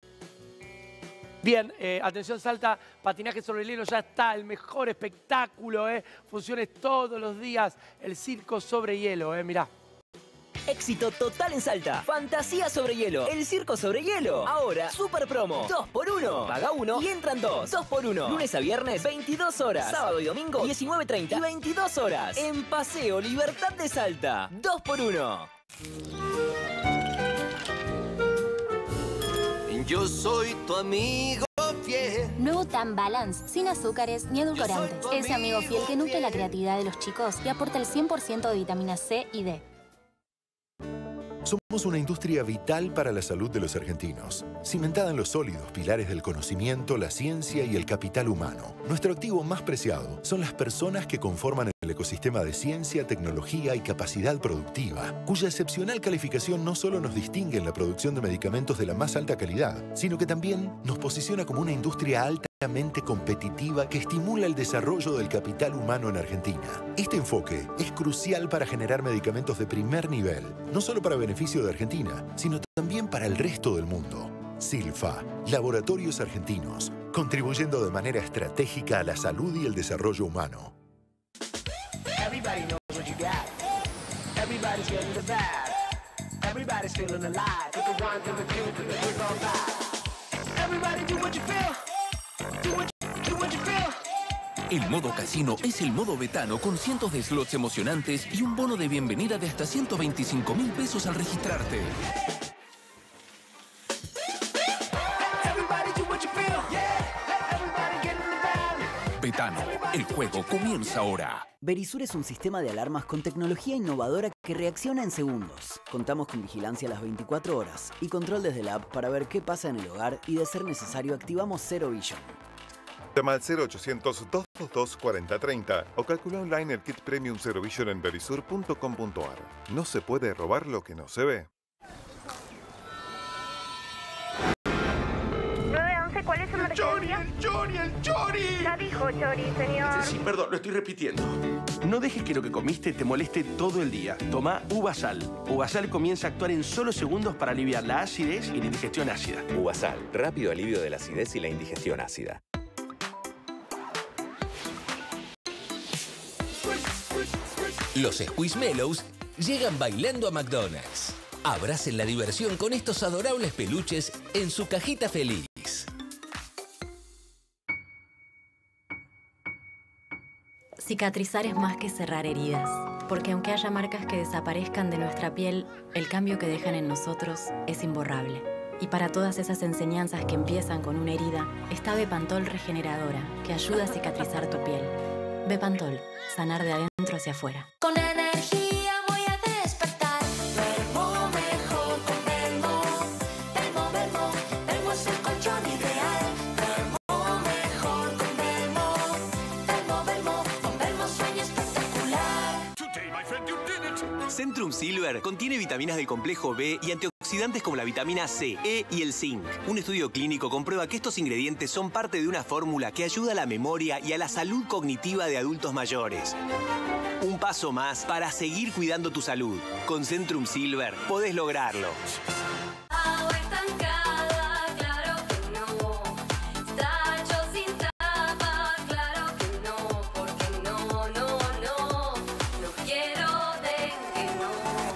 Bien, eh, atención Salta, patinaje sobre el hielo, ya está, el mejor espectáculo, ¿eh? Funciones todos los días, el circo sobre hielo, ¿eh? Mirá. Éxito total en Salta. Fantasía sobre hielo. El circo sobre hielo. Ahora, super promo. dos por uno. Paga uno y entran dos. dos por uno. Lunes a viernes, veintidós horas. Sábado y domingo, diecinueve treinta y veintidós horas. En Paseo Libertad de Salta. dos por uno. Yo soy tu amigo fiel. Nuevo Tan Balance, sin azúcares ni edulcorantes. Yo soy tu Ese amigo amigo fiel que nutre la fiel. creatividad de los chicos y aporta el cien por ciento de vitamina C y D. Somos una industria vital para la salud de los argentinos, cimentada en los sólidos pilares del conocimiento, la ciencia y el capital humano. Nuestro activo más preciado son las personas que conforman el ecosistema de ciencia, tecnología y capacidad productiva, cuya excepcional calificación no solo nos distingue en la producción de medicamentos de la más alta calidad, sino que también nos posiciona como una industria altamente competitiva que estimula el desarrollo del capital humano en Argentina. Este enfoque es crucial para generar medicamentos de primer nivel, no solo para beneficio de Argentina, sino también para el resto del mundo. Silfa, Laboratorios Argentinos, contribuyendo de manera estratégica a la salud y el desarrollo humano. Everybody knows what you got. Everybody's getting the bad. Everybody's feeling alive. With the one, with the two, with the three, four, five. Everybody do what you feel. Do what you, do what you feel. El modo casino es el modo betano con cientos de slots emocionantes y un bono de bienvenida de hasta ciento veinticinco mil pesos al registrarte. Everybody do what you feel. Yeah. Everybody get in the bad. Betano, el juego comienza ahora. Verisur es un sistema de alarmas con tecnología innovadora que reacciona en segundos. Contamos con vigilancia a las veinticuatro horas y control desde la app para ver qué pasa en el hogar y, de ser necesario, activamos Zero Vision. Llama al cero ochocientos, dos dos dos, cuatro cero tres cero o calcula online el kit Premium Zero Vision en verisur punto com punto ar. No se puede robar lo que no se ve. nueve once, ¿cuál es su emergencia? ¡El Chori, el Chori! Ya dijo Chori, señor. Sí, perdón, lo estoy repitiendo. No dejes que lo que comiste te moleste todo el día. Toma Uvasal. Uvasal comienza a actuar en solo segundos para aliviar la acidez y la indigestión ácida. Uvasal, rápido alivio de la acidez y la indigestión ácida. Los Squishmallows llegan bailando a McDonald's. Abracen la diversión con estos adorables peluches en su cajita feliz. Cicatrizar es más que cerrar heridas, porque aunque haya marcas que desaparezcan de nuestra piel, el cambio que dejan en nosotros es imborrable. Y para todas esas enseñanzas que empiezan con una herida, está Bepantol Regeneradora, que ayuda a cicatrizar tu piel. Bepantol, sanar de adentro hacia afuera. Con energía voy a despertar. Duermo mejor con Belmo. Belmo, Belmo, Belmo es el colchón ideal. Duermo mejor con Belmo. Belmo, Belmo, con Belmo sueño espectacular. Centrum Silver contiene vitaminas del complejo B y antioxidantes como la vitamina C, E y el zinc. Un estudio clínico comprueba que estos ingredientes son parte de una fórmula que ayuda a la memoria y a la salud cognitiva de adultos mayores. Un paso más para seguir cuidando tu salud. Con Centrum Silver podés lograrlo. Agua estancada, claro que no. Tacho sin tapa, claro que no. Porque no, no, no. No quiero dengue, no.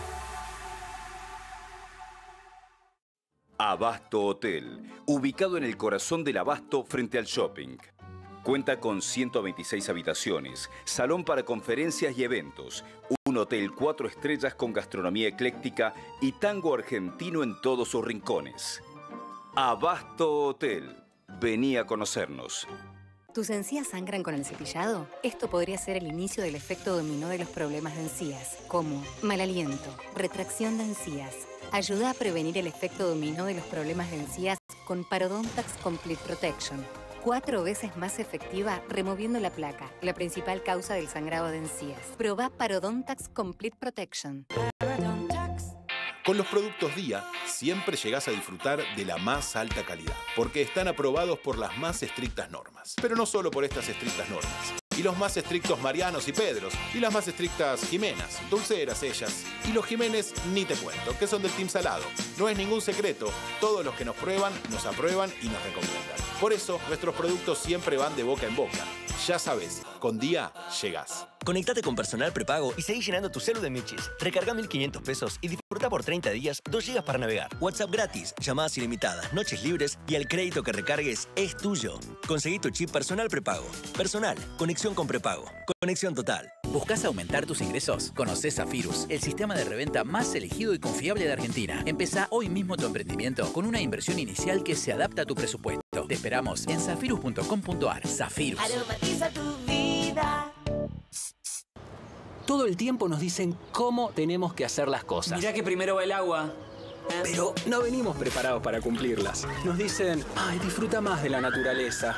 Abasto Hotel, ubicado en el corazón del Abasto frente al shopping. Cuenta con ciento veintiséis habitaciones, salón para conferencias y eventos, un hotel cuatro estrellas con gastronomía ecléctica y tango argentino en todos sus rincones. Abasto Hotel, vení a conocernos. ¿Tus encías sangran con el cepillado? Esto podría ser el inicio del efecto dominó de los problemas de encías, como mal aliento, retracción de encías. Ayuda a prevenir el efecto dominó de los problemas de encías con Parodontax Complete Protection. Cuatro veces más efectiva removiendo la placa, la principal causa del sangrado de encías. Probá Parodontax Complete Protection. Con los productos Día, siempre llegás a disfrutar de la más alta calidad, porque están aprobados por las más estrictas normas. Pero no solo por estas estrictas normas. Y los más estrictos Marianos y Pedros, y las más estrictas Jimenas, dulceras ellas. Y los Jiménez ni te cuento, que son del Team Salado. No es ningún secreto, todos los que nos prueban, nos aprueban y nos recomiendan. Por eso, nuestros productos siempre van de boca en boca. Ya sabes, con Día llegás. Conectate con Personal Prepago y seguí llenando tu celu de Michis. Recarga mil quinientos pesos y disfruta por treinta días dos gigas para navegar. WhatsApp gratis, llamadas ilimitadas, noches libres y el crédito que recargues es tuyo. Conseguí tu chip Personal Prepago. Personal, conexión con prepago. Conexión total. ¿Buscas aumentar tus ingresos? Conocé Zafirus, el sistema de reventa más elegido y confiable de Argentina. Empezá hoy mismo tu emprendimiento con una inversión inicial que se adapta a tu presupuesto. Te esperamos en zafirus punto com punto ar. Zafirus. Aromatiza tu vida. Todo el tiempo nos dicen cómo tenemos que hacer las cosas. Mirá que primero va el agua. Pero no venimos preparados para cumplirlas. Nos dicen, ay, disfruta más de la naturaleza.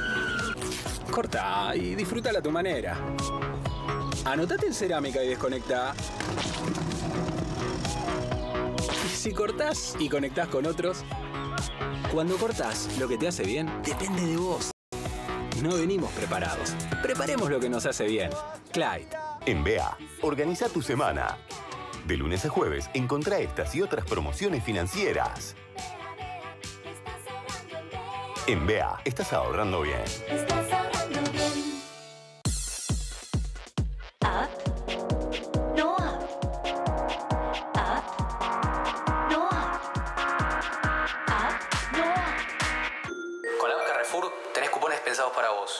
Corta y disfrútala a tu manera. Anotate en cerámica y desconectá. Y si cortás y conectás con otros, cuando cortás lo que te hace bien, depende de vos. No venimos preparados. Preparemos lo que nos hace bien. Clyde. En B A, organiza tu semana. De lunes a jueves, encontrá estas y otras promociones financieras. En B A, estás ahorrando bien. Estás ahorrando bien. Up. No up. Up. No up. Up. No up. Con la app Carrefour tenés cupones pensados para vos.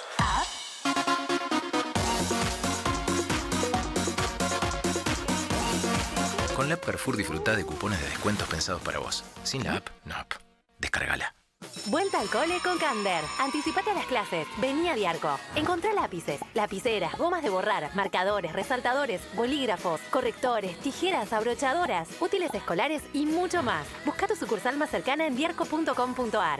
Con la app Carrefour disfrutá de cupones de descuentos pensados para vos. Sin la app, no app. Descárgala. Vuelta al cole con Cander. Anticipate a las clases. Vení a Diarco. Encontrá lápices, lapiceras, gomas de borrar, marcadores, resaltadores, bolígrafos, correctores, tijeras, abrochadoras, útiles escolares y mucho más. Busca tu sucursal más cercana en diarco punto com punto ar.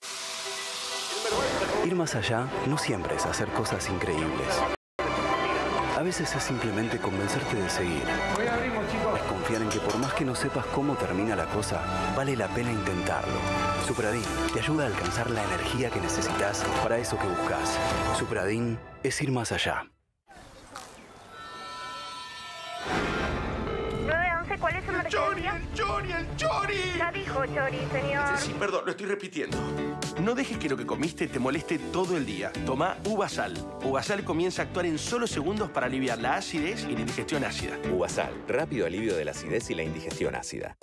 Ir más allá no siempre es hacer cosas increíbles. A veces es simplemente convencerte de seguir. Es confiar en que por más que no sepas cómo termina la cosa, vale la pena intentarlo. Supradin te ayuda a alcanzar la energía que necesitas para eso que buscas. Supradin es ir más allá. nueve once, ¿cuál es su emergencia? ¡Chori, el Chori, el Chori! Ya dijo Chori, señor. Sí, sí, perdón, lo estoy repitiendo. No dejes que lo que comiste te moleste todo el día. Toma Uvasal. Uvasal comienza a actuar en solo segundos para aliviar la acidez y la indigestión ácida. Uvasal, rápido alivio de la acidez y la indigestión ácida.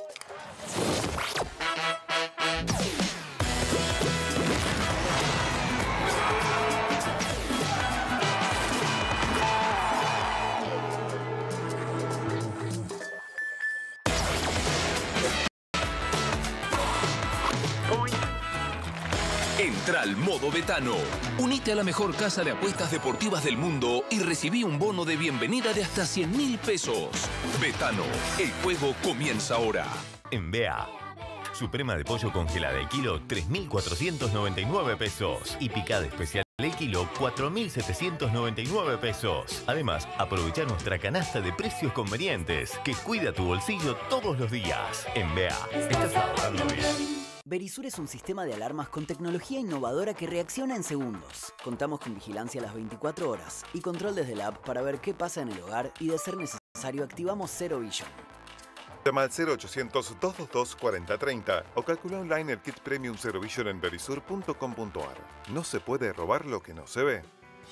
Entra al modo Betano. Unite a la mejor casa de apuestas deportivas del mundo y recibí un bono de bienvenida de hasta cien mil pesos. Betano, el juego comienza ahora. En B A, suprema de pollo congelada el kilo, tres mil cuatrocientos noventa y nueve pesos. Y picada especial el kilo, cuatro mil setecientos noventa y nueve pesos. Además, aprovecha nuestra canasta de precios convenientes que cuida tu bolsillo todos los días. En B A, estás ahorrando bien. Verisur es un sistema de alarmas con tecnología innovadora que reacciona en segundos. Contamos con vigilancia a las veinticuatro horas y control desde la app para ver qué pasa en el hogar y de ser necesario activamos Zero Vision. Llama al cero ochocientos, dos dos dos, cuarenta treinta o calcula online el kit Premium Zero Vision en verisur punto com punto ar. No se puede robar lo que no se ve.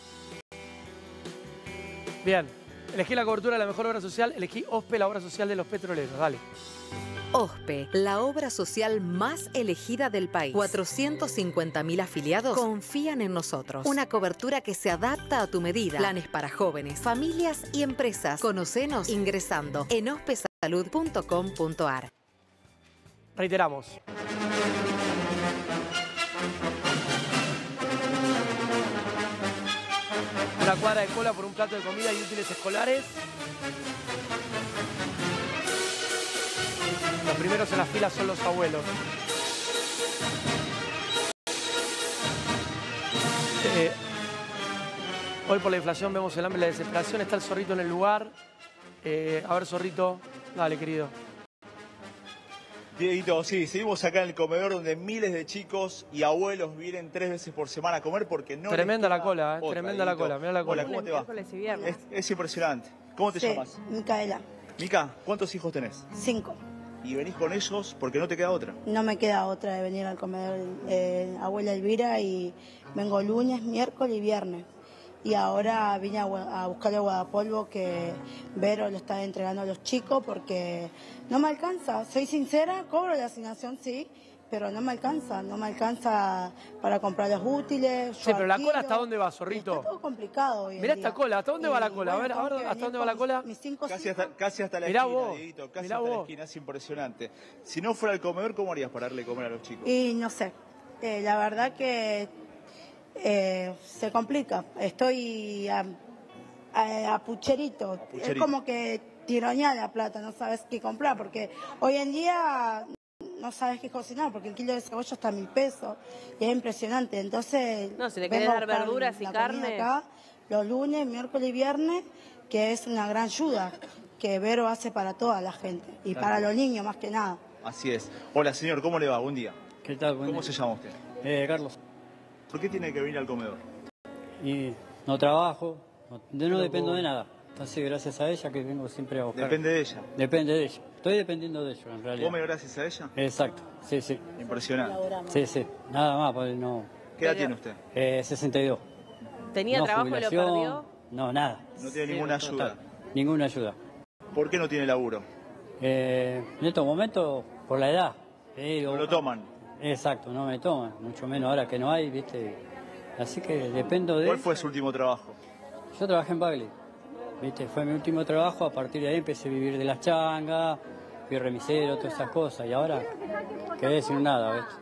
Bien, elegí la cobertura de la mejor obra social, elegí O S P E, la obra social de los petroleros, dale. O S P E, la obra social más elegida del país. cuatrocientos cincuenta mil afiliados confían en nosotros. Una cobertura que se adapta a tu medida. Planes para jóvenes, familias y empresas. Conocenos ingresando en ospesalud punto com punto ar. Reiteramos. Una cuadra de cola por un plato de comida y útiles escolares. Los primeros en la fila son los abuelos. Eh, hoy por la inflación vemos el hambre y la desesperación. Está el zorrito en el lugar. Eh, a ver, zorrito. Dale, querido. Dieguito, sí, seguimos acá en el comedor donde miles de chicos y abuelos vienen tres veces por semana a comer porque no Tremenda les la cola, eh. otra, Tremenda la Dieguito. cola. Mirá la cola. Hola, ¿cómo te va? Miércoles y viernes. Es, es impresionante. ¿Cómo te Sí, llamas? Micaela. Mica, ¿cuántos hijos tenés? Cinco. Y venís con ellos porque no te queda otra. No me queda otra de venir al comedor eh, abuela Elvira y vengo lunes, miércoles y viernes. Y ahora vine a, Gua- a buscar el guardapolvo que Vero lo está entregando a los chicos porque no me alcanza. Soy sincera, cobro la asignación, sí, pero no me alcanza. No me alcanza para comprar los útiles. yo Sí, pero la alquilo. cola, ¿hasta dónde va, zorrito? Está todo complicado hoy en Mirá día. esta cola, ¿hasta dónde va la Y cola? A ver, bueno, a ver, tengo que ¿hasta venir dónde va la con cola? mis cinco Casi hijos. hasta, casi hasta la Mirá esquina, vos, Dieguito, casi mirá hasta la vos. esquina, es impresionante. Si no fuera el comedor, ¿cómo harías para darle de comer a los chicos? Y no sé, eh, la verdad que eh, se complica. Estoy a eh, a pucherito. pucherito. Es como que tironear la plata, no sabes qué comprar, porque hoy en día no sabes qué cocinar, porque el kilo de cebolla está a mil pesos y es impresionante. Entonces, No, si le vengo querés a dar buscar verduras y la comida carne. acá, los lunes, miércoles y viernes, que es una gran ayuda que Vero hace para toda la gente y Claro. para los niños más que nada. Así es. Hola, señor, ¿cómo le va? Buen día. ¿Qué tal? Buen ¿Cómo día. se llama usted? Eh, Carlos. ¿Por qué tiene que venir al comedor? Y no trabajo, no, yo no Pero dependo vos- de nada. Entonces, gracias a ella que vengo siempre a buscar. ¿Depende de ella? Depende de ella. Estoy dependiendo de ella, en realidad. ¿Come gracias a ella? Exacto, sí, sí. Impresionante. Sí, sí. Nada más, pues no. ¿Qué edad Pero- tiene usted? Eh, sesenta y dos. ¿Tenía No trabajo y lo jubilación, perdió? No, nada. No tiene ninguna Cero ayuda. total. Ninguna ayuda. ¿Por qué no tiene laburo? Eh, en estos momentos, por la edad. Eh, ¿No lo toman? Exacto, no me toman. Mucho menos ahora que no hay, ¿viste? Así que dependo de... ¿Cuál fue su último trabajo? Yo trabajé en Bagley, ¿viste? Fue mi último trabajo, a partir de ahí empecé a vivir de las changas, fui remisero, todas esas cosas, y ahora quedé sin nada, ¿viste?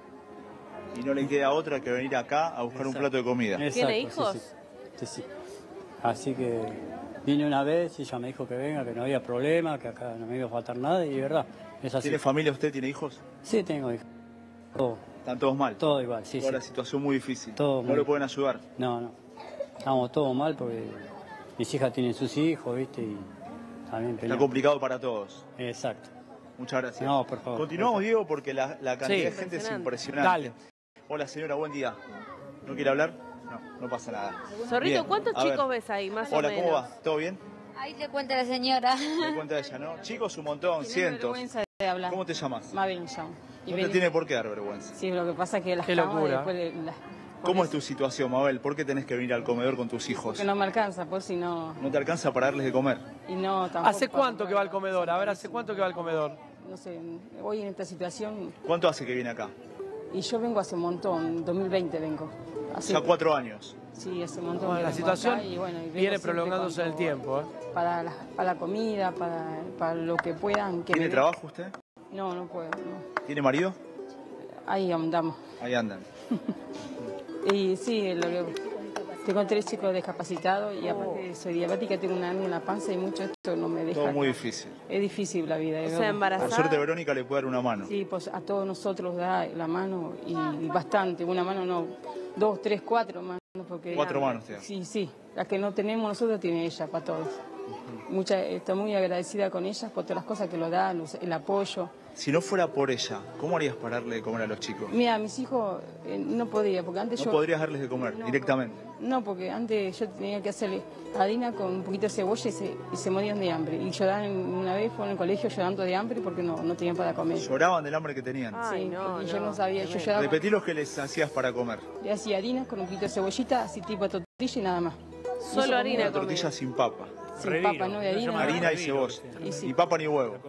Y no le queda otra que venir acá a buscar un plato de comida. Exacto, sí, sí. Sí, sí. Así que vine una vez y ella me dijo que venga, que no había problema, que acá no me iba a faltar nada, y de verdad, es así. ¿Tiene familia usted? ¿Tiene hijos? Sí, tengo hijos. Todo. ¿Están todos mal? Todo igual, sí, Toda sí. la situación muy difícil. Todo ¿No muy- lo pueden ayudar? No, no. Estamos todos mal porque mis hijas tienen sus hijos, ¿viste? Y también Está peleamos. complicado para todos. Exacto. Muchas gracias. No, por favor. Continuamos, Diego, porque la, la cantidad Sí. de gente es Impresionante. impresionante. Dale. Hola, señora, buen día. ¿No quiere hablar? No, no pasa nada. Zorrito, Bien, ¿cuántos a ver. chicos ves ahí, más Hola, o menos? ¿cómo va? ¿Todo bien? Ahí te cuenta la señora. Me cuenta ella, ¿no? Chicos, un montón, Tiene cientos. vergüenza de hablar. ¿Cómo te llamas? Mabel me llamo. Y No te vení- tiene por qué dar vergüenza. Sí, lo que pasa es que las Qué camas locura. después le- las- ¿Cómo es tu situación, Mabel? ¿Por qué tenés que venir al comedor con tus hijos? porque no me alcanza, pues si no... ¿No te alcanza para darles de comer? Y no, tampoco... ¿Hace cuánto que va al comedor? A ver, ¿hace cuánto que va al comedor? No sé, hoy en esta situación... ¿Cuánto hace que viene acá? Y yo vengo hace un montón, dos mil veinte vengo. Hace- Ya cuatro años. Sí, hace un montón. Bueno, que la vengo situación acá y, bueno, y vengo viene siempre prolongándose en el cuando- tiempo, ¿eh? Para la, para la comida, para, para lo que puedan. Que ¿Tiene me den. trabajo usted? No, no puedo. no. ¿Tiene marido? Ahí andamos. Ahí andan. Y sí, lo que, tengo tres chicos discapacitados y aparte soy diabética, tengo una hernia en la panza y mucho esto no me deja. Todo muy difícil. Es difícil la vida. O sea, embarazada. Por suerte, Verónica le puede dar una mano. Sí, pues a todos nosotros da la mano y, y bastante. Una mano no, dos, tres, cuatro manos. Porque, Cuatro manos te da. Sí, sí. Las que no tenemos nosotros tiene ella para todos. Mucha, estoy muy agradecida con ella por todas las cosas que lo da, los- el apoyo. Si no fuera por ella, ¿cómo harías para darle de comer a los chicos? Mira, mis hijos eh, no podía, porque antes No yo... podrías darles de comer directamente. No, porque antes yo tenía que hacerle harina con un poquito de cebolla y se, y se morían de hambre. Y lloraban, una vez fue en el colegio llorando de hambre porque no, no tenían para comer. Lloraban del hambre que tenían. Sí, porque yo no sabía, yo lloraba. Repetí lo que les hacías para comer. Le hacía harina con un poquito de cebollita, así tipo tortilla y nada más. Solo Eso harina Una tortilla sin papa. Sin papa, no de harina. Harina y cebolla. Y sí. Ni papa ni huevo.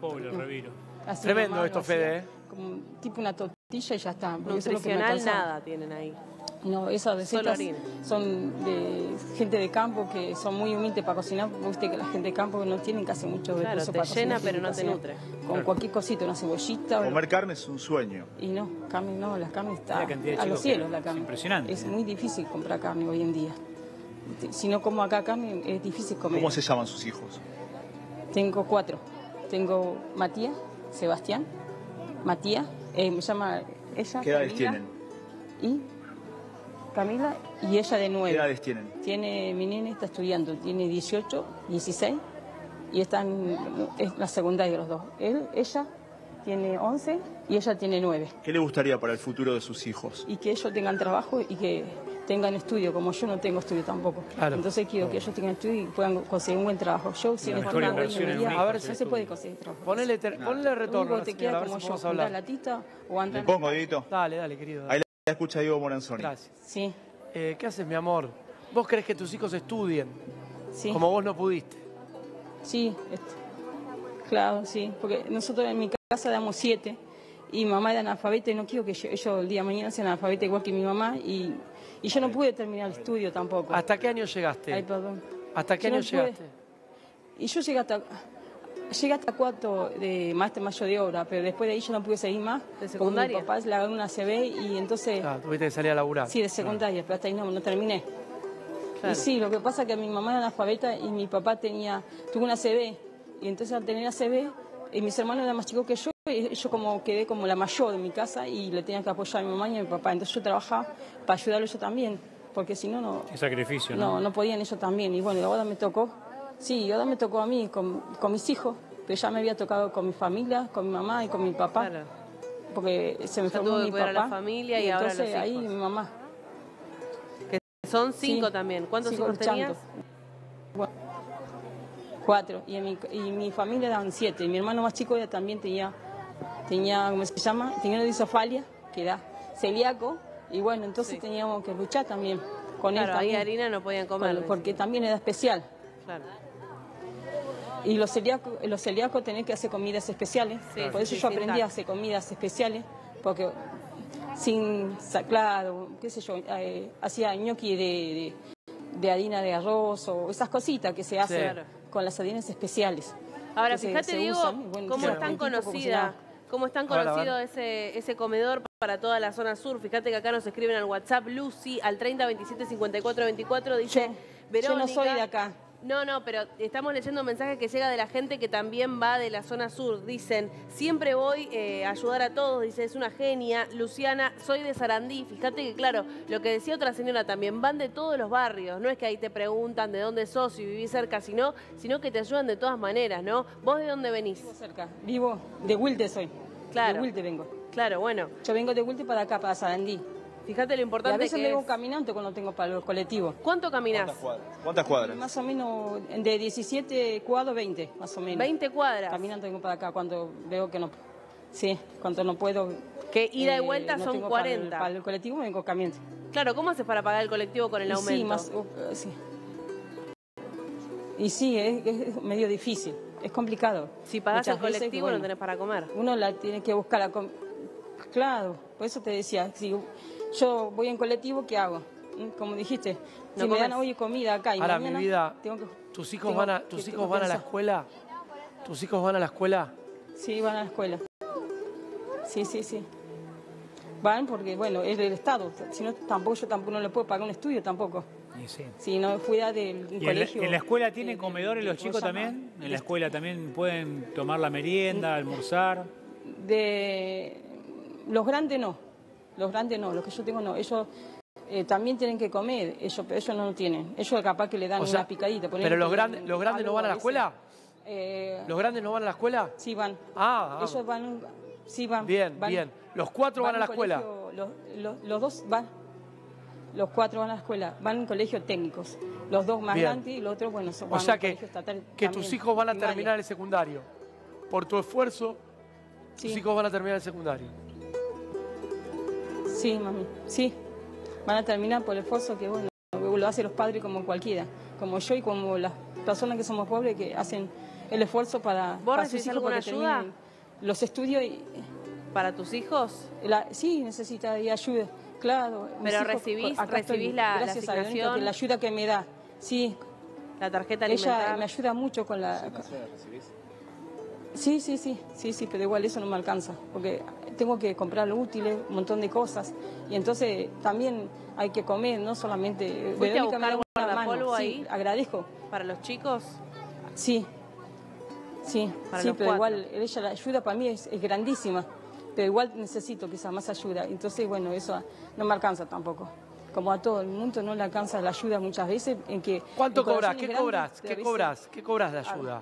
Así Tremendo nomás esto, lo hacía, Fede, ¿eh? Como tipo una tortilla y ya está. porque eso es lo que me Nutricional alcanzaba. nada tienen ahí. No, esas Solo recetas harina. son de gente de campo que son muy humildes para cocinar, porque viste que la gente de campo no tiene casi mucho Claro, recursos te para llena, cocinar, pero tienen no que te cocinar nutre. Con Claro. cualquier cosita, una cebollita. o- Comer carne es un sueño. Y no, carne no, la carne está La cantidad de a los chicos cielos que- la carne. es impresionante. Es muy difícil comprar carne hoy en día. Si no como acá carne, es difícil comer. ¿Cómo se llaman sus hijos? Tengo cuatro. Tengo Matías, Sebastián, Matías, eh, me llama ella. ¿Qué edades Camila, tienen? Y Camila y ella de nueve. ¿Qué edades tienen? Tiene, mi nene está estudiando, tiene dieciocho, dieciséis y están es la secundaria los dos. Él, ella tiene once y ella tiene nueve. ¿Qué le gustaría para el futuro de sus hijos? Y que ellos tengan trabajo y que tengan estudio, como yo no tengo estudio tampoco. Claro. Entonces quiero que ellos tengan estudio y puedan conseguir un buen trabajo. Yo, si La no mejor estudio hoy inversión en en día, un hijo a ver, es no el se puede estudio. conseguir trabajo. Ponele, ter- ponele Lo retorno único a que la te señora, queda a ver como si yo, podemos juntar hablar. la tita o andar... ¿Le pongo, Dieguito? Dale, dale, querido. Ahí Dale. la escucha Diego Moranzoni. Gracias. Sí. Eh, ¿Qué haces, mi amor? ¿Vos querés que tus hijos estudien? Sí. Como vos no pudiste. Sí, este, claro, sí, porque nosotros en mi casa damos siete y mamá era analfabeta y no quiero que yo- ellos el día de mañana sean analfabetas igual que mi mamá y, y yo no pude terminar el estudio tampoco. ¿Hasta qué año llegaste? Ay, perdón. ¿Hasta qué Yo no año pude. llegaste? Y yo llegué hasta, llegué hasta cuarto de maestro mayor de obra, pero después de ahí yo no pude seguir más. ¿De secundaria? Porque mi papá le agarró una C B y entonces... Ah, tuviste que salir a laburar. Sí, de secundaria, pero hasta ahí no, no terminé. Y sí, lo que pasa es que mi mamá era analfabeta y mi papá tenía, tuvo una A C V. Y entonces al tener A C V, y mis hermanos eran más chicos que yo, y yo como quedé como la mayor de mi casa y le tenía que apoyar a mi mamá y a mi papá. Entonces yo trabajaba para ayudarlos yo también, porque si no, no... Qué sacrificio, ¿no? No, no podían ellos también. Y bueno, ahora me tocó, sí, ahora me tocó a mí con, con mis hijos, pero ya me había tocado con mi familia, con mi mamá y con mi papá. Claro. Porque se me Ya enfermó tuvo que mi cuidar papá. a la familia y, y ahora entonces los ahí hijos. mi mamá. Que son cinco Sí, también. ¿Cuántos sigo hijos luchando. tenías? Bueno, cuatro. Y, en mi, y mi familia eran siete. Mi hermano más chico ya también tenía, tenía, ¿cómo se llama? Tenía una disofalia, que era celíaco. Y bueno, entonces Sí. teníamos que luchar también con Claro, él ahí también. harina no podían comer. Con- porque también era especial. Claro. Y los celíacos, los celíacos tienen que hacer comidas especiales. Sí, Por eso sí, yo sin aprendí a tac. hacer comidas especiales, porque sin claro, qué sé yo, eh, hacía ñoqui de, de, de harina de arroz o esas cositas que se hacen Claro. con las harinas especiales. Ahora, que se- fíjate, se Diego, usan, y bueno, cómo sí, es tan un tipo como se conocida, llama. cómo es tan A ver, a ver. conocido ese, ese comedor para toda la zona sur. Fíjate que acá nos escriben al WhatsApp Lucy al treinta veintisiete cincuenta y cuatro veinticuatro, dice Verónica. Yo no soy de acá. No, no, pero estamos leyendo mensajes que llega de la gente que también va de la zona sur. Dicen, siempre voy eh, a ayudar a todos, dice, es una genia. Luciana, soy de Sarandí. Fíjate que, claro, lo que decía otra señora también, van de todos los barrios. No es que ahí te preguntan de dónde sos, si vivís cerca, sino, sino que te ayudan de todas maneras, ¿no? ¿Vos de dónde venís? Vivo cerca. Vivo de Wilde soy. Claro. De Wilde vengo. Claro, bueno. Yo vengo de Wilde para acá, para Sarandí. Fíjate lo Y a importante veces que vengo es. caminando cuando tengo para los colectivos. ¿Cuánto caminás? ¿Cuántas cuadras? Más o menos de diecisiete cuadras, veinte, más o menos. veinte cuadras. Caminando vengo para acá cuando veo que no... Sí, cuando no puedo... Que ida y eh, vuelta no son tengo para el- cuarenta. Para el, colectivo vengo caminando. Claro, ¿cómo haces para pagar el colectivo con el Y aumento? Sí, más, uh, sí. Y sí, es, es medio difícil, es complicado. Si pagás Muchas el veces que, colectivo bueno, no tenés para comer. Uno la tiene que buscar la com- Claro, por eso te decía, si yo voy en colectivo, ¿qué hago? ¿Mm? Como dijiste, si No me dan comes. hoy comida acá y Ahora, mañana mi vida, tengo que... ¿tus hijos tengo- van a, que tus tengo hijos que van a la pensar. escuela? ¿Tus hijos van a la escuela? Sí, van a la escuela. Sí, sí, sí. Van porque, bueno, es del Estado. Si no, tampoco yo tampoco no le puedo pagar un estudio tampoco. Y sí. Si no fuera del un ¿Y en, la, colegio... en la escuela tienen comedores los ¿cómo chicos se llama? también? ¿En la escuela también pueden tomar la merienda, almorzar? De los grandes no, los grandes no, los que yo tengo no. Ellos eh, también tienen que comer, ellos, pero ellos no lo tienen. Ellos capaz que le dan O sea, una picadita. ponele ¿pero los que grandes, los grandes no algo van a la veces. escuela? Eh, ¿Los grandes no van a la escuela? Sí, van. Ah, ah. Ellos van, sí van. Bien, van- bien. ¿Los cuatro van a la en escuela? colegio- Los, los- los dos van, los cuatro van a la escuela, van en colegios técnicos. Los dos más Bien. grandes y los otros, bueno, son O van sea en que, colegio estatal que también, tus hijos van a primaria. terminar el secundario. Por tu esfuerzo, tus Sí. hijos van a terminar el secundario. Sí, mami, sí. Van a terminar por el esfuerzo que, bueno, lo hacen los padres como cualquiera, como yo y como las personas que somos pobres que hacen el esfuerzo para, ¿Vos para sus recibís hijos alguna porque ayuda? terminen los estudios. Y, ¿Para tus hijos? la, sí, necesita de ayuda, claro. mis Pero hijos, recibís- acá estoy, recibís la- la gracias a Dios, asignación. que la ayuda que me da, sí. La tarjeta Ella alimentaria. me ayuda mucho con la... Sí, sí, sí, sí, sí, pero igual eso no me alcanza, porque tengo que comprar lo útiles, un montón de cosas, y entonces también hay que comer, no solamente... ¿Fuiste a Verónica me buscar da una guardapolvo mano, ahí? Sí, agradezco. ¿Para los chicos? Sí, sí, Para sí, los pero cuatro. igual ella la ayuda para mí es, es grandísima, pero igual necesito quizás más ayuda, entonces bueno, eso no me alcanza tampoco. Como a todo el mundo no le alcanza la ayuda muchas veces en que... ¿Cuánto en cobras? corazones ¿Qué grandes, cobras? pero a ¿Qué veces- cobras? ¿Qué cobras de ayuda?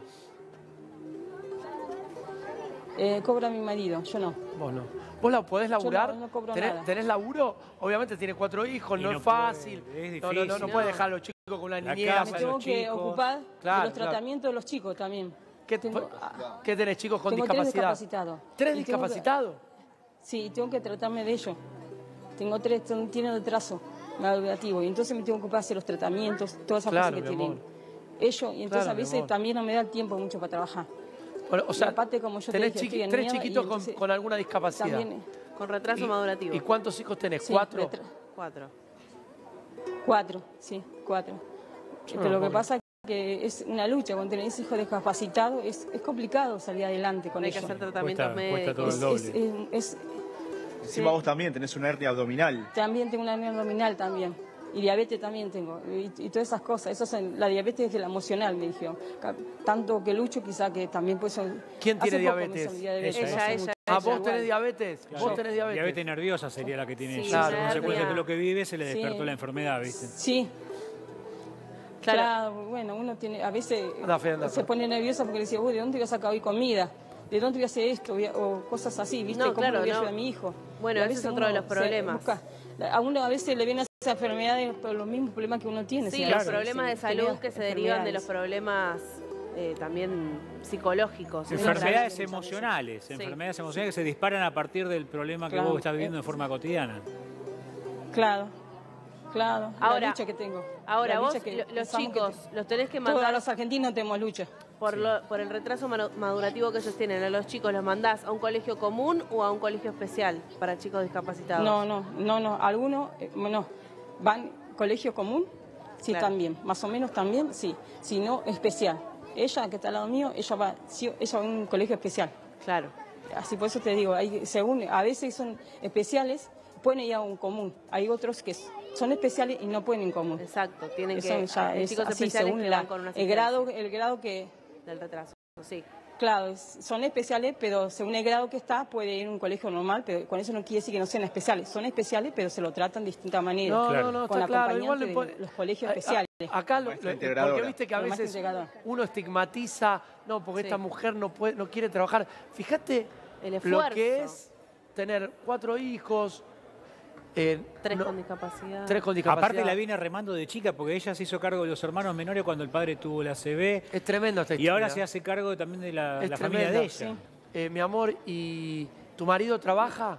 Eh, cobra mi marido, yo no. Vos no. ¿Vos la podés Yo laburar? no, no cobro ¿Tenés, nada. tenés laburo? Obviamente tiene cuatro hijos, Y no, no es fácil. puede, es no, no, no, no difícil. puede No. dejar a los chicos con una La niñera. casa, Me tengo los que chicos. ocupar Claro, de los claro. tratamientos de los chicos también. ¿Qué, Tengo, ah, ¿Qué tenés, chicos con tengo tres discapacidad? discapacitados. ¿Tres Y tengo que- discapacitados? Sí, tengo que tratarme de ellos. Tengo tres, son- tienen retraso madurativo y entonces me tengo que ocupar de hacer los tratamientos, todas esas Claro, cosas que mi tienen. amor. Ellos, y entonces Claro, a mi veces amor. también no me da el tiempo mucho para trabajar. Bueno, o sea, Y aparte, como yo te tenés dije, chiqui- estoy tres niñada y chiquitos con, entonces con alguna discapacidad. También, Con retraso ¿Y- madurativo. ¿Y cuántos hijos tenés? Sí, ¿Cuatro? retra- Cuatro. cuatro, sí, cuatro. Yo Pero no lo que puedo. pasa es que es una lucha cuando tenés hijos discapacitados, es, es complicado salir adelante con Hay que ellos. hacer tratamientos Cuesta- cuesta todo médicos. el Es- doble. es- es- Encima vos también tenés una hernia abdominal. también tengo una hernia abdominal también. Y diabetes también tengo, y, y todas esas cosas. Eso es, la diabetes es de la emocional, me dijeron. Tanto que lucho, quizá que también puede ser... ¿Quién tiene diabetes? diabetes? Ella, Ella, ella. ella. Ah, ¿vos igual. tenés diabetes? Claro. ¿Vos tenés diabetes? Diabetes nerviosa sería la que tiene Sí, ella. claro. Como consecuencia de lo que vive, se le Sí. despertó la enfermedad, ¿viste? Sí. Claro. Claro, bueno, uno tiene, a veces Anda, Fe, anda, se Fe. pone nerviosa porque le dice, uy, ¿de dónde voy a sacar hoy comida? ¿De dónde voy a hacer esto? Voy a- o cosas así, ¿viste? No, ¿Cómo claro, le voy a no. ayudar a mi hijo? Bueno, Y a ese veces es otro de uno los se problemas. busca- a uno a veces le vienen esas enfermedades por los mismos problemas que uno tiene. Sí, ¿sí? los A veces, problemas de sí, salud peleas, que se derivan de los enfermedades. problemas eh, también psicológicos. Enfermedades Eso es emocionales, Sí. enfermedades emocionales que se disparan a partir del problema que Claro. vos estás viviendo de forma cotidiana. Claro, claro. Ahora- la lucha que tengo. Ahora La vos, lucha que lo- los pensamos que chicos, te- los tenés que Todos mandar los argentinos tenemos lucha. por, lo- por el retraso manu- madurativo que ellos tienen. A los chicos los mandás a un colegio común o a un colegio especial para chicos discapacitados. No, no, no, no. Algunos, eh, no. Van colegio común, sí, Claro. también. Más o menos también, sí. Si no, especial. Ella, que está al lado mío, ella va, sí, ella va a un colegio especial. Claro. Así por eso te digo, hay, según, a veces son especiales, pueden ir a un común. Hay otros que son especiales y no pueden ir en común. Exacto, tienen Eso que... ya hay es chicos así, especiales según que la- van con una el grado, el grado que... del retraso, sí. Claro, es- son especiales, pero según el grado que está, puede ir a un colegio normal, pero con eso no quiere decir que no sean especiales. Son especiales, pero se lo tratan de distinta manera. No, no, no, con está claro. Igual acompañante no impo- de los colegios A- a- especiales. Acá, lo- lo- porque viste que a Lo más veces integrador. uno estigmatiza, no, porque Sí. esta mujer no puede, no quiere trabajar. Fíjate El lo esfuerzo. que es tener cuatro hijos, eh, Tres no- con discapacidad. tres con discapacidad. Aparte la viene remando de chica porque ella se hizo cargo de los hermanos menores cuando el padre tuvo la C B. Es tremendo esta Y ahora historia. se hace cargo también de la, Es la familia de ella. tremenda. Eh, mi amor, ¿y tu marido trabaja?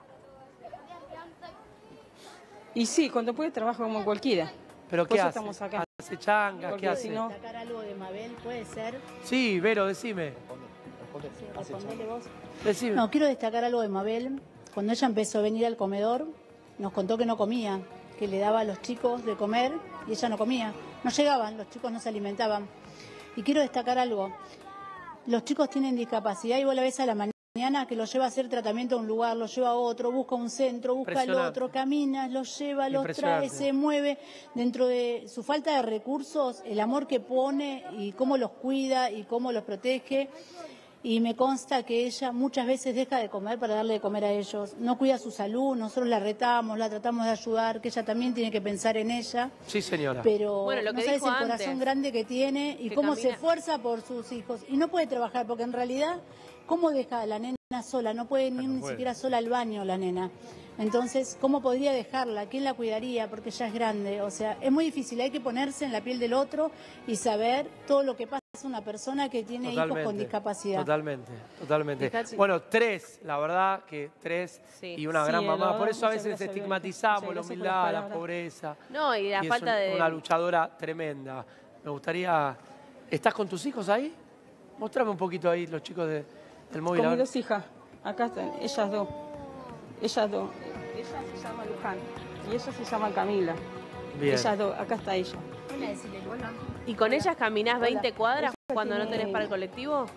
Y sí, cuando puede trabaja como cualquiera. ¿Pero Por qué eso hace? estamos acá. ¿Hace changas? Porque ¿Qué hace? si no- Sacar algo de Mabel, puede ser. Sí, Vero, decime. Respondele vos. Decime. No, quiero destacar algo de Mabel. Cuando ella empezó a venir al comedor, nos contó que no comía, que le daba a los chicos de comer y ella no comía. No llegaban, los chicos no se alimentaban. Y quiero destacar algo. Los chicos tienen discapacidad y vos la ves a la mañana que los lleva a hacer tratamiento a un lugar, los lleva a otro, busca un centro, busca al Impresionante. otro, camina, los lleva, los trae, Impresionante. se mueve. Dentro de su falta de recursos, el amor que pone y cómo los cuida y cómo los protege. Y me consta que ella muchas veces deja de comer para darle de comer a ellos. No cuida su salud, nosotros la retamos, la tratamos de ayudar, que ella también tiene que pensar en ella. Sí, señora. Pero Bueno, lo no que sabes dijo el corazón antes, grande que tiene y que cómo se camina- esfuerza por sus hijos. Y no puede trabajar, porque en realidad, ¿cómo deja a la nena sola? No puede ni, ni puede. siquiera sola al baño la nena. Entonces, ¿cómo podría dejarla? ¿Quién la cuidaría? Porque ya es grande. O sea, es muy difícil. Hay que ponerse en la piel del otro y saber todo lo que pasa a una persona que tiene hijos con discapacidad. Totalmente, totalmente. Fíjate. Bueno, tres, la verdad que tres Sí. y una Sí, gran la mamá. verdad, Por eso a muchas veces gracias, estigmatizamos Bianca. la Muchas gracias por humildad, las la palabras. pobreza. No, y la es falta un- de... una luchadora tremenda. Me gustaría... ¿Estás con tus hijos ahí? Mostrame un poquito ahí los chicos de- del móvil. Con a mis ver. dos hijas. Acá están, ellas dos. Ellas dos. Ella se llama Luján y ella se llama Camila. Bien. Ellas dos, acá está ella. ¿Y con ellas caminás Hola. veinte cuadras Ella cuando no tiene- tenés para el colectivo?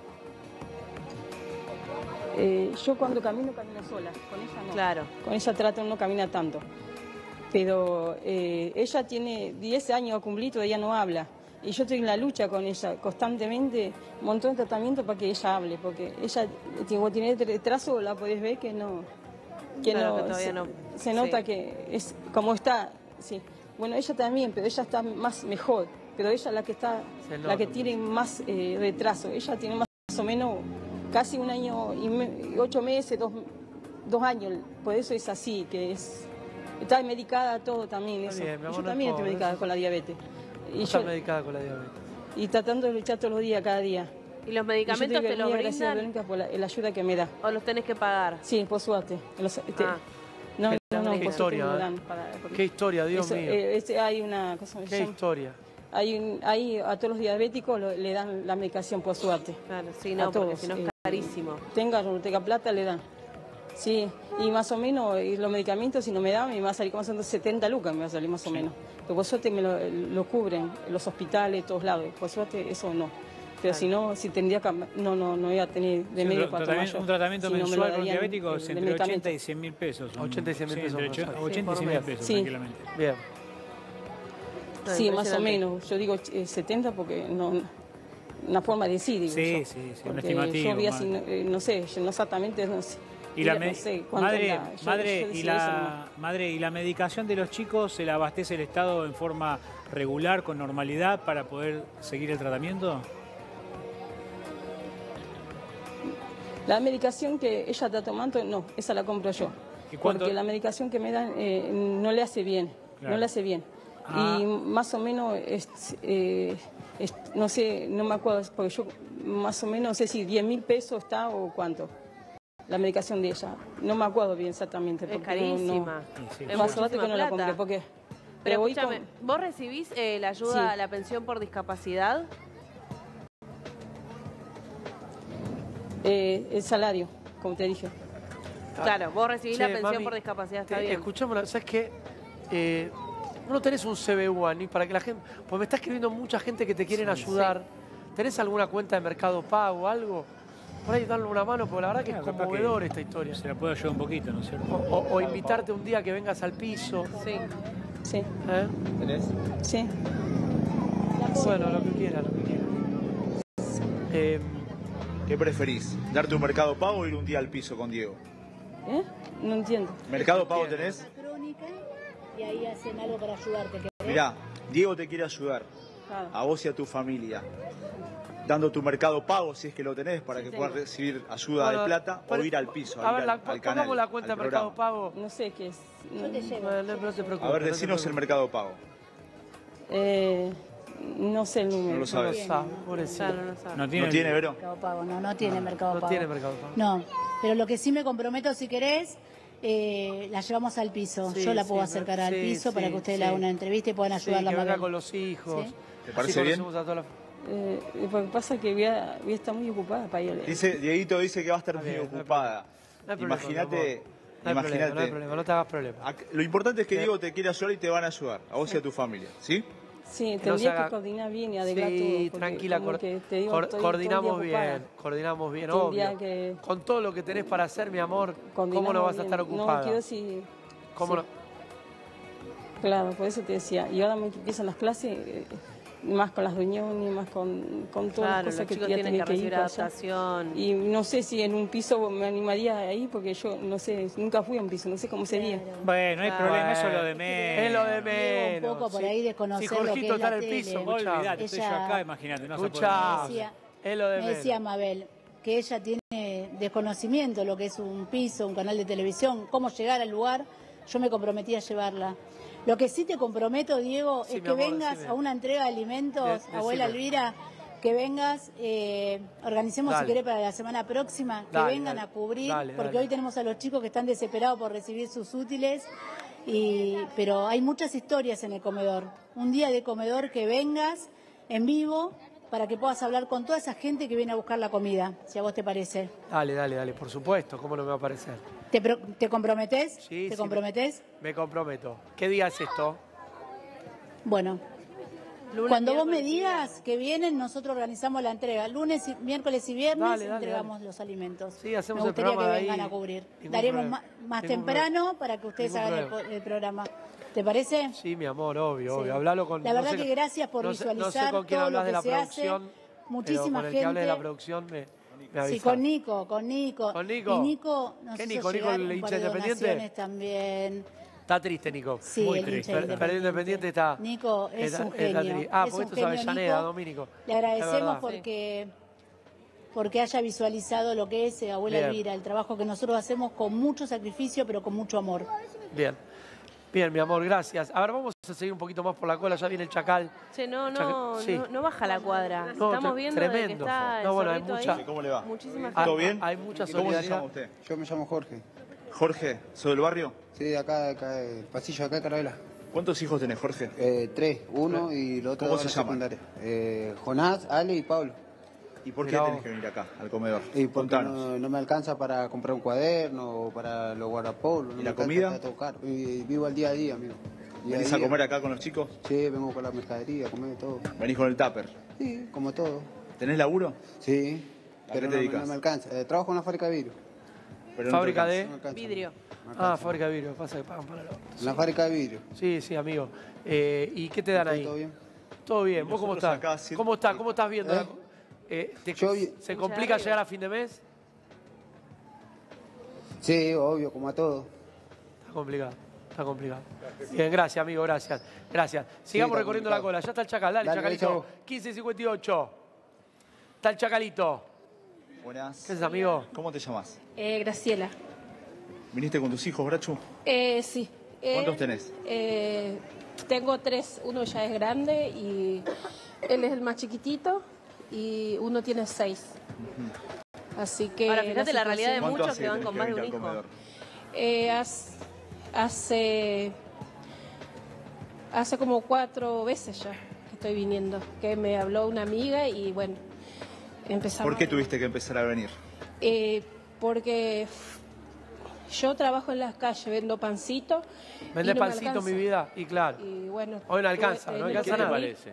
Eh, yo cuando camino, camino sola. Con ella no. Claro. Con ella trato de no caminar tanto. Pero eh, ella tiene diez años a cumplir, todavía no habla. Y yo estoy en la lucha con ella constantemente, un montón de tratamiento para que ella hable. Porque ella, como tiene retraso, la podés ver que no... Que Claro, no, que todavía se, no. se nota Sí. que es como está, sí. Bueno, ella también, pero ella está más mejor. Pero ella la que está, Se la que nota. tiene más eh, retraso. Ella tiene más o menos casi un año y me- ocho meses, dos, dos años. Por eso es así, que es está medicada todo también. Está Eso. bien, mi Y amor, yo no es también estoy pobre, medicada eso- con la diabetes. Y, Está yo- medicada con la diabetes. y tratando de luchar todos los días, cada día. ¿Y los Y medicamentos yo te doy los gracias a brindan Verónica por la, la ayuda que me da. o los tenés que pagar? Sí, por suerte. Los- te- Ah. no, Qué- no, no, qué por suerte historia, me ¿eh? dan para- porque- Qué historia, Dios Eso, mío. eh, este, hay una cosa Qué historia. hay, un- hay a todos los diabéticos lo- le dan la medicación por suerte. Claro, sí, no, A porque todos, si no es eh, carísimo. Tenga o no tenga plata, le dan. Sí, y más o menos y los medicamentos, si no me dan, me va a salir como son setenta lucas, me va a salir más o menos. Pero por suerte me lo, lo cubren, los hospitales, todos lados. Por suerte eso no. Pero si no, si tendría que... No, no, no voy a tener de Sí, medio un, para tomar tratamiento, yo. un tratamiento Si no me lo mensual con darían, diabéticos eh, de entre medicamento. ochenta y cien mil pesos. son- ochenta y cien mil sí, pesos entre mensuales. ochenta y Sí, cien mil por mes. pesos, Sí. tranquilamente. Bien. No, Sí, más o impresionante. menos. Yo digo eh, setenta porque no, una forma de decir, digo Sí, yo. sí, sí, un Porque estimativo, Yo vi así, madre. no, eh, no sé, yo no exactamente, no sé. Y la Mira, me- no sé cuánto madre, era. Yo- madre, yo y decía eso la, nomás. madre, ¿y la medicación de los chicos se la abastece el Estado en forma regular, con normalidad, para poder seguir el tratamiento? La medicación que ella está tomando, no, esa la compro yo. ¿Y cuánto- Porque la medicación que me dan eh, no le hace bien, Claro. no le hace bien. Ah. Y más o menos, es, eh, es- no sé, no me acuerdo, porque yo más o menos, no sé si diez mil pesos está o cuánto, la medicación de ella. No me acuerdo bien exactamente. Es porque carísima. No, Sí, sí. no. Es Más rato que muchísima no la plata. compré, porque... Pero voy escúchame, con- ¿vos recibís eh, la ayuda, Sí. la pensión por discapacidad? eh, el salario, como te dije. Claro, vos recibís Che, la pensión mami, por discapacidad, está eh, bien. Escuchámosla, ¿sabes qué? Eh, vos no tenés un C B U, Ani, para que la gente... Pues me está escribiendo mucha gente que te quieren Sí, ayudar. ¿Tenés alguna cuenta de Mercado Pago o algo? Por ahí darle una mano, porque la verdad que Claro, es capaz conmovedor que esta historia. Se la puedo ayudar un poquito, ¿no es cierto? O, o- o invitarte un día que vengas al piso. Sí. Sí. ¿Eh? ¿Tenés? Sí. Bueno, lo que quieras, lo que quieras. Eh, ¿Qué preferís? ¿Darte un Mercado Pago o ir un día al piso con Diego? ¿Eh? No entiendo. ¿Mercado Pago tenés? Crónica y ahí hacen algo para ayudarte. ¿querés? Mirá, Diego te quiere ayudar, Claro. a vos y a tu familia, dando tu Mercado Pago, si es que lo tenés, para Sí, que tengo. puedas recibir ayuda Bueno, de plata pero- o ir al piso, a a ver, ir la, al, al canal, pongamos la cuenta al de Mercado programa. Pago. No sé qué es. Yo te llevo. No, no, no te preocupes. A ver, no te decinos el preocupes. Mercado Pago. Eh, no sé el número. No lo sabes. No sabe, pobrecito. Claro, no sabe. No tiene, ¿No tiene, Vero? Mercado Pago, no, no tiene Mercado No Pago. tiene Mercado Pago. No, pero lo que sí me comprometo, si querés, eh, la llevamos al piso. Sí, Yo la puedo sí, acercar sí, al piso para sí, que ustedes sí. le hagan una entrevista y puedan Sí, ayudarla que a venga Mabel. con los hijos. ¿Sí? ¿Te Así parece bien? conocemos a toda la- Eh, lo que pasa es que voy a, voy a estar muy ocupada para ir. Dice, Dieguito dice que va a estar Está muy bien, no hay ocupada. No hay problema, Imagínate, mi amor. No hay problema, no hay imagínate. problema, no te hagas problema. Ac- Lo importante es que Sí. Diego te quiere ayudar y te van a ayudar, a vos y a tu familia, ¿sí? Sí, Que no tendría se haga- que coordinar bien y arreglar todo. Sí, porque tranquila, como cor- que te digo, cor- estoy coordinamos todo el día bien, ocupada. coordinamos bien, Tendría obvio. que- Con todo lo que tenés para hacer, mi amor, ¿cómo Coordinamos no vas a bien. estar ocupada? No, quiero si... ¿Cómo sí. no? Claro, por eso te decía. Y ahora me empiezan las clases, eh, más con las reuniones, más con, con todas Claro, las cosas los que chicos ya tienen tenés que recibir ir para allá. adaptación. Y no sé si en un piso me animaría ahí, porque yo no sé, nunca fui a un piso, no sé cómo sería. Bueno, no hay Claro. problema, eso es lo de Es menos. lo de Llevo menos. un poco por sí. ahí de conocer Si lo que Jorgito es la está en el tele. piso, escuchá. Olvídate, estoy yo Ella- acá, imagínate. No se puede Escuchá. creer. Decía- Es lo de Me menos. decía Mabel que ella tiene desconocimiento lo que es un piso, un canal de televisión, cómo llegar al lugar. Yo me comprometí a llevarla. Lo que sí te comprometo, Diego, Sí, es mi que amor, vengas decime. a una entrega de alimentos, De- abuela decime. Elvira, que vengas, eh, organicemos Dale. si querés para la semana próxima, que Dale, vengan dale. a cubrir, Dale, porque dale. hoy tenemos a los chicos que están desesperados por recibir sus útiles. Y, pero hay muchas historias en el comedor. Un día de comedor que vengas en vivo para que puedas hablar con toda esa gente que viene a buscar la comida, si a vos te parece. Dale, dale, dale, por supuesto, ¿cómo no me va a parecer? ¿Te, pro- te comprometés? Sí, ¿Te sí, comprometés? Me comprometo. ¿Qué día es esto? Bueno, Lunes, cuando vos me miércoles y digas que vienen, nosotros organizamos la entrega. Lunes, y- miércoles y viernes Dale, dale, entregamos dale. los alimentos. Sí, hacemos me el gustaría que programa de vengan ahí. a cubrir. Ningún Daremos problema. ma- más Ningún temprano para que ustedes Ningún hagan el, problema. po- el programa. ¿Te parece? Sí, mi amor, obvio, Sí. obvio. Hablalo con... La no verdad sé- que gracias por no sé- visualizar No sé con quién todo lo hablas de que la se hace. producción, Muchísima pero con el que hable de la gente. producción me, me Sí, avisás. con Nico, con Nico. ¿Con Nico? Y Nico nos ¿Qué hizo Nico? ¿Nico, llegar el un hincha par de independiente? donaciones también. Está triste, Nico. Sí, Muy el triste. hincha Per- Perdiendo Independiente está... Nico es está- un está genio. triste. Ah, es porque un esto es genio, Avellaneda, Nico. Domínico. Le Es agradecemos verdad. porque, porque haya visualizado lo que es eh, Abuela Bien. Elvira, el trabajo que nosotros hacemos con mucho sacrificio, pero con mucho amor. Bien. Bien, mi amor, gracias. A ver, vamos a seguir un poquito más por la cola. Ya viene el chacal. Che, no, Chacal- no, sí. no, no baja la cuadra. No, Estamos tre- viendo de que tremendo. está el No, bueno, hay zorrito mucha- ahí. ¿Cómo le va? Muchísimas Ah, ¿Todo gracias. bien? Hay mucha ¿Cómo se solidaridad. llama usted? Yo me llamo Jorge. Jorge, ¿sos del barrio? Sí, de acá, de acá, el pasillo de acá de Carabela. ¿Cuántos hijos tenés, Jorge? Eh, tres, uno y los otros ¿Cómo dos se en la llaman? secundaria. Eh, Jonás, Ale y Pablo. ¿Y por qué Mirá tenés vos. que venir acá, al comedor? Y porque Contanos. no, no me alcanza para comprar un cuaderno o para los guardapolos. No ¿Y me la alcanza, comida? está todo caro. Y vivo al día a día, amigo. Día ¿Venís a día. comer acá con los chicos? Sí, vengo con la mercadería, a comer todo. ¿Venís con el tupper? Sí, como todo. ¿Tenés laburo? Sí, ¿A pero qué te no, dedicas? no me alcanza. Eh, trabajo en una fábrica de vidrio. Pero no te Fábrica alcanza. de... No me alcanza. Vidrio. Ah, fábrica de vidrio, pasa que pagan para lo otro. En la fábrica de vidrio. Sí, sí, amigo. Eh, ¿Y qué te dan ahí? ¿Todo bien? Todo bien. ¿Vos cómo estás? acá haciendo- ¿Cómo estás? ¿Cómo estás viendo? ¿Eh? la co- eh, te- Yo vi- ¿Se complica llegar a fin de mes? Sí, obvio, como a todos. Está complicado, está complicado. Bien, gracias, amigo, gracias. Gracias. Sigamos está recorriendo la complicado. cola. Ya está el chacal, dale, Dale, chacalito. chavo. quince cincuenta y ocho. Está el chacalito. Buenas. ¿Qué es, amigo? ¿Cómo te llamas? Eh, Graciela. ¿Viniste con tus hijos, Brachu? Eh, sí. Eh, ¿Cuántos tenés? eh, tengo tres. Uno ya es grande y él es el más chiquitito y uno tiene seis. Así que... Ahora, fíjate la realidad de situación- muchos que van con más de un hijo. Eh, haz- hace, hace como cuatro veces ya que estoy viniendo, que me habló una amiga y bueno, empezamos. ¿Por qué tuviste que empezar a venir? Eh, porque yo trabajo en las calles, vendo pancito. ¿Vendés y no me pancito, alcanza. mi vida? Y claro. Y bueno, Hoy no alcanza, tuve- no eh, alcanza tuve nada. que venir.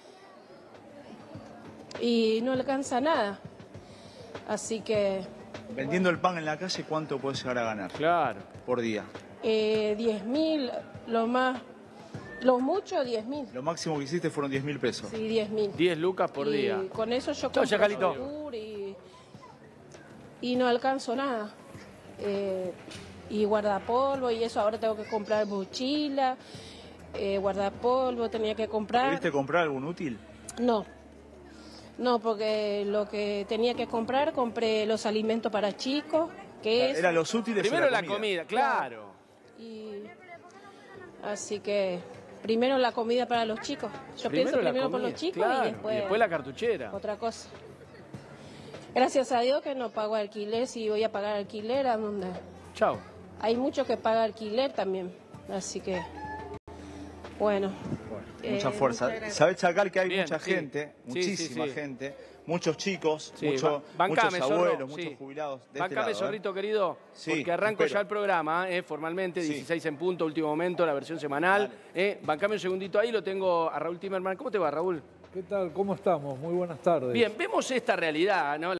Y no alcanza nada. Así que Vendiendo el pan en la calle, ¿cuánto puedes llegar a ganar? Claro. Por día. eh, diez mil, lo más, lo mucho diez mil. Lo máximo que hiciste fueron diez mil pesos. Sí, diez mil. diez lucas por y día. con eso yo Chau, compro Chacalito. yogur y, y no alcanzo nada. Eh, y guardapolvo y eso, ahora tengo que comprar mochila, eh, guardapolvo, tenía que comprar. ¿Pudiste comprar algún útil? No, no, porque lo que tenía que comprar, compré los alimentos para chicos, que es... Eran los útiles. Primero o la comida, claro. Y, así que primero la comida para los chicos. Yo pienso la primero por comida, los chicos claro, y después, y después la cartuchera. otra cosa. Gracias a Dios que no pago alquiler, si voy a pagar alquiler, ¿a dónde? Chao. Hay muchos que pagan alquiler también, así que, bueno. Mucha eh, fuerza. muchas gracias. ¿Sabés, Chacal, que hay Bien, mucha sí. gente, Sí, muchísima sí, sí. gente, muchos chicos, Sí, mucho- ba- bancame, muchos zorro, abuelos, sí. muchos jubilados de este Bancame, lado, ¿eh? zorrito querido, Sí, porque arranco espero. ya el programa, eh, formalmente, Sí. dieciséis en punto, último momento, la versión semanal. Eh, bancame un segundito ahí, lo tengo a Raúl Timerman. ¿Cómo te va, Raúl? ¿Qué tal? ¿Cómo estamos? Muy buenas tardes. Bien, vemos esta realidad, ¿no?